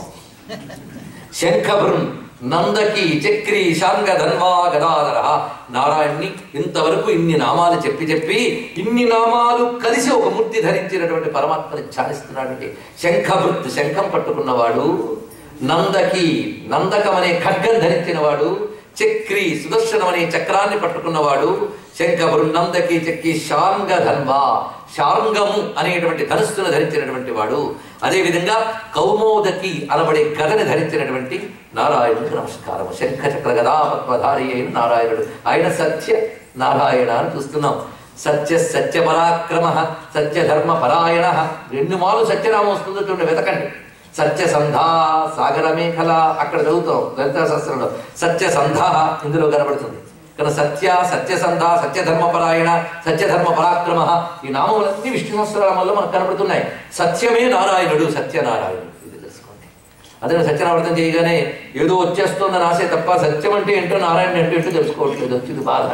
శంఖ బృం నందకి చక్రి శాంగ ధన్వా గదాధర. నారాయణ్ణి ఇంతవరకు ఇన్ని నామాలు చెప్పి చెప్పి ఇన్ని నామాలు కలిసి ఒక మూర్తి ధరించినటువంటి పరమాత్మని ధ్యానిస్తున్నాడండి. శంఖభృత్, శంఖం పట్టుకున్నవాడు. నందకి, నందకం అనే ఖడ్గం ధరించినవాడు. చక్రి, సుదర్శనం అనే చక్రాన్ని పట్టుకున్నవాడు. శంఖభృ నందకి చక్రి శాంగ ధన్వా, శాంగము అనేటువంటి ధనుస్సును ధరించినటువంటి వాడు. అదేవిధంగా కౌమోదకి అనబడే గదని ధరించినటువంటి నారాయణుడికి నమస్కారం. శంఖ చక్ర గదా పద్మధారి అయిన నారాయణుడు. ఆయన సత్య నారాయణ అని చూస్తున్నాం. సత్య సత్య పరాక్రమ, సత్య ధర్మ పరాయణ. 2 మార్లు సత్యనామం వస్తుందో చూడండి, వెతకండి. సత్యసంధ, సాగర మేఖల అక్కడ చదువుతాం లలితా శాస్త్రంలో. సత్యసంధ ఇందులో కనబడుతుంది. కానీ సత్య, సత్యసంధ, సత్యధర్మపరాయణ, సత్యధర్మ పరాక్రమ, ఈ నామములన్నీ విష్ణు సహస్రనామంలో మనకు కనబడుతున్నాయి. సత్యమే నారాయణుడు, సత్యనారాయణుడు. ఇది తెలుసుకోండి. అదే సత్యనారాయణం చేయగానే ఏదో వచ్చేస్తుందని ఆశే తప్ప సత్యం అంటే ఏంటో నారాయణ అంటే ఏంటో తెలుసుకోవట్లేదు. వచ్చింది బాధ.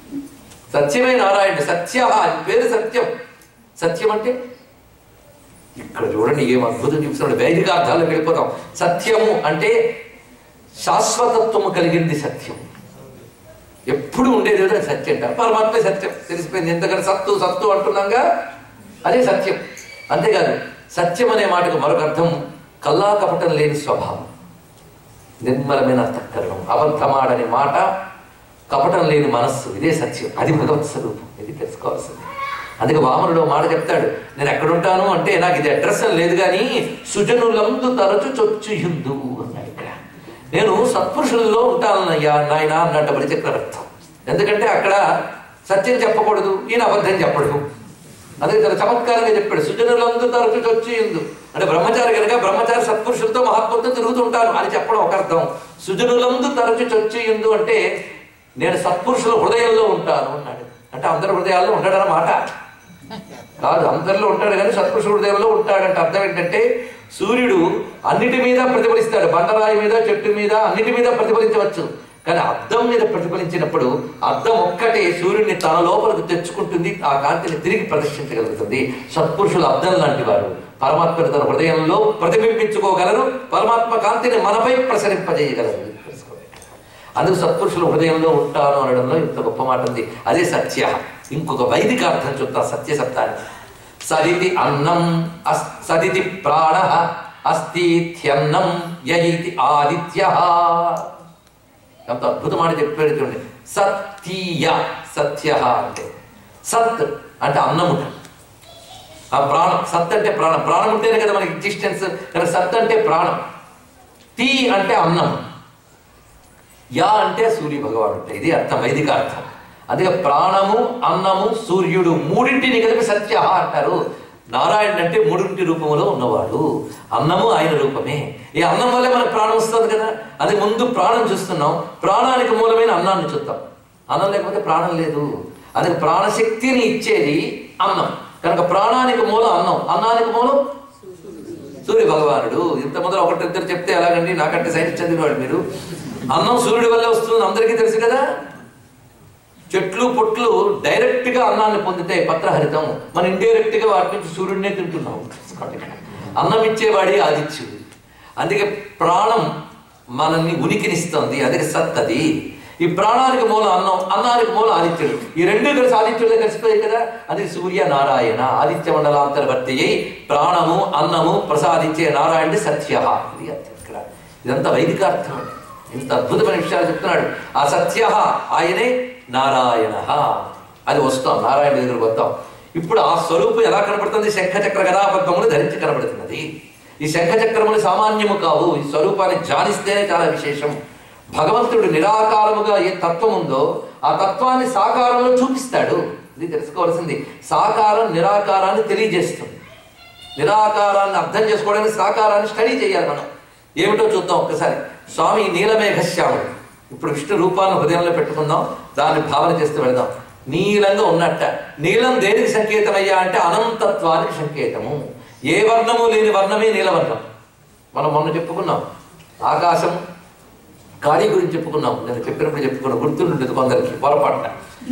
సత్యమే నారాయణుడు. సత్య పేరు సత్యం. సత్యం అంటే ఇక్కడ చూడండి ఏం అద్భుతం చూపిస్తున్నాడు. వైదికార్థాలకు వెళ్ళిపోతాం. సత్యము అంటే శాశ్వతత్వము కలిగింది సత్యం. ఎప్పుడు ఉండేది ఏదో సత్యం అంట. పరమాత్మ సత్యం తెలిసిపోయింది. ఎందుకంటే సత్తు సత్తు అంటున్నాగా, అదే సత్యం. అంతేకాదు, సత్యం అనే మాటకు మరొక అర్థం కల్లా కపటం లేని స్వభావం, నిర్మలమైన అంతఃకరణం, అబద్ధమాడని మాట, కపటం లేని మనస్సు, ఇదే సత్యం. అది భగవత్ స్వరూపం. ఇది తెలుసుకోవాల్సింది. అందుకే వామనుడు మాట చెప్తాడు, నేను ఎక్కడుంటాను అంటే నాకు ఇది అడ్రస్ అని లేదు కానీ సుజనులందు తరచు చొచ్చుయుందు అన్నాడు. ఇక్కడ నేను సత్పురుషులలో ఉంటానయ్యా నాయన అన్నట్టు బలిచక్రవర్తం. ఎందుకంటే అక్కడ సత్యం చెప్పకూడదు, ఈయన అబద్ధం చెప్పడు. అదే చాలా చమత్కారంగా చెప్పాడు. సుజనులందు తరచు చొచ్చుయుందు అంటే బ్రహ్మచారి కనుక బ్రహ్మచారి సత్పురుషులతో మహాత్ములతో తిరుగుతుంటాను అని చెప్పడం ఒక అర్థం. సుజనులందు తరచు చొచ్చుయుందు అంటే నేను సత్పురుషుల హృదయంలో ఉంటాను అన్నాడు. అంటే అందరి హృదయాల్లో ఉంటాడన్నమాట కాదు, అందరిలో ఉంటాడు కానీ సత్పురుషుల హృదయంలో ఉంటాడంటే అర్థం ఏంటంటే సూర్యుడు అన్నిటి మీద ప్రతిఫలిస్తాడు. బండరాయి మీద, చెట్టు మీద, అన్నిటి మీద ప్రతిఫలించవచ్చు. కానీ అద్దం మీద ప్రతిఫలించినప్పుడు అద్దం ఒక్కటే సూర్యుడిని తన లోపలికి తెచ్చుకుంటుంది, ఆ కాంతిని తిరిగి ప్రదర్శించగలుగుతుంది. సత్పురుషులు అద్దం లాంటి వారు. పరమాత్మను తన హృదయంలో ప్రతిబింబించుకోగలరు, పరమాత్మ కాంతిని మనపై ప్రసరింపజేయగలరు. అందుకు సత్పురుషుల హృదయంలో ఉంటాను అనడంలో ఇంత గొప్ప మాట ఉంది. అదే సత్య. ఇంకొక వైదిక అర్థం చెప్తా సత్య శబ్దాన్ని. సదితి అన్నం, సదితి ప్రాణ, అస్థిత్యన్నం, యయితి ఆదిత్య. ఎంత అద్భుత మాట చెప్పాడు చూడండి. సత్య, సత్య అంటే సత్ అంటే అన్నముట. ఆ ప్రాణం, సత్ అంటే ప్రాణం. ప్రాణం ఉంటేనే కదా మనకి ఎగ్జిస్టెన్స్. కానీ సత్ అంటే ప్రాణం. తి అంటే అన్నం, యా అంటే సూర్య భగవానుడు. ఇది అర్థం, వైదిక అర్థం. అందుకే ప్రాణము, అన్నము, సూర్యుడు మూడింటిని కలిపి సత్య అంటారు. నారాయణుడు అంటే మూడింటి రూపంలో ఉన్నవాడు. అన్నము ఆయన రూపమే. ఈ అన్నం వల్లే మనకు ప్రాణం వస్తుంది కదా. అది ముందు ప్రాణం చూస్తున్నాం, ప్రాణానికి మూలమైన అన్నాన్ని చూద్దాం. అన్నం లేకపోతే ప్రాణం లేదు. అందుకే ప్రాణశక్తిని ఇచ్చేది అన్నం. కనుక ప్రాణానికి మూలం అన్నం, అన్నానికి మూలం సూర్య భగవానుడు. ఇంత మొదలు ఒకటిద్దరు చెప్తే ఎలాగండి, నాకంటే సైన్స్ చదివినవాడు మీరు. అన్నం సూర్యుడి వల్లే వస్తుంది అందరికీ తెలుసు కదా. చెట్లు పొట్లు డైరెక్ట్ గా అన్నాన్ని పొందుతాయి, పత్రహరితం. మనం ఇండైరెక్ట్ గా వాటి నుంచి సూర్యుడినే తింటున్నాం. అన్నం ఇచ్చేవాడి ఆదిత్యుడు. అందుకే ప్రాణం మనల్ని ఉనికినిస్తుంది. అందుకే సత్ అది. ఈ ప్రాణానికి మూలం అన్నం, అన్నానికి మూలం ఆదిత్యుడు. ఈ రెండు కలిసి ఆదిత్యుడే కలిసిపోయాయి కదా. అది సూర్య నారాయణ. ఆదిత్య మండలాంతర్వర్తి అయి ప్రాణము అన్నము ప్రసాదించే నారాయణుడి సత్య. ఇది అర్థం ఇక్కడ. ఇదంతా వైదిక అర్థం అండి. ఇంత అద్భుతమైన విషయాలు చెప్తున్నాడు. ఆ సత్య ఆయనే నారాయణ. అది వస్తాం, నారాయణ దగ్గరకు వస్తాం. ఇప్పుడు ఆ స్వరూపం ఎలా కనబడుతుంది? శంఖచక్ర గదాపద్మములు ధరించి కనబడుతున్నది. ఈ శంఖచక్రములు సామాన్యము కావు. ఈ స్వరూపాన్ని ధ్యానిస్తేనే చాలా విశేషం. భగవంతుడు నిరాకారముగా ఏ తత్వం ఉందో ఆ తత్వాన్ని సాకారంలో చూపిస్తాడు. ఇది తెలుసుకోవాల్సింది. సాకారం నిరాకారాన్ని తెలియజేస్తుంది. నిరాకారాన్ని అర్థం చేసుకోవడానికి సాకారాన్ని స్టడీ చేయాలి మనం. ఏమిటో చూద్దాం ఒక్కసారి. స్వామి నీలమేఘశ్యాముడు. ఇప్పుడు విష్ణు రూపాన్ని హృదయంలో పెట్టుకుందాం, దాన్ని భావన చేస్తూ వెళదాం. నీలంగా ఉన్నట్ట. నీలం దేనికి సంకేతమయ్యా అంటే అనంతత్వానికి సంకేతము. ఏ వర్ణము లేని వర్ణమే నీలవర్ణం. మనం మొన్న చెప్పుకున్నాం ఆకాశం ఖాళీ గురించి చెప్పుకున్నాం. నేను చెప్పినప్పుడు చెప్పుకున్నాం, గుర్తుండేది కొందరికి పొరపాటున.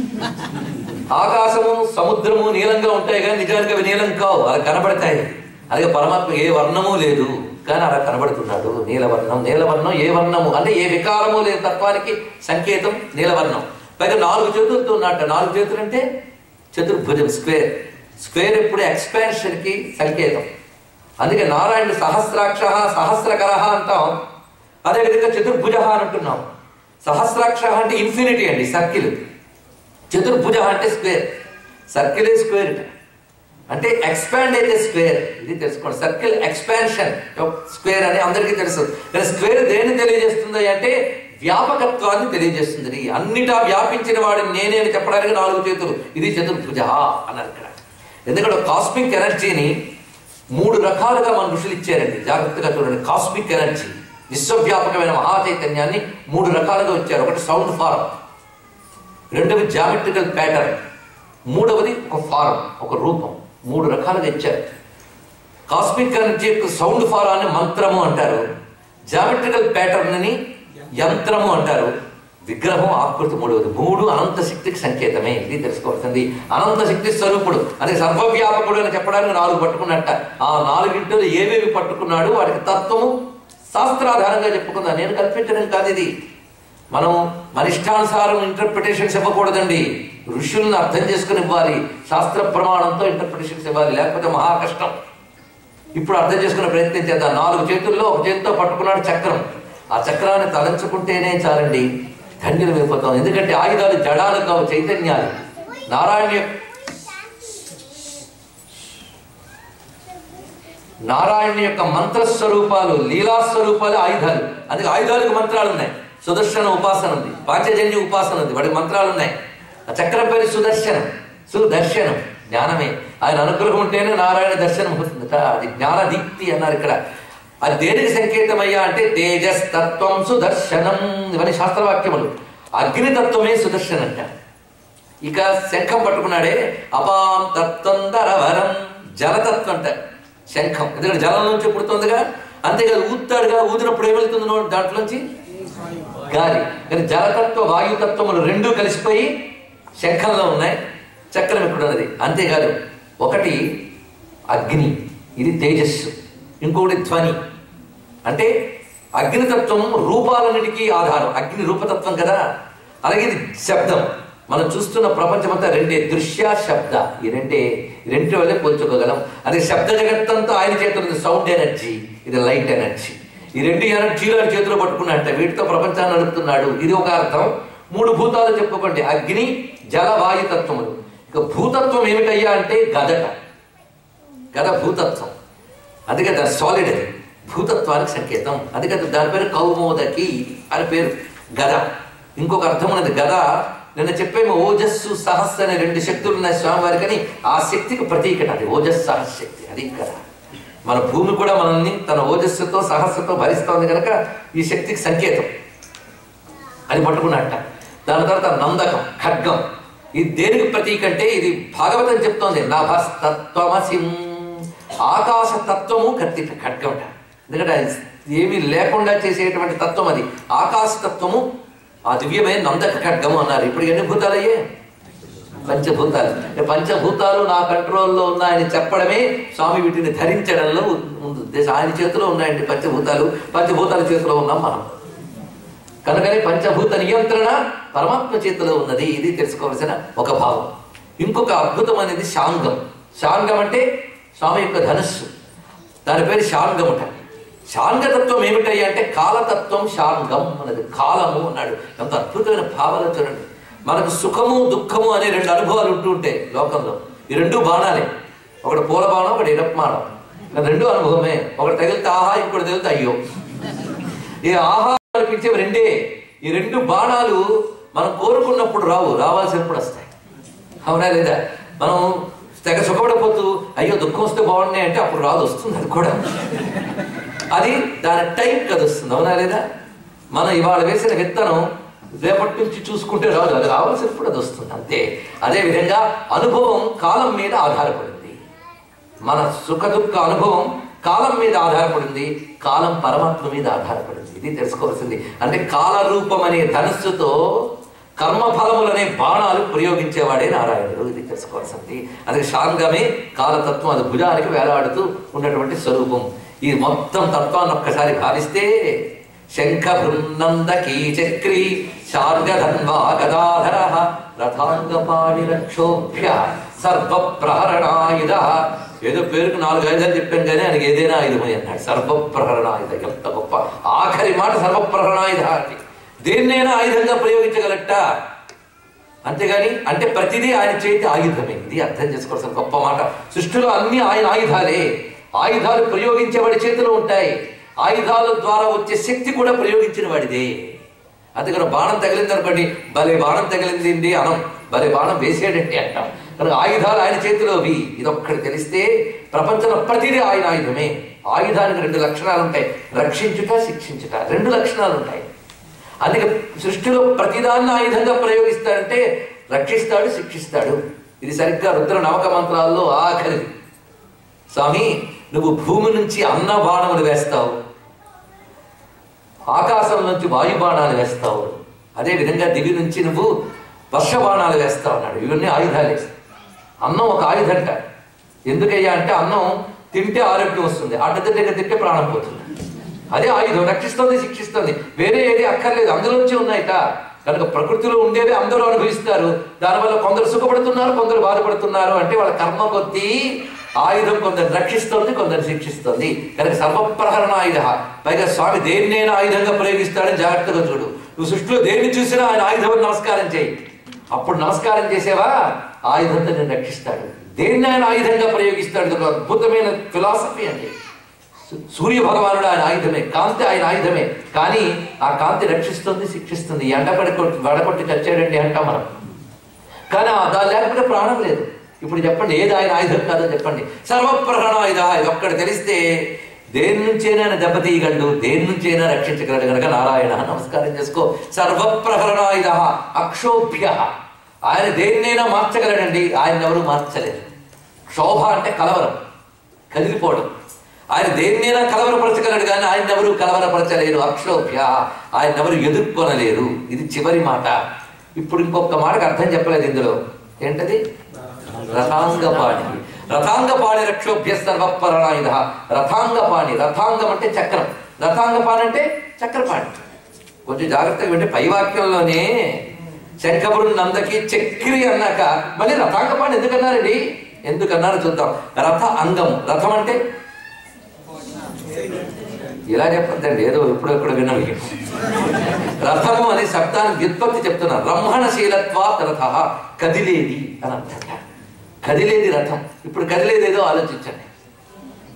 ఆకాశము సముద్రము నీలంగా ఉంటాయి కానీ నిజానికి అవి నీలం కావు, అలా కనబడతాయి. అలాగే పరమాత్మ ఏ వర్ణము లేదు కానీ అలా కనబడుతున్నాడు. నీలవర్ణం. నీలవర్ణం ఏ వర్ణము అంటే ఏ వికారము లేదు తత్వానికి సంకేతం నీలవర్ణం. పైగా 4 చేతులతో ఉన్నట్ట. 4 చేతులు అంటే చతుర్భుజం, స్క్వేర్. స్క్వేర్ ఎప్పుడు ఎక్స్పాన్షన్ కి సంకేతం. అందుకే నారాయణుడు సహస్రాక్ష సహస్రకర అంటాం. అదేవిధంగా చతుర్భుజ అని అంటున్నాం. సహస్రాక్ష అంటే ఇన్ఫినిటీ అండి, సర్కిల్. చతుర్భుజ అంటే స్క్వేర్. సర్కిల్ స్క్వేర్ అంటే ఎక్స్పాండ్ అయితే స్క్వేర్. ఇది తెలుసుకోండి. సర్కిల్ ఎక్స్పాన్షన్ స్క్వేర్ అని అందరికీ తెలుసు. కానీ స్క్వేర్ దేన్ని తెలియజేస్తుంది అంటే వ్యాపకత్వాన్ని తెలియజేస్తుంది. అన్నిటా వ్యాపించిన వాడిని నేనే అని చెప్పడానికి 4 చేతులు. ఇది చతుర్భుజ అన్నారు ఇక్కడ. ఎందుకంటే కాస్మిక్ ఎనర్జీని 3 రకాలుగా మన ఋషులు ఇచ్చారండి. జాగ్రత్తగా చూడండి. కాస్మిక్ ఎనర్జీ విశ్వవ్యాపకమైన మహాచైతన్యాన్ని 3 రకాలుగా వచ్చారు. ఒకటి సౌండ్ ఫారం, రెండవది జామెట్రికల్ ప్యాటర్న్, మూడవది ఒక ఫారం, ఒక రూపం. 3 రకాలుగా ఇచ్చారు. కాస్మిక్ ఎనర్జీ యొక్క సౌండ్ ఫారాన్ని మంత్రము అంటారు, జామెట్రికల్ ప్యాటర్న్ ని యంత్రము అంటారు, విగ్రహం ఆకృతి మూడవది. 3 అనంత శక్తికి సంకేతమే. ఇది తెలుసుకోవాల్సింది. అనంత శక్తి స్వరూపుడు అదే సర్వవ్యాపకుడు అని చెప్పడానికి 4 పట్టుకున్నట్ట. ఆ 4 ఏవేవి పట్టుకున్నాడు వాటికి తత్వము శాస్త్రాధారంగా చెప్పుకుందా. నేను కల్పించడం కాదు ఇది. మనం మన ఇష్టానుసారం ఇంటర్ప్రిటేషన్స్ ఇవ్వకూడదండి. ఋషుల్ని అర్థం చేసుకుని ఇవ్వాలి. శాస్త్ర ప్రమాణంతో ఇంటర్ప్రిటేషన్స్ ఇవ్వాలి, లేకపోతే మహా కష్టం. ఇప్పుడు అర్థం చేసుకునే ప్రయత్నం చేద్దాం. 4 చేతుల్లో ఒక చేతితో పట్టుకున్నాడు చక్రం. ఆ చక్రాన్ని తలంచుకుంటేనే చాలండి, ధన్యులు అయిపోతాం. ఎందుకంటే ఆయుధాలు జడాలు కావు, చైతన్యాలు. నారాయణ యొక్క మంత్రస్వరూపాలు, లీలాస్వరూపాలు ఆయుధాలు. అందుకే ఆయుధాలకు మంత్రాలు ఉన్నాయి. సుదర్శన ఉపాసన ఉంది, పాంచజన్య ఉపాసన ఉంది, వాడికి మంత్రాలు ఉన్నాయి. ఆ చక్రం పేరు సుదర్శనం. సుదర్శనం జ్ఞానమే. ఆయన అనుగ్రహం ఉంటేనే నారాయణ దర్శనం అవుతుంది. అది జ్ఞానదీప్తి అన్నారు ఇక్కడ. అది దేనికి సంకేతమయ్యా అంటే తేజస్తత్వం సుదర్శనం. ఇవన్నీ శాస్త్రవాక్యములు. అగ్నితత్వమే సుదర్శనం అంట. ఇక శంఖం పట్టుకున్నాడే అపాం తత్వం దరవరం, జలతత్వం అంట శంఖం. ఎందుకంటే జలం నుంచి పుడుతుందిగా. అంతేకాదు ఊతాడుగా, ఊదినప్పుడు ఏమెళ్తుంది దాంట్లోంచి గాలి. కానీ జలతత్వ వాయుతత్వములు 2 కలిసిపోయి శంఖంలో ఉన్నాయి. చక్రం ఇక్కడ ఉన్నది. అంతేకాదు ఒకటి అగ్ని, ఇది తేజస్సు. ఇంకొకటి ధ్వని. అంటే అగ్నితత్వం రూపాలన్నిటికీ ఆధారం. అగ్ని రూపతత్వం కదా. అలాగే ఇది శబ్దం. మనం చూస్తున్న ప్రపంచం అంతా 2 దృశ్య శబ్ద. ఈ 2 వల్లే పోల్చుకోగలం. అదే శబ్ద జగత్తంతా ఆయన చేతులు ఉంది. సౌండ్ ఎనర్జీ, ఇది లైట్ ఎనర్జీ. ఈ 2 ఎనర్జీలు ఆయన చేతిలో పట్టుకున్నట్ట. వీటితో ప్రపంచాన్ని నడుపుతున్నాడు. ఇది ఒక అర్థం. 3 భూతాలు చెప్పుకోండి, అగ్ని జల వాయుతత్వములు. ఇక భూతత్వం ఏమిటయ్యా అంటే గదట. గద భూతత్వం, అందుకే దాని సాలిడ్ అది, భూతత్వానికి సంకేతం. అందుకే దాని పేరు కౌమోదకి అని పేరు. గద ఇంకొక అర్థం ఉన్నది. గద నిన్న చెప్పేమో ఓజస్సు సహస్ర అనే 2 శక్తులు ఉన్నాయి స్వామివారికి అని, ఆ శక్తికి ప్రతీకట అది ఓజస్సు సహశక్తి. అది గద. మన భూమి కూడా మనల్ని తన ఓజస్సుతో సహస్రతో భరిస్తోంది కనుక ఈ శక్తికి సంకేతం అని పట్టుకున్నట్ట. దాని తర్వాత నందకం ఖడ్గం, ఇది దేనికి ప్రతీక అంటే ఇది భాగవతం చెప్తోంది. నభస్తత్వమసిం, ఆకాశ తత్వము కత్తి ఖడ్గం. ఎందుకంటే ఏమీ లేకుండా చేసేటువంటి తత్వం అది ఆకాశ తత్వము. ఆ దివ్యమైన నందక ఖడ్గము అన్నారు. ఇప్పుడు ఎన్ని భూతాలయ్యే? పంచభూతాలు. పంచభూతాలు నా కంట్రోల్లో ఉన్నాయని చెప్పడమే స్వామి వీటిని ధరించడంలో ముందు ఉద్దేశం. ఆయన చేతిలో ఉన్నాయండి పంచభూతాలు, పంచభూతాల చేతిలో ఉన్నాం మనం. కనుకనే పంచభూత నియంత్రణ పరమాత్మ చేతిలో ఉన్నది. ఇది తెలుసుకోవాల్సిన ఒక భావం. ఇంకొక అద్భుతం అనేది శాంగం. శాంగం అంటే స్వామి యొక్క ధనుస్సు, దాని పేరు శాంగం అంట. శాంగతత్వం ఏమిటయ్యా అంటే కాలతత్వం శాంగం అన్నది. కాలము అన్నాడు. ఎంత అద్భుతమైన భావాలు చూడండి. మనకు సుఖము దుఃఖము అనే 2 అనుభవాలు ఉంటూ ఉంటాయి లోకంలో. ఈ 2 బాణాలే, ఒకటి పూల బాణం, ఒకటి ఇనప బాణం. 2 అనుభవమే. ఒకటి తగిలితే ఆహా, ఇంకోటి తగిలితే అయ్యో. ఈ ఆహా అనిపించేవి 2. ఈ 2 బాణాలు మనం కోరుకున్నప్పుడు రావు, రావాల్సినప్పుడు వస్తాయి. అవునా లేదా? మనం తెగ సుఖపడిపోతూ అయ్యో దుఃఖం వస్తే బాగున్నాయి అంటే అప్పుడు రాదు, వస్తుంది అది కూడా. అది దాని టైం కదా వస్తుంది. అవునా లేదా? మనం ఇవాళ వేసిన విత్తనం రేపటి నుంచి చూసుకుంటే రాదు, అది రావాల్సినప్పుడు అది వస్తుంది అంతే. అదేవిధంగా అనుభవం కాలం మీద ఆధారపడింది. మన సుఖ దుఃఖ అనుభవం కాలం మీద ఆధారపడింది, కాలం పరమాత్మ మీద ఆధారపడింది. ఇది తెలుసుకోవాల్సింది. అంటే కాలరూపం అనే ధనుస్సుతో కర్మఫలములనే బాణాలు ప్రయోగించేవాడే నారాయణుడు. ఇది తెలుసుకోవాల్సింది. అది శాంగమే కాలతత్వం. అది భుజానికి వేలాడుతూ ఉన్నటువంటి స్వరూపం. ఈ మొత్తం తత్వాన్ని ఒక్కసారి భావిస్తే శంఖ బృందందకీ చక్రీ శార్గధన్వా గదాధర రథాంగపాణి రక్షోభ్య సర్వప్రహరణాయుధ. ఏదో పేరుకు 4 ఆయుధాలు చెప్పాను కానీ ఆయనకి ఏదైనా ఆయుధమని అన్నాడు. సర్వప్రహరణాయుధ. ఎంత గొప్ప ఆఖరి మాట సర్వప్రహరణాయుధ అంటే. దేన్నైనా ఆయుధంగా ప్రయోగించగలట. అంతేగాని అంటే ప్రతిదీ ఆయన చేతి ఆయుధమే. ఇది అర్థం చేసుకోవాల్సిన గొప్ప మాట. సృష్టిలో అన్ని ఆయన ఆయుధాలే. ఆయుధాలు ప్రయోగించేవాడి చేతిలో ఉంటాయి. ఆయుధాల ద్వారా వచ్చే శక్తి కూడా ప్రయోగించిన వాడిదే. అందుకని బాణం తగిలింది అనుకోండి, భలే బాణం తగిలింది అనం, భలే బాణం వేసేటట్టే అంటాం. కనుక ఆయుధాలు ఆయన చేతిలోవి. ఇదొక్కటి తెలిస్తే ప్రపంచంలో ప్రతిదీ ఆయన ఆయుధమే. ఆయుధానికి 2 లక్షణాలు ఉంటాయి, రక్షించుట శిక్షించుట. 2 లక్షణాలు ఉంటాయి. అందుకే సృష్టిలో ప్రతిదాన్ని ఆయుధంగా ప్రయోగిస్తాడంటే రక్షిస్తాడు, శిక్షిస్తాడు. ఇది సరిగ్గా రుద్ర నవక మంత్రాల్లో ఆఖరిది. స్వామి నువ్వు భూమి నుంచి అన్న బాణములు వేస్తావు, ఆకాశం నుంచి వాయు బాణాలు వేస్తావు, అదేవిధంగా దివి నుంచి నువ్వు వర్ష బాణాలు వేస్తావు అన్నాడు. ఇవన్నీ ఆయుధాలే. అన్నం ఒక ఆయుధంట. ఎందుకయ్యా అంటే అన్నం తింటే ఆరోగ్యం వస్తుంది, అడ్డదిడ్డగా తింటే ప్రాణం పోతుంది. అదే ఆయుధం. రక్షిస్తుంది, శిక్షిస్తుంది. వేరే ఏది అక్కర్లేదు, అందులోంచి ఉన్నాయిట. కనుక ప్రకృతిలో ఉండేవి అందరూ అనుభవిస్తారు. దానివల్ల కొందరు సుఖపడుతున్నారు, కొందరు బాధపడుతున్నారు. అంటే వాళ్ళ కర్మ కొద్దీ ఆయుధం కొందరు రక్షిస్తుంది, కొందరు శిక్షిస్తుంది. కనుక సర్వప్రహరణ ఆయుధ. పైగా స్వామి దేన్నైనా ఆయుధంగా ప్రయోగిస్తాడని జాగ్రత్తగా చూడు. నువ్వు సృష్టిలో దేన్ని చూసినా ఆయన ఆయుధం నమస్కారం చేయి. అప్పుడు నమస్కారం చేసేవా ఆయుధంతో నేను రక్షిస్తాడు. దేన్ని ఆయన ఆయుధంగా ప్రయోగిస్తాడు. అద్భుతమైన ఫిలాసఫీ అండి. సూర్య భగవానుడు ఆయన ఆయుధమే, కాంతి ఆయన ఆయుధమే. కానీ ఆ కాంతి రక్షిస్తుంది, శిక్షిస్తుంది. ఎండపడి వడకొట్టి చచ్చాడండి అంటాం మనం. కానీ దాని లేకపోతే ప్రాణం లేదు. ఇప్పుడు చెప్పండి ఏది ఆయన ఆయుధం కాదని చెప్పండి. సర్వప్రహరణ ఆయుధ. ఇది ఒక్కటి తెలిస్తే దేని నుంచైనా దెబ్బతీయగలడు, దేని నుంచైనా రక్షించగలడు. కనుక నారాయణ నమస్కారం చేసుకో. సర్వప్రహరణ ఆయుధ అక్షోభ్య. ఆయన దేన్నైనా మార్చగలడండి, ఆయన ఎవరు మార్చలేరు. క్షోభ అంటే కలవరం, కదిలిపోవడం. ఆయన దేన్నైనా కలవరపరచగలడు కానీ ఆయన ఎవరు కలవరపరచలేరు. అక్షోభ్య. ఆయన ఎవరు ఎదుర్కొనలేరు. ఇది చివరి మాట. ఇప్పుడు ఇంకొక మాటకు అర్థం చెప్పలేదు ఇందులో. ఏంటది? రథాంగపాణి. రథాంగపాణి రక్షోభ్య సర్వప్రహరణాయుధ. రథాంగపాణి. రథాంగం అంటే చక్రం, రథాంగపాణి అంటే చక్రపాణి. కొంచెం జాగ్రత్తగా వింటే పై వాక్యంలోనే శంఖపురం నందకి చక్రి అన్నాక మళ్ళీ రథాంగపాణి ఎందుకన్నారండి? ఎందుకన్నారు చూద్దాం. రథ అంగం. రథం అంటే ఇలా చెప్పద్దండి, ఏదో ఎప్పుడెప్పుడు విన్నాం. రథము అనే శబ్దానికి వ్యుత్పత్తి చెప్తున్నారు. బ్రహ్మణశీలత్వాత్ రథ. కదిలేది అని అర్థం. కదిలేది రథం. ఇప్పుడు కదిలేది ఏదో ఆలోచించండి.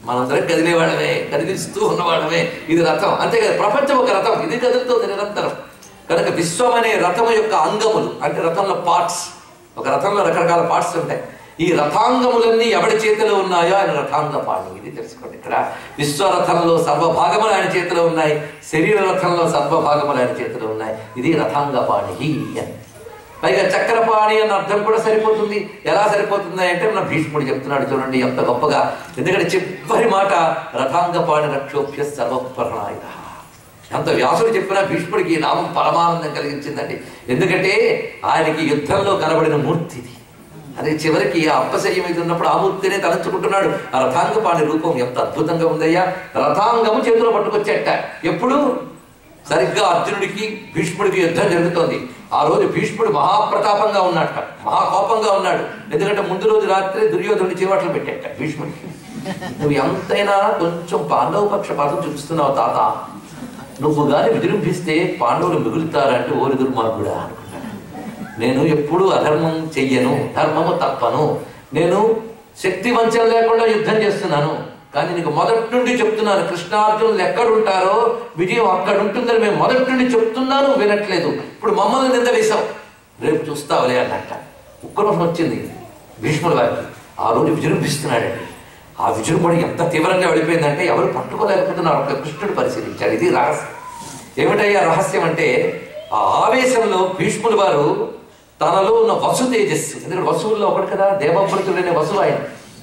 మనందరం కదిలేవాళ్ళమే, కదిలిస్తూ ఉన్నవాళ్ళమే. ఇది రథం, అంతే కదా. ప్రపంచం ఒక రథం, ఇది కదులుతుంది నిరంతరం. కనుక విశ్వం అనే రథం యొక్క అంగములు అంటే రథంలో పార్ట్స్. ఒక రథంలో రకరకాల పార్ట్స్ ఉంటాయి. ఈ రథాంగములన్నీ ఎవడి చేతిలో ఉన్నాయో ఆయన రథాంగ పాణి. ఇది తెలుసుకోండి. ఇక్కడ విశ్వరథంలో సర్వభాగములు ఆయన చేతిలో ఉన్నాయి, శరీర రథంలో సర్వభాగములు ఆయన చేతిలో ఉన్నాయి. ఇది రథాంగ పాణి అని. పైగా చక్రపాణి అన్న అర్థం కూడా సరిపోతుంది. ఎలా సరిపోతుంది అంటే మన భీష్ముడు చెప్తున్నాడు చూడండి ఎంత గొప్పగా. ఎందుకంటే చివరి మాట రథాంగపాణి రక్షోభ్య సర్వప్రణాయ. అంత వ్యాసుడు చెప్పినా భీష్ముడికి ఈ నామం పరమానందం కలిగించిందండి. ఎందుకంటే ఆయనకి యుద్ధంలో కనబడిన మూర్తి ఇది. అదే చివరికి ఆ అప్పశయ్యం మీద ఉన్నప్పుడు ఆ మూర్తినే తలంచుకుంటున్నాడు. ఆ రథాంగపాణి రూపం ఎంత అద్భుతంగా ఉందయ్యా. రథాంగము చేతిలో పట్టుకొచ్చేట. ఎప్పుడు సరిగ్గా అర్జునుడికి భీష్ముడికి యుద్ధం జరుగుతోంది. ఆ రోజు భీష్ముడు మహాప్రతాపంగా ఉన్నట్ట, మహాకోపంగా ఉన్నాడు. ఎందుకంటే ముందు రోజు రాత్రి దుర్యోధనుడి చేపట్లు పెట్టేట భీష్ముడికి. నువ్వు ఎంతైనా కొంచెం పాండవ పక్షపాతం చూపిస్తున్నావు తాత, నువ్వు గాని విజృంభిస్తే పాండవులు మిగులుతారంటే ఓరి దుర్మార్గుడా అనుకున్నాడు. నేను ఎప్పుడూ అధర్మం చెయ్యను, ధర్మము తప్పను, నేను శక్తి వంచన లేకుండా యుద్ధం చేస్తున్నాను. కానీ నీకు మొదటి నుండి చెప్తున్నాను, కృష్ణార్జునులు ఎక్కడుంటారో విజయం అక్కడ ఉంటుందని మేము మొదటి నుండి చెప్తున్నాను, వినట్లేదు. ఇప్పుడు మమ్మల్ని నింద వేశావు, రేపు చూస్తావులే అన్నట్ట. ఉక్రోషం వచ్చింది భీష్ముల వారికి. ఆ రోజు విజృంభిస్తున్నాడండి. ఆ విజృంభణ ఎంత తీవ్రంగా వెళ్ళిపోయిందంటే ఎవరు పట్టుకోలేకపోతున్నారు. ఒక కృష్ణుడు పరిశీలించాడు. ఇది రహస్యం. ఏమిటయ్యా రహస్యం అంటే ఆ ఆవేశంలో భీష్ముల వారు తనలో ఉన్న వసు తేజస్సు, ఎందుకంటే వసువుల్లో ఒకటి కదా దేవవ్రతుడనే వసువు, ఆయన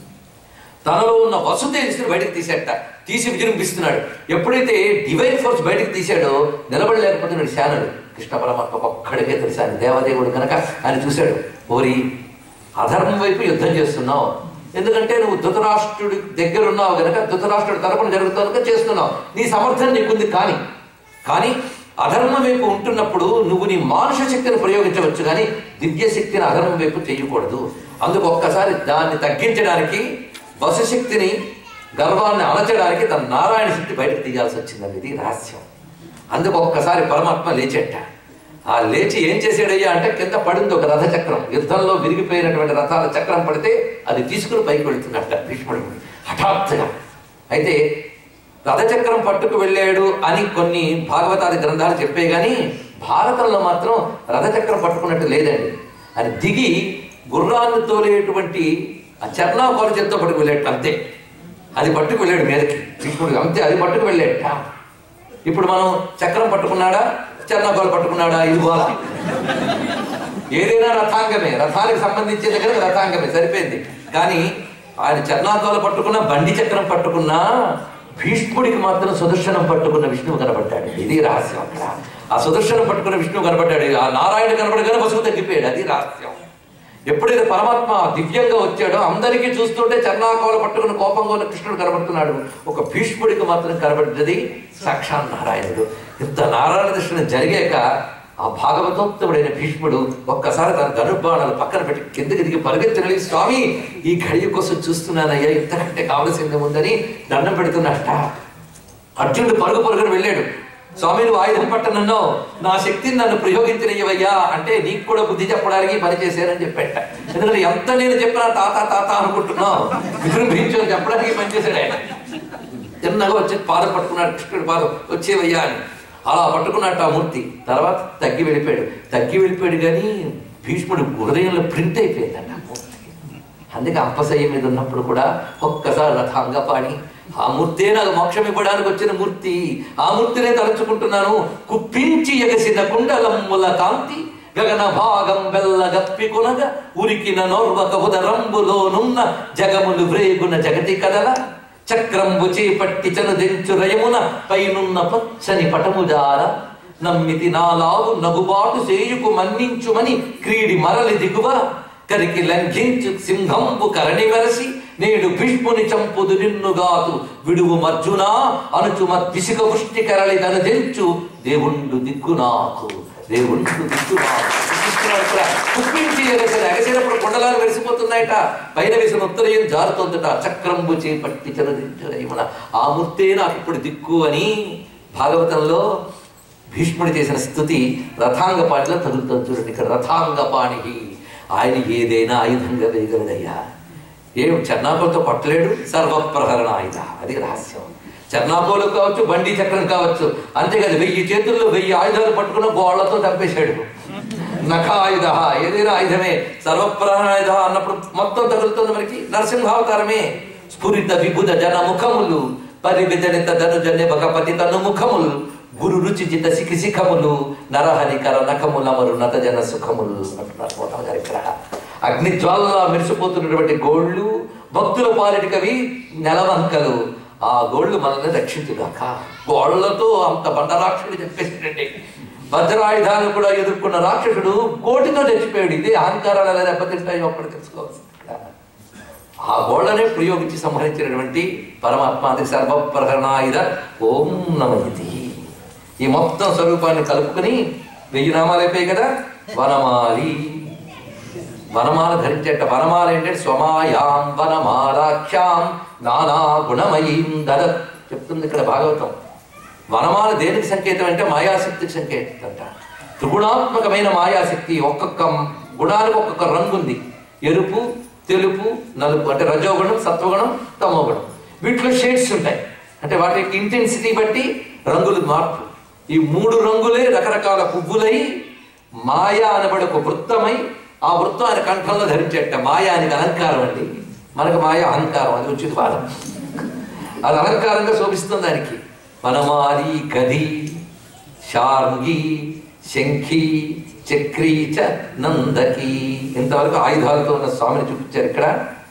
తనలో ఉన్న వసు తేజస్సుని బయటకు తీసేట. తీసి విజృంభిస్తున్నాడు. ఎప్పుడైతే డివైన్ ఫోర్స్ బయటకు తీశాడో నిలబడలేకపోతున్నాడు శానడు. కృష్ణ పరమాత్మ ఒక్కడికే తెలుసు, ఆయన దేవదేవుడు కనుక ఆయన చూశాడు. ఓరి అధర్మం వైపు యుద్ధం చేస్తున్నావు, ఎందుకంటే నువ్వు ధృతరాష్ట్రుడి దగ్గర ఉన్నావు కనుక, ధృతరాష్ట్రుడి తరపున జరుగుతావు కనుక చేస్తున్నావు, నీ సమర్థన నీకుంది. కానీ అధర్మం వైపు ఉంటున్నప్పుడు నువ్వు నీ మానుష శక్తిని ప్రయోగించవచ్చు, కానీ దివ్య శక్తిని అధర్మం వైపు చేయకూడదు. అందుకు ఒక్కసారి దాన్ని తగ్గించడానికి వశశక్తిని, గర్వాన్ని అణచడానికి తన నారాయణ శక్తి బయటకు తీయాల్సి వచ్చిందండి. ఇది రహస్యం. అందుకు ఒక్కసారి పరమాత్మ లేచెట్ట. ఆ లేచి ఏం చేసాడయ్యా అంటే కింద పడింది ఒక రథ చక్రం. యుద్ధంలో విరిగిపోయినటువంటి రథాల చక్రం పడితే అది తీసుకుని పైకి వెళుతున్నట్ట భీష్ముడు హఠాత్తుగా. అయితే రథచక్రం పట్టుకు వెళ్ళాడు అని కొన్ని భాగవతాది గ్రంథాలు చెప్పే గాని భారతంలో మాత్రం రథచక్రం పట్టుకున్నట్టు లేదండి. అని దిగి గుర్రాన్ని తోలేటువంటి ఆ చర్నాకోల చేత్తో పట్టుకు వెళ్ళాడు అంతే. అది పట్టుకు వెళ్ళాడు మీదకి భీష్ముడు అంతే, అది పట్టుకు వెళ్ళాట. ఇప్పుడు మనం చక్రం పట్టుకున్నాడా, చర్నాకోల పట్టుకున్నాడా, ఇది బాల ఏదైనా రథాంగమే, రథానికి సంబంధించిన దగ్గర రథాంగమే సరిపోయింది. కానీ ఆయన చర్నాకోల పట్టుకున్నా, బండి చక్రం పట్టుకున్నా, భీష్ముడికి మాత్రం సుదర్శనం పట్టుకున్న విష్ణువు కనబడ్డాడు. ఇది రహస్యం. అక్కడ ఆ సుదర్శనం పట్టుకున్న విష్ణువు కనబడ్డాడు. ఆ నారాయణ కనబడగానే వసువు తగ్గిపోయాడు. అది రహస్యం. ఎప్పుడైతే పరమాత్మ దివ్యంగా వచ్చాడో అందరికీ చూస్తుంటే చర్నాకోల పట్టుకుని కోపంగా ఉన్న కృష్ణుడు కనబడుతున్నాడు. ఒక భీష్ముడికి మాత్రం కనబడ్డది సాక్షాత్ నారాయణుడు. ఇంత నారాయణ దర్శనం జరిగాక ఆ భాగవతోత్తముడైన భీష్ముడు ఒక్కసారి తన ధనుర్బాణాలు పక్కన పెట్టి కిందకి దిగి పరిగెత్తిన స్వామి ఈ ఘడియ కోసం చూస్తున్నానయ్యా, ఇంతకంటే కావలసింది ఉందని దండం పెడుతున్నట్ట. అర్జునుడు పరుగుని వెళ్ళాడు. స్వామి నువ్వు ఆయుధం పట్టనన్నావు, నా శక్తిని నన్ను ప్రయోగించనియ్యవయ్యా అంటే నీకు కూడా బుద్ధి చెప్పడానికి పని చేశానని చెప్పేట. ఎందుకంటే ఎంత నేను చెప్పినా తాత తాత అనుకుంటున్నావు, విజృంభించు అని చెప్పడానికి పనిచేశాడు ఆయన. చిన్నగా వచ్చి పాదం పట్టుకున్నాడు, కృష్ణుడి పాదం వచ్చేవయ్యా అని అలా పట్టుకున్నట్టు ఆ మూర్తి. తర్వాత తగ్గి వెళ్ళిపోయాడు కానీ భీష్ముడు హృదయంలో ప్రింట్ అయిపోయిందండి ఆ మూర్తి. అందుకే అంపశయ్య మీద ఉన్నప్పుడు కూడా ఒక్కసారి రథాంగపాణి ఆ మూర్తే నాకు మోక్షం ఇవ్వడానికి వచ్చిన మూర్తి, ఆ మూర్తినే తలుచుకుంటున్నాను. కుప్పించి ఎగసిన కుండలమ్ముల కాంతి గగన భాగం బెల్ల గప్పి కొనగ ఉరికిన నోర్వక ఉదరంబులోనున్న జగములు వ్రేగున జగతి కదల చక్రంబు చేపట్టి చనుదెంచు రయమున పైనున్న పచ్చని పటముజార నమ్మితి నాలాగు నగుబాటు సేయుకు మన్నించుమని క్రీడి మరలి దిగువ కరికి లంఘించు సింహంబు కరణి వెరసి నేడు భీష్ముని చంపుదు నిన్నుగాదు విడువు మర్జునా అనుచు మద్విసిక వృష్టి కరళి దనదెంచు దేవుండు దిక్కు నాకు, దేవుండు దిక్కు నాకు. కుప్పించి ఎగసినప్పుడు కొండలాలు వెలిసిపోతున్నాయట, పైన వేసిన ఉత్తరయం జారుతోందట. చక్రంబు చేపట్టి చరదించున ఆ మూర్తే నాకు ఇప్పుడు దిక్కు అని భాగవతంలో భీష్ముడు చేసిన స్తుతి రథాంగపాణిలో తగులుతుంది చూడండి. ఇక్కడ రథాంగపాణి ఆయన ఏదైనా ఆయుధంగా వేయగలడయ్యా. ఏం చెన్నాపోలతో కొట్టలేడు, సర్వప్రహరణ ఆయుధ. అది రహస్యం. చెన్నాపోలు కావచ్చు, బండి చక్రం కావచ్చు, అంతేకాదు 1000 చేతుల్లో 1000 ఆయుధాలు పట్టుకున్న గోళ్లతో చంపేశాడు. నఖాయుధ, ఏదైనా ఆయుధమే. సర్వప్రహరణ అన్నప్పుడు మొత్తం తగులుతుంది మనకి. నరసింహావతారమే. స్ఫురిత విభుద జన ముఖములు, పరివిధనిత ధనుజన్య భగపతి తను ముఖములు, గురు రుచి జిత శిఖి శిఖములు, నరహరికర నఖములమరు నత జన సుఖములు అంటున్నారు పోతన గారు ఇక్కడ. అగ్నిజ్వాలలా మెరిసిపోతున్నటువంటి గోళ్ళు, భక్తుల పాలిటికవి నెలవంకలు. ఆ గోళ్ళు మనల్ని రక్షించుగాక. గోళ్లతో అంత బండరాక్షుడు చెప్పేసినట్టే. వజ్రాయుధాలు కూడా ఎదుర్కొన్న రాక్షసుడు కోటితో చచ్చిపోయాడు. ఇదే అహంకారాలు ఎలా దెబ్బతింటాయో అప్పుడు తెలుసుకోవాల్సింది. ఆ గోళ్లనే ప్రయోగించి సంహరించినటువంటి పరమాత్మ. అది సర్వప్రహరణాయుధ ఓం నమః. ఈ మొత్తం స్వరూపాన్ని కలుపుకొని 1000 నామాలు అయిపోయాయి కదా. వనమాలి, వనమాల ధరించేట. వనమాల ఏంటంటే స్వమాయాం వనమాలాఖ్యాం నానా గుణమయీం దదత్ చెప్తుంది ఇక్కడ భాగవతం. వనమాల దేనికి సంకేతం అంటే మాయాశక్తికి సంకేతం అంట. త్రిగుణాత్మకమైన మాయాశక్తి. ఒక్కొక్క గుణానికి ఒక్కొక్క రంగు ఉంది. ఎరుపు, తెలుపు, నలుపు అంటే రజోగుణం, సత్వగుణం, తమోగుణం. వీటిలో షేడ్స్ ఉంటాయి. అంటే వాటి ఇంటెన్సిటీ బట్టి రంగులు మార్పు. ఈ 3 రంగులే రకరకాల పువ్వులై మాయా అనబడి ఒక వృత్తమై, ఆ వృత్తం ఆయన కంఠంలో ధరించేట. మాయా అనేది అలంకారం అండి. మనకు మాయ అహంకారం, అది ఉచిత పాదం. అది అలంకారంగా శోభిస్తుంది దానికి. వనమాలి, గది, శార్ంగి, శంఖి, చక్రీ చ నందకి. ఇంతవరకు ఆయుధాలతో ఉన్న స్వామిని చూపించారు ఇక్కడ.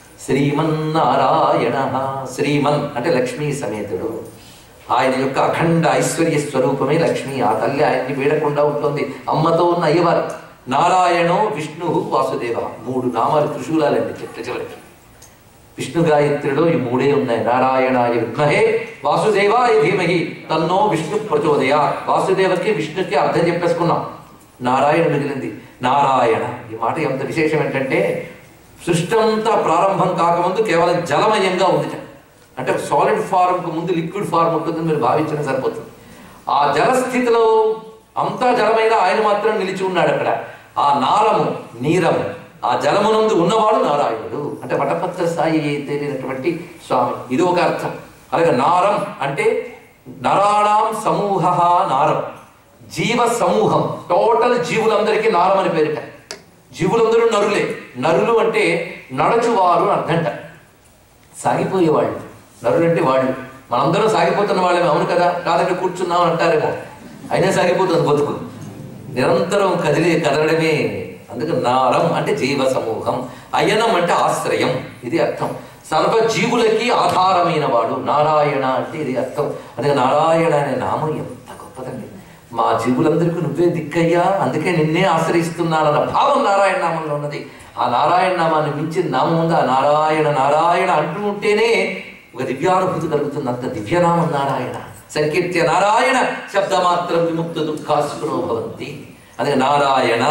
శ్రీమన్నారాయణ. శ్రీమన్ అంటే లక్ష్మీ సమేతుడు. ఆయన యొక్క అఖండ ఐశ్వర్య స్వరూపమే లక్ష్మి. ఆ తల్లి ఆయన్ని వీడకుండా ఉంటుంది. అమ్మతో ఉన్న అయ్యవారు. నారాయణో విష్ణు వాసుదేవ. 3 నామాలు త్రిశూలాలండి చెట్ల చివరికి. విష్ణు గాయత్రిలో ఈ 3 ఉన్నాయి. నారాయణాయ విద్మహే వాసుదేవాయ ధీమహి తన్నో విష్ణు ప్రచోదయాత్. వాసుదేవకి విష్ణుకి అర్థం చెప్పేసుకున్నాం. నారాయణ మిగిలింది. నారాయణ ఈ మాట ఎంత విశేషం ఏంటంటే, సృష్టి అంతా ప్రారంభం కాకముందు కేవలం జలమయంగా ఉంది. అంటే సాలిడ్ ఫార్మ్కు ముందు లిక్విడ్ ఫార్మ్ ఉంటుందని మీరు భావించడం సరిపోతుంది. ఆ జలస్థితిలో అంతా జలమైన ఆయన మాత్రం నిలిచి ఉన్నాడు అక్కడ. ఆ నారము నీరము, ఆ జలమునందు ఉన్నవాడు నారాయణుడు. అంటే వటపత్ర స్థాయి తేలినటువంటి స్వామి. ఇది ఒక అర్థం. అలాగే నారం అంటే నరాణం సమూహ. నారం జీవ సమూహం. టోటల్ జీవులందరికీ నారం అని పేరిట. జీవులందరూ నరులే. నరులు అంటే నడచువారు అర్థంట. సాగిపోయేవాళ్ళు. నరులు అంటే వాళ్ళు. మనందరం సాగిపోతున్న వాళ్ళమే. అవును కదా, కాదంటే కూర్చున్నాం అంటారేమో. అయినా సాగిపోతుంది బతుకు. నిరంతరం కదలడమే. అందుకే నారం అంటే జీవ సమూహం. అయనం అంటే ఆశ్రయం. ఇది అర్థం. సర్వజీవులకి ఆధారమైన వాడు నారాయణ అంటే ఇది అర్థం. అందుకే నారాయణ అనే నామం ఎంత గొప్పదండి. మా జీవులందరికీ నువ్వే దిక్కయ్యా, అందుకే నిన్నే ఆశ్రయిస్తున్నానన్న భావం నారాయణ నామంలో ఉన్నది. ఆ నారాయణ నామాన్ని మించిన నామం ఉంది. ఆ నారాయణ నారాయణ అంటూ ఉంటేనే ఒక దివ్యానుభూతి కలుగుతుంది. అంత దివ్యనామం నారాయణ. సంకీర్త్య నారాయణ శబ్దమాత్రం విముక్త దుఃఖాసుకునో భవంతి. అందుకే నారాయణ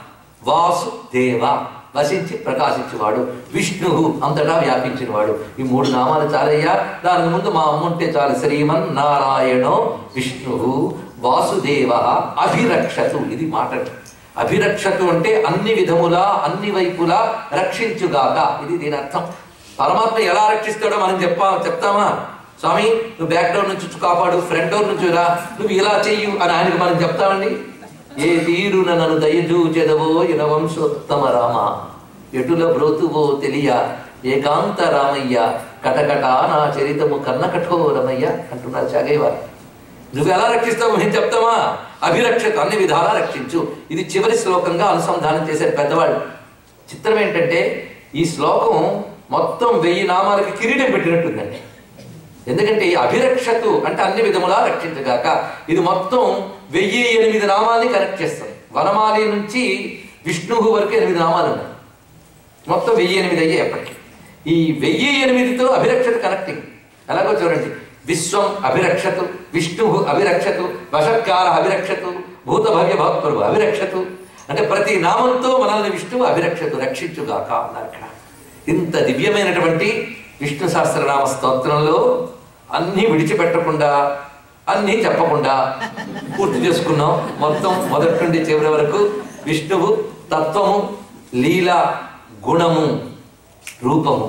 వాసుదేవ వసించి ప్రకాశించేవాడు. విష్ణువు అంతటా వ్యాపించినవాడు. ఈ 3 నామాలు చాలయ్యా. దానికి ముందు మా అమ్మ ఉంటే చాలు. శ్రీమన్ నారాయణో విష్ణువు వాసుదేవ అభిరక్షతు. ఇది మాట. అభిరక్షతు అంటే అన్ని విధములా అన్ని వైపులా రక్షించుగాక. ఇది దీని అర్థం. పరమాత్మ ఎలా రక్షిస్తాడో మనం చెప్తామా? స్వామి నువ్వు బ్యాక్ డోర్ నుంచి కాపాడు, ఫ్రంట్ డోర్ నుంచి రా, నువ్వు ఇలా చెయ్యు అని ఆయనకు మనం చెప్తామండి. ఏ తీరున నన్ను దయచూచెదవో ఇనవంశోత్తమ రామ, ఎటుల బ్రోతువో తెలియ ఏకాంత రామయ్య, కటకట నా చరితము కన్న కఠోరమయ్య అంటున్నారు చాగయ్యవారు. నువ్వు ఎలా రక్షిస్తావు మేము చెప్తామా? అభిరక్షత, అన్ని విధాలా రక్షించు. ఇది చివరి శ్లోకంగా అనుసంధానం చేశారు పెద్దవాళ్ళు. చిత్రం ఏంటంటే ఈ శ్లోకం మొత్తం 1000 నామాలకి కిరీటం పెట్టినట్టుందండి. ఎందుకంటే ఈ అభిరక్షతు అంటే అన్ని విధములా రక్షించగాక. ఇది మొత్తం 1008 నామాల్ని కనెక్ట్ చేస్తుంది. వనమాలి నుంచి విష్ణువు వరకు 8 నామాలు ఉన్నాయి. మొత్తం 1008 అయ్యాయి ఎప్పటికీ. ఈ 1008తో అభిరక్షత కనెక్టింగ్ ఎలాగో చూడండి. విశ్వం అభిరక్షతు, విష్ణువు అభిరక్షతు, వషత్కార అభిరక్షతు, భూతభవ్య భక్తుడు అభిరక్షతు. అంటే ప్రతి నామంతో మనల్ని విష్ణువు అభిరక్షతు, రక్షించుగాక అన్నారు ఇక్కడ. ఇంత దివ్యమైనటువంటి విష్ణు సహస్రనామ స్తోత్రంలో అన్నీ విడిచిపెట్టకుండా అన్నీ చెప్పకుండా పూర్తి చేసుకున్నాం. మొత్తం మొదటి నుండి చివరి వరకు విష్ణువు తత్వము, లీల, గుణము, రూపము,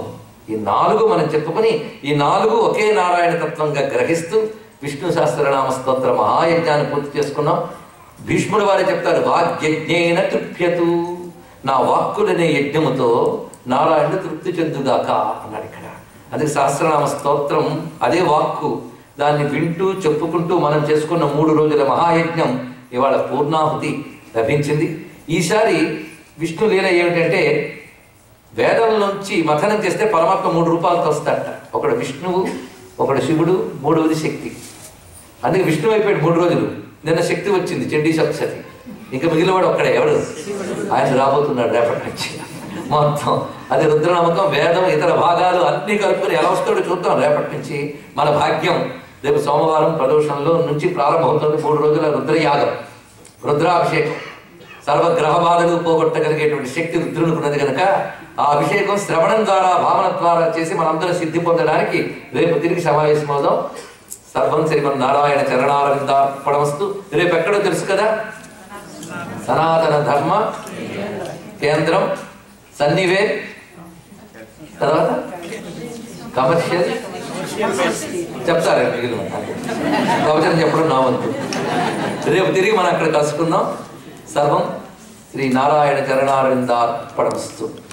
ఈ 4 మనం చెప్పుకొని ఈ 4 ఒకే నారాయణ తత్వంగా గ్రహిస్తూ విష్ణు సహస్రనామ స్తోత్ర మహాయజ్ఞాన్ని పూర్తి చేసుకున్నాం. భీష్ముడు వారే చెప్తారు, వాగ్యజ్ఞేన తృప్యతు, నా వాక్కులనే యజ్ఞముతో నారాయణుడు తృప్తి చెందుగాక అన్నాడు ఇక్కడ. అందుకే సహస్రనామ స్తోత్రం అదే వాక్కు. దాన్ని వింటూ చెప్పుకుంటూ మనం చేసుకున్న 3 రోజుల మహాయజ్ఞం ఇవాళ పూర్ణాహుతి లభించింది. ఈసారి విష్ణు లీల ఏమిటంటే, వేదం నుంచి మథనం చేస్తే పరమాత్మ 3 రూపాలతో వస్తాడట. ఒకడు విష్ణువు, ఒకడు శివుడు, 3వది శక్తి. అందుకే విష్ణువు అయిపోయాడు 3 రోజులు. నిన్న శక్తి వచ్చింది, చండీ సప్తశతి. ఇంకా మిగిలినవాడు ఒక్కడే, ఎవడు? ఆయన రాబోతున్నాడు రేపటి నుంచి. మొత్తం అది రుద్రనమ్మకం, వేదం, ఇతర భాగాలు అన్ని కలుపుకొని ఎలా వస్తాడో చూద్దాం రేపటి నుంచి. మన భాగ్యం రేపు సోమవారం ప్రదోషంలో నుంచి ప్రారంభమవుతుంది 3 రోజుల రుద్రయాగం, రుద్రాభిషేకం. సర్వగ్రహ బాధలు పోగొట్టగలిగేటువంటి శక్తి రుద్రునికి ఉన్నది కనుక ఆ అభిషేకం శ్రవణం ద్వారా, భావన ద్వారా చేసి మనందరం సిద్ధి పొందడానికి రేపు తిరిగి సమావేశమవుదాం. సర్వం శ్రీమన్నారాయణ చరణారవిందార్పణమస్తు. రేపు ఎక్కడో తెలుసు కదా, సనాతన ధర్మ కేంద్రం సన్నివే, తర్వాత కమర్షియల్ చెప్తారు మిగిలిన ప్రవచనం చెప్పడం నా వంతు. రేపు తిరిగి మనం అక్కడ కలుసుకుందాం. సర్వం శ్రీ నారాయణ చరణారవిందార్పణమస్తు.